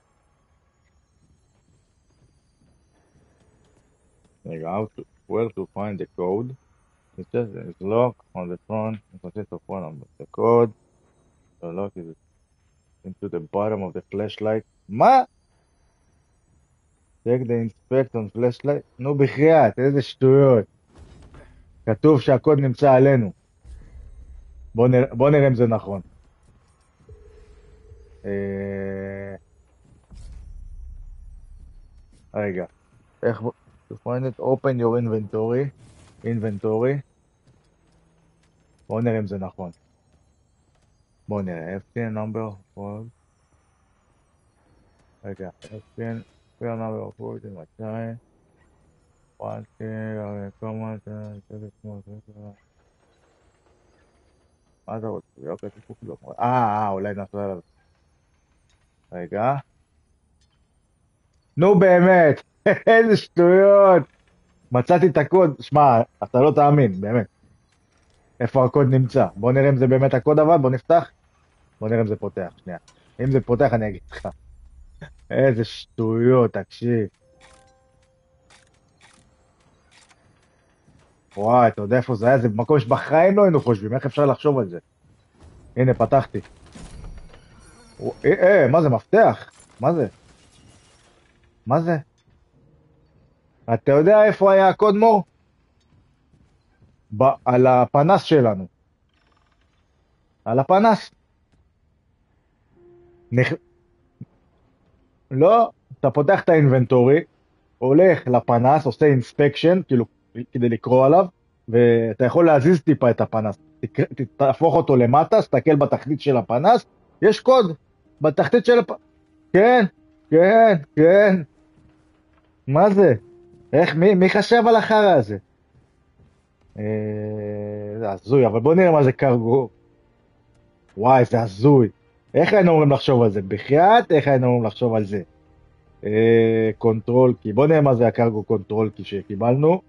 רגע, how to... where to find the code. It says it's locked on the front. It consists of one number. The code. The lock is into the bottom of the flashlight. מה? check the inspect on flashlight? נו בחייאת, איזה שטויות. כתוב שהקוד נמצא עלינו. בוא נראה, בוא נראה אם זה נכון. אה... רגע. איך... to find it, open your inventory. inventory. בוא נראה אם זה נכון. בוא נראה. F P N number of... רגע. F P N... F P N number of words in my time. one, two, comment, מה אתה רוצה? אוקיי, תפוק לא. אה, אה, אולי נעשה עליו. רגע. נו באמת, איזה שטויות. מצאתי את הקוד, שמע, אתה לא תאמין, באמת. איפה הקוד נמצא? בוא נראה אם זה באמת הקוד אבל, בוא נפתח. בוא נראה אם זה פותח, שנייה. אם זה פותח אני אגיד לך. איזה שטויות, תקשיב. וואי, אתה יודע איפה זה היה? זה במקום שבחיים לא היינו חושבים, איך אפשר לחשוב על זה? הנה, פתחתי. אה, אה, מה זה, מפתח? מה זה? מה זה? אתה יודע איפה היה הקוד מור? ב- על הפנס שלנו. על הפנס. נכ... לא, אתה פותח את האינבנטורי, הולך לפנס, עושה אינספקשן, כאילו, כדי לקרוא עליו, ואתה יכול להזיז טיפה את הפנס. תק... תהפוך אותו למטה, תסתכל בתחתית של הפנס, יש קוד. בתחתית של הפנס. כן, כן, כן. מה זה? איך, מי, מי חשב על החרא הזה? אה, זה הזוי, אבל בוא נראה מה זה קרגו. וואי, זה הזוי. איך היינו אומרים לחשוב על זה? בחייאת, איך היינו אומרים לחשוב על זה? אה, קונטרול קי. בוא נראה מה זה הקרגו קונטרול קי שקיבלנו.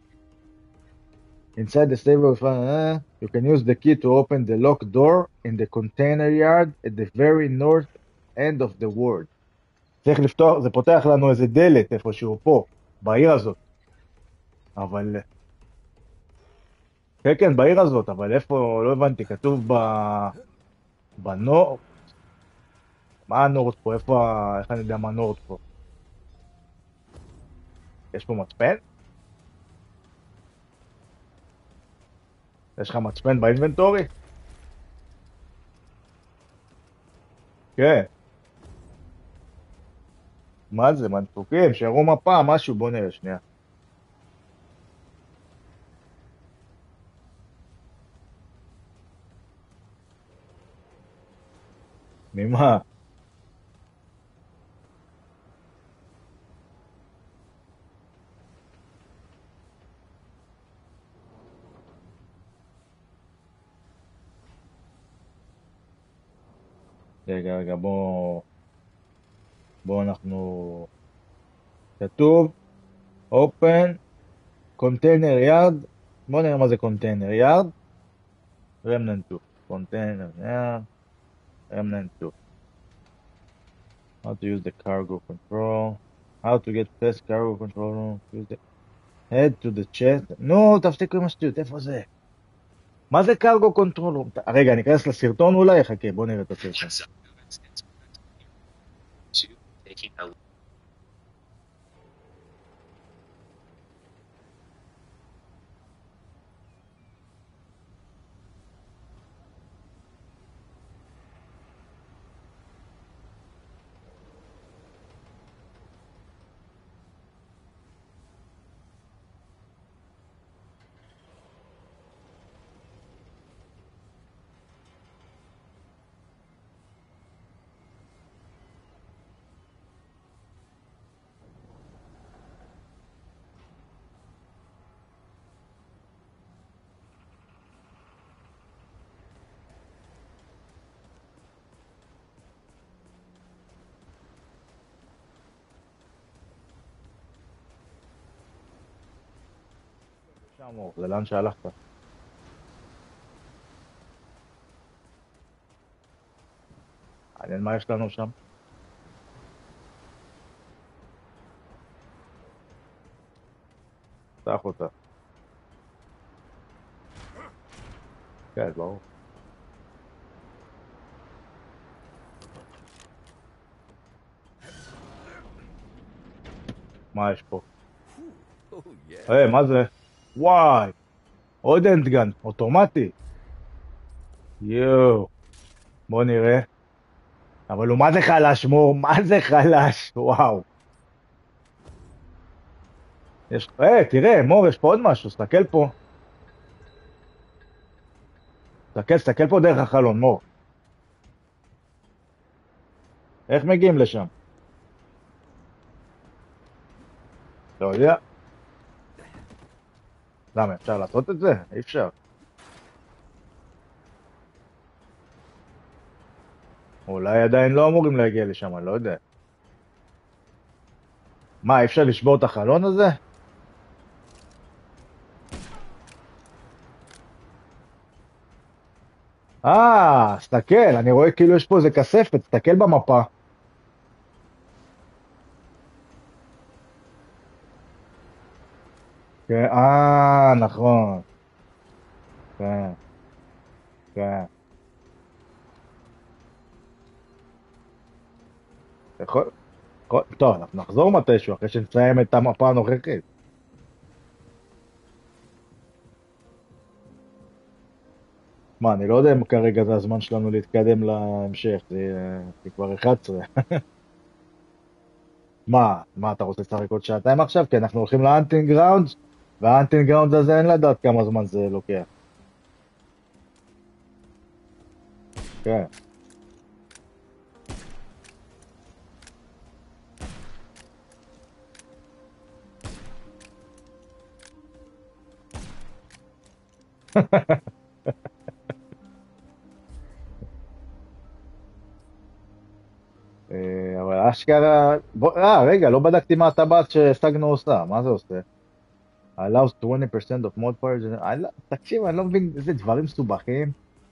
Inside the stable, uh, you can use the key to open the locked door in the container yard at the very north end of the world. צריך לפתוח, זה פותח לנו איזה דלת איפשהו פה, בעיר הזאת. אבל... כן, כן, בעיר הזאת, אבל איפה, לא הבנתי, כתוב ב... בנורט. מה הנורט פה? איפה, ה- איך אני יודע מה נורט פה? יש פה מצפן? יש לך מצפן באינבנטורי? כן. מה זה, מנפוקים? שיראו מפה, משהו, בוא נראה שנייה. ממה? רגע, רגע, בוא... בוא אנחנו... כתוב, open, container yard, בוא נראה מה זה container yard, remnant two, container yard, remnant two. How to use the cargo control, how to get past cargo control room, use the... head to the chest, נו, תפסיקו עם השטויות, איפה זה? מה זה cargo control room? רגע, אני אכנס לסרטון אולי? חכה, בוא נראה את הסרטון. Taking a אמור, זה לאן שהלכת. מעניין מה יש לנו שם. פתח אותה. כן, ברור. מה יש פה? Oh, yeah. היי, מה זה? וואי! עוד אנדגן, אוטומטי. יואו. בוא נראה. אבל הוא מה זה חלש, מור? מה זה חלש? וואו. יש... היי, תראה, מור, יש פה עוד משהו, סתכל פה. סתכל, סתכל פה דרך החלון, מור. איך מגיעים לשם? לא יודע. למה, אפשר לעשות את זה? אי אפשר. אולי עדיין לא אמורים להגיע לשם, אני לא יודע. מה, אי אפשר לשבור את החלון הזה? אה, סתכל, אני רואה כאילו יש פה איזה כספת, סתכל במפה. כן, אה, נכון. כן, כן. יכול... יכול- טוב, אנחנו נחזור מתישהו אחרי שנסיים את המפה הנוכחית. מה, אני לא יודע אם כרגע זה הזמן שלנו להתקדם להמשך, זה, זה כבר אחת עשרה. מה, מה, אתה רוצה לשחק עוד שעתיים עכשיו? כי אנחנו הולכים לאנטינג גראונד, והאנטינג גראונד הזה אין לדעת כמה זמן זה לוקח. כן. אה, אבל אשכרה... בוא, אה, רגע, לא בדקתי מה הטבעת שהשגנו עושה, מה זה עושה? allows twenty percent of mod players... אני לא- תקשיב, אני לא מבין איזה דברים מסובכים.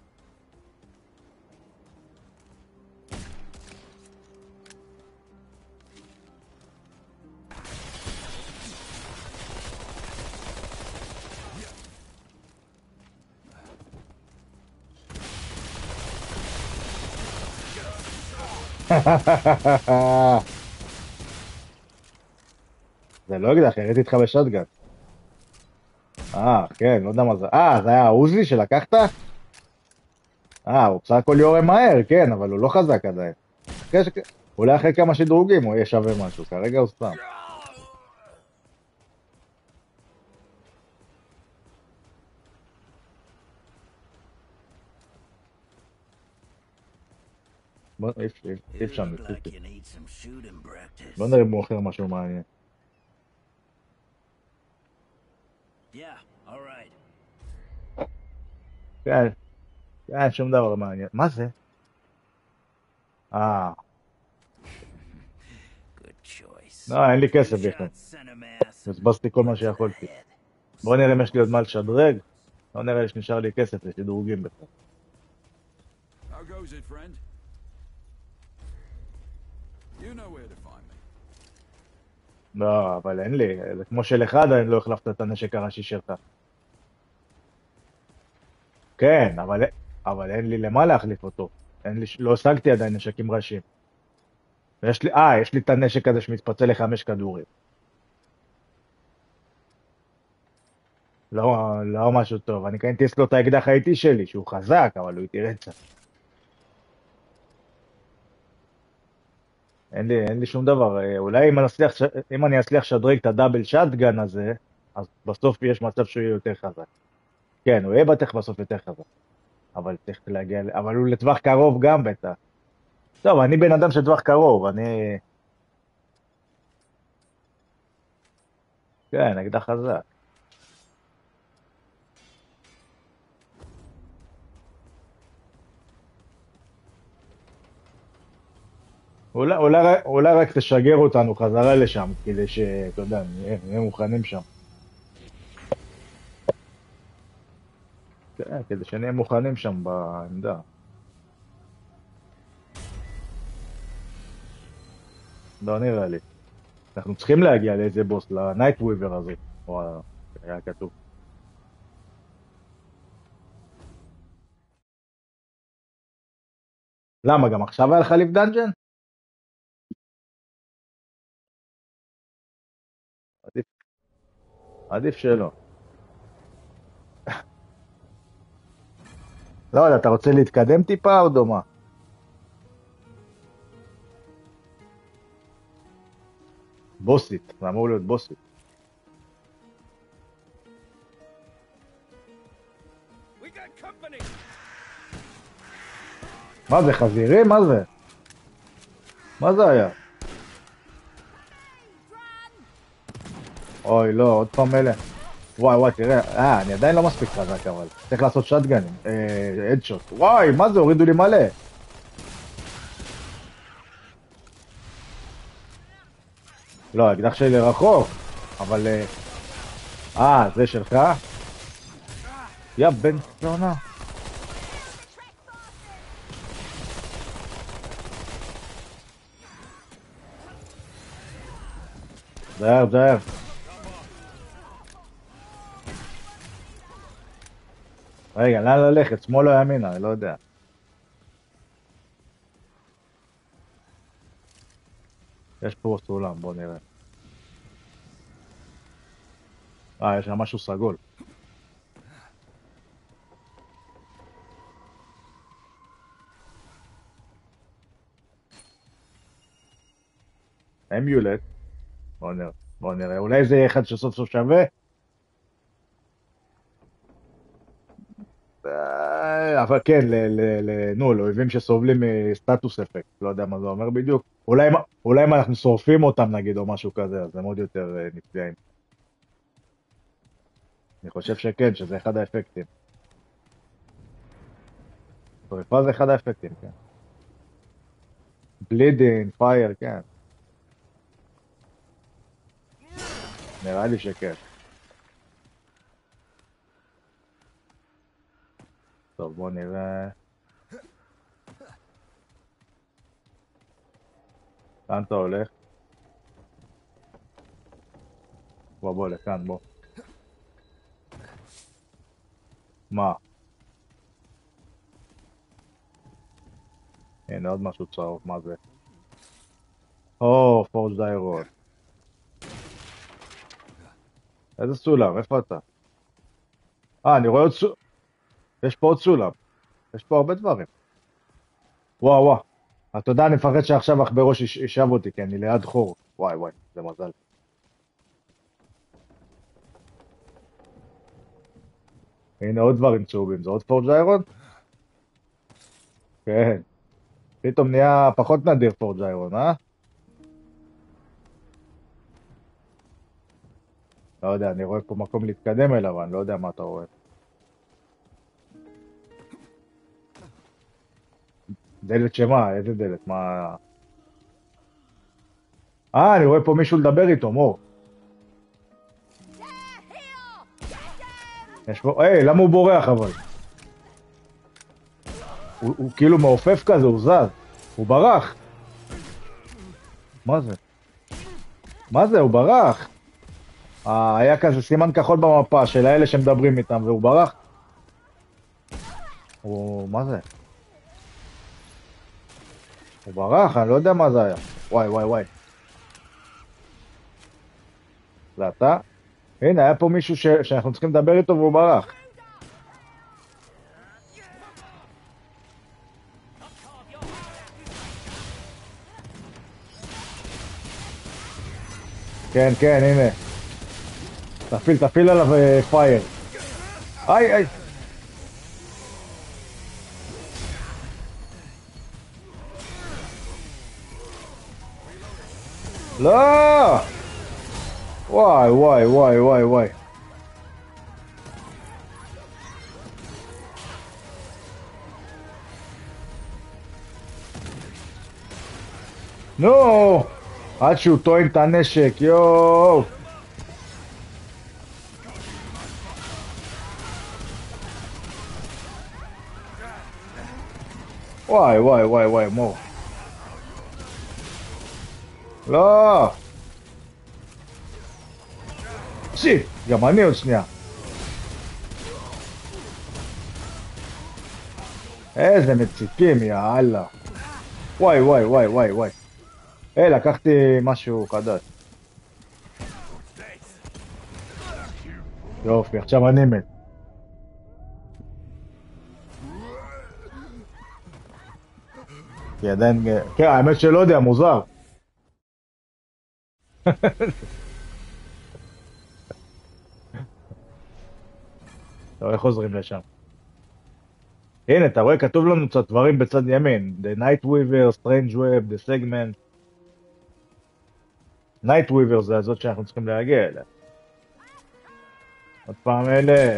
זה לא אקדח, יריתי איתך בשotgun. אה, כן, לא יודע מה זה. אה, זה היה העוזי שלקחת? אה, הוא בסך הכל יורה מהר, כן, אבל הוא לא חזק עדיין. אחרי ש... אולי אחרי כמה שדרוגים הוא יהיה שווה משהו, כרגע הוא סתם. בוא, אי אפשר, אי אפשר, Look like ניסיתי. you need some shooting practice. בוא נראה אם הוא מוכר משהו מעניין. Yeah, all right. כן, כן, שום דבר מעניין. מה זה? אה, Good choice. לא, אין לי כסף Two בכלל. shots sent him ass. בזבזתי כל מה שיכולתי. בוא נראה אם יש לי עוד מה לשדרג. לא נראה לי שנשאר לי כסף לשדרוגים בכלל. How goes it, friend? You know where to find me. לא, אבל אין לי. זה כמו שלך עדיין לא החלפת את הנשק הראשי שלך. כן, אבל, אבל אין לי למה להחליף אותו. אין לי, לא השגתי עדיין נשקים ראשיים. יש לי, אה, יש לי את הנשק הזה שמתפצל לחמש כדורים. לא, לא משהו טוב. אני קניתי אצלו את האקדח האיטי שלי, שהוא חזק, אבל הוא איתי רצח. אין לי, אין לי שום דבר. אה, אולי אם אני אצליח, ש- אם אני אצליח לשדרג את הדאבל שאטגן הזה, אז בסוף יש מצב שהוא יהיה יותר חזק. כן, הוא יהיה בטח בסוף יותר חזק. אבל צריך להגיע, ל- אבל הוא לטווח קרוב גם בטח. טוב, אני בן אדם של טווח קרוב, אני... כן, אקדח חזק. אולי, אולי, רק- אולי רק תשגר אותנו חזרה לשם, כדי שאתה יודע, נהיה נהיה מוכנים שם. כן, כדי שנהיה מוכנים שם בעמדה. לא נראה לי. אנחנו צריכים להגיע לאיזה בוס, לנייט וויבר הזה. וואלה, היה כתוב. למה, גם עכשיו היה לך ליב דאנג'ן? עדיף, עדיף שלא. לא יודע, אתה רוצה להתקדם טיפה או דומה? בוסית, זה אמור להיות בוסית. מה זה, חזירים? מה זה? מה זה היה? אוי, לא, עוד פעם אלה. וואי, וואי, תראה, אה, אני עדיין לא מספיק חזק, אבל צריך לעשות שטגנים, אה, הדשוט. וואי, מה זה, הורידו לי מלא. לא, האקדח שלי רחוק, אבל... אה, אה, זה שלך? יא, בן זונה. זהר, זהר. רגע, לאן ללכת? שמאל או ימינה? אני לא יודע. יש פה סולם, בוא נראה. אה, יש שם משהו סגול. אמיולט. בוא נראה, בוא נראה. אולי זה יהיה אחד שסוף סוף שווה? אה, אבל כן, ל, ל, ל, נו, לאויבים שסובלים מסטטוס אפקט. לא יודע מה זה אומר בדיוק. אולי, אם- אולי אם אנחנו שורפים אותם נגיד או משהו כזה, אז הם עוד יותר אה, נפגעים. אני חושב שכן, שזה אחד האפקטים. שורפה זה אחד האפקטים, כן. בלידינג, פייר, כן. נראה לי שכן. טוב, בוא נראה. לאן אתה הולך? בוא, בוא, לכאן, בוא. מה? הנה, עוד משהו צהוב, מה זה? או, פורג' דיירון. איזה סולם? איפה אתה? אה, אני רואה עוד סולם. יש פה עוד סולם. יש פה הרבה דברים. וואו, וואו. אתה יודע, אני מפחד שעכשיו עכברוש יש- ישב אותי, כי אני ליד חור. וואי, וואי, זה מזל. הנה עוד דברים צהובים. זה עוד פורג' דיירון? כן. פתאום נהיה פחות נדיר פורג' דיירון, אה? לא יודע, אני רואה פה מקום להתקדם אליו, אני לא יודע מה אתה רואה. דלת שמה? איזה דלת? מה... אה, אני רואה פה מישהו לדבר איתו, מור. יש פה... היי, למה הוא בורח אבל? הוא, הוא כאילו מעופף כזה, הוא זז. הוא ברח. מה זה? מה זה? הוא ברח. אה, היה כזה סימן כחול במפה של האלה שמדברים איתם, והוא ברח. הוא... מה זה? הוא ברח, אני לא יודע מה זה היה. וואי, וואי, וואי. זה אתה? הנה, היה פה מישהו ש... שאנחנו צריכים לדבר איתו והוא ברח. כן, כן, הנה. תפעיל, תפעיל עליו אה, פייר. איי, איי. לא! וואי, וואי, וואי, וואי, וואי. נו! עד שהוא טוען את הנשק, יואו! וואי וואי וואי וואי מור. לא! שיט! גם אני עוד שנייה. איזה מציקים, יאללה. וואי וואי וואי וואי וואי. היי, לקחתי משהו חדש. יופי, עכשיו אני מת. כי עדיין... כן, האמת שלא יודע, מוזר. טוב, איך חוזרים לשם? הנה, אתה רואה, כתוב לנו קצת דברים בצד ימין. The Night Weaver, Strange Web, The Segment. Night Weaver זה הזאת שאנחנו צריכים להגיע אליה. עוד פעם אלה.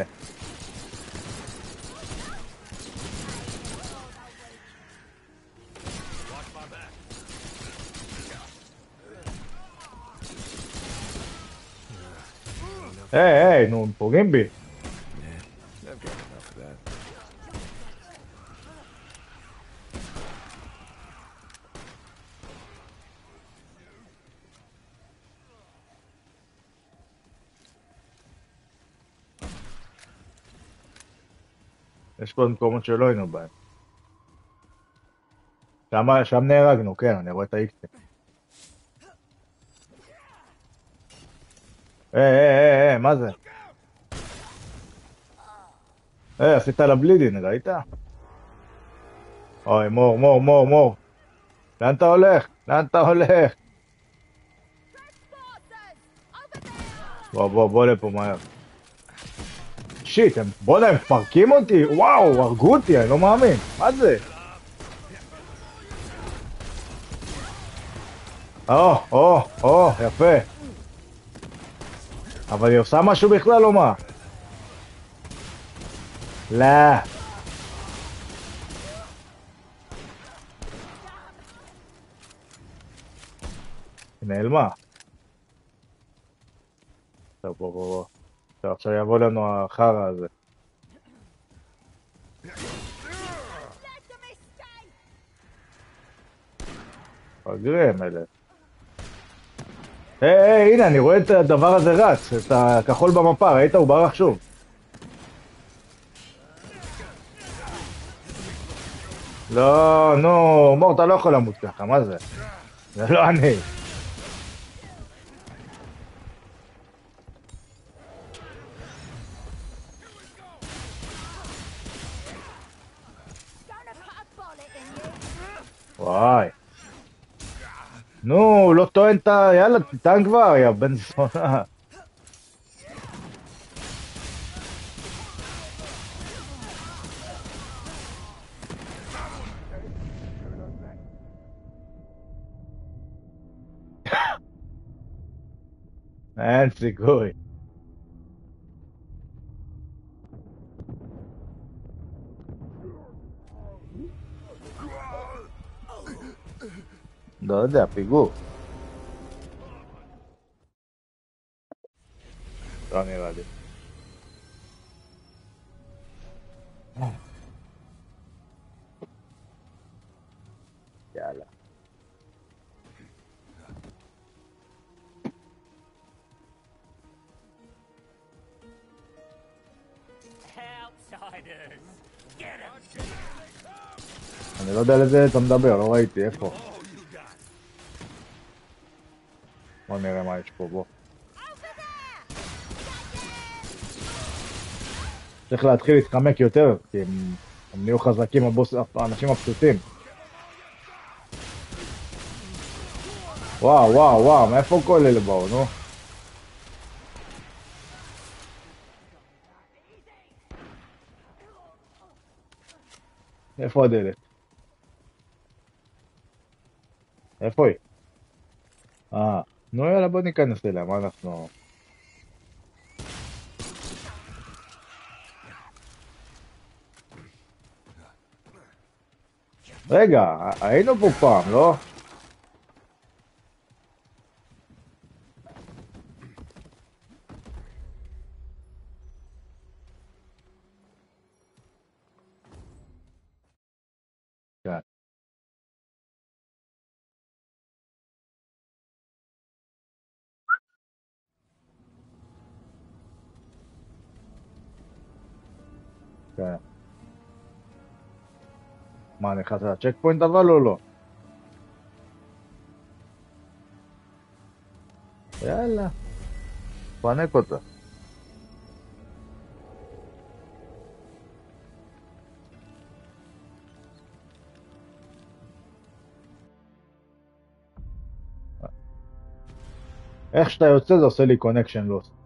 היי, היי, נו, הם פוגעים בי. I've got enough of that. יש פה מקומות שלא היינו בהם. שם, שם נהרגנו, כן, אני רואה את האיקסים. היי, היי, היי, מה זה? היי, עשית לה בלידין, ראית? אוי, מור, מור, מור, מור. לאן אתה הולך? לאן אתה הולך? בוא, בוא, בוא לפה מהר. שיט, הם, בוא'נה, הם מפרקים אותי, וואו, הרגו אותי, אני לא מאמין. מה זה? או, או, או, יפה. אבל היא עושה משהו בכלל או מה? לא. היא נעלמה. טוב, בוא, בוא, בוא. טוב, עכשיו יבוא לנו החרא הזה. פגרים אלה. היי, היי, הנה, אני רואה את הדבר הזה רץ, את הכחול במפה, ראית? הוא ברח שוב. לא, נו, מור, אתה לא יכול למות ככה, מה זה? זה לא אני. וואי. נו, לא טוען את ה... יאללה, תטען כבר, יא בן זונה. אין סיכוי. לא יודע, פיגור. לא נראה לי. יאללה. אני לא יודע על איזה אתה מדבר, לא ראיתי, איפה? בוא נראה מה יש פה, בוא. צריך להתחיל להתחמק יותר, כי הם, הם נהיו חזקים, הבוס, האנשים הפשוטים. וואו, וואו, וואו, מאיפה כל אלה באו, נו? איפה הדלת? איפה היא? אה, נו יאללה בוא ניכנס אליה, מה אנחנו... רגע, היינו פה פעם, לא? כן. מה, נכנסת לצ'ק פוינט אבל או לא? יאללה. פנק אותה. איך שאתה יוצא זה עושה לי קונקשן לוס.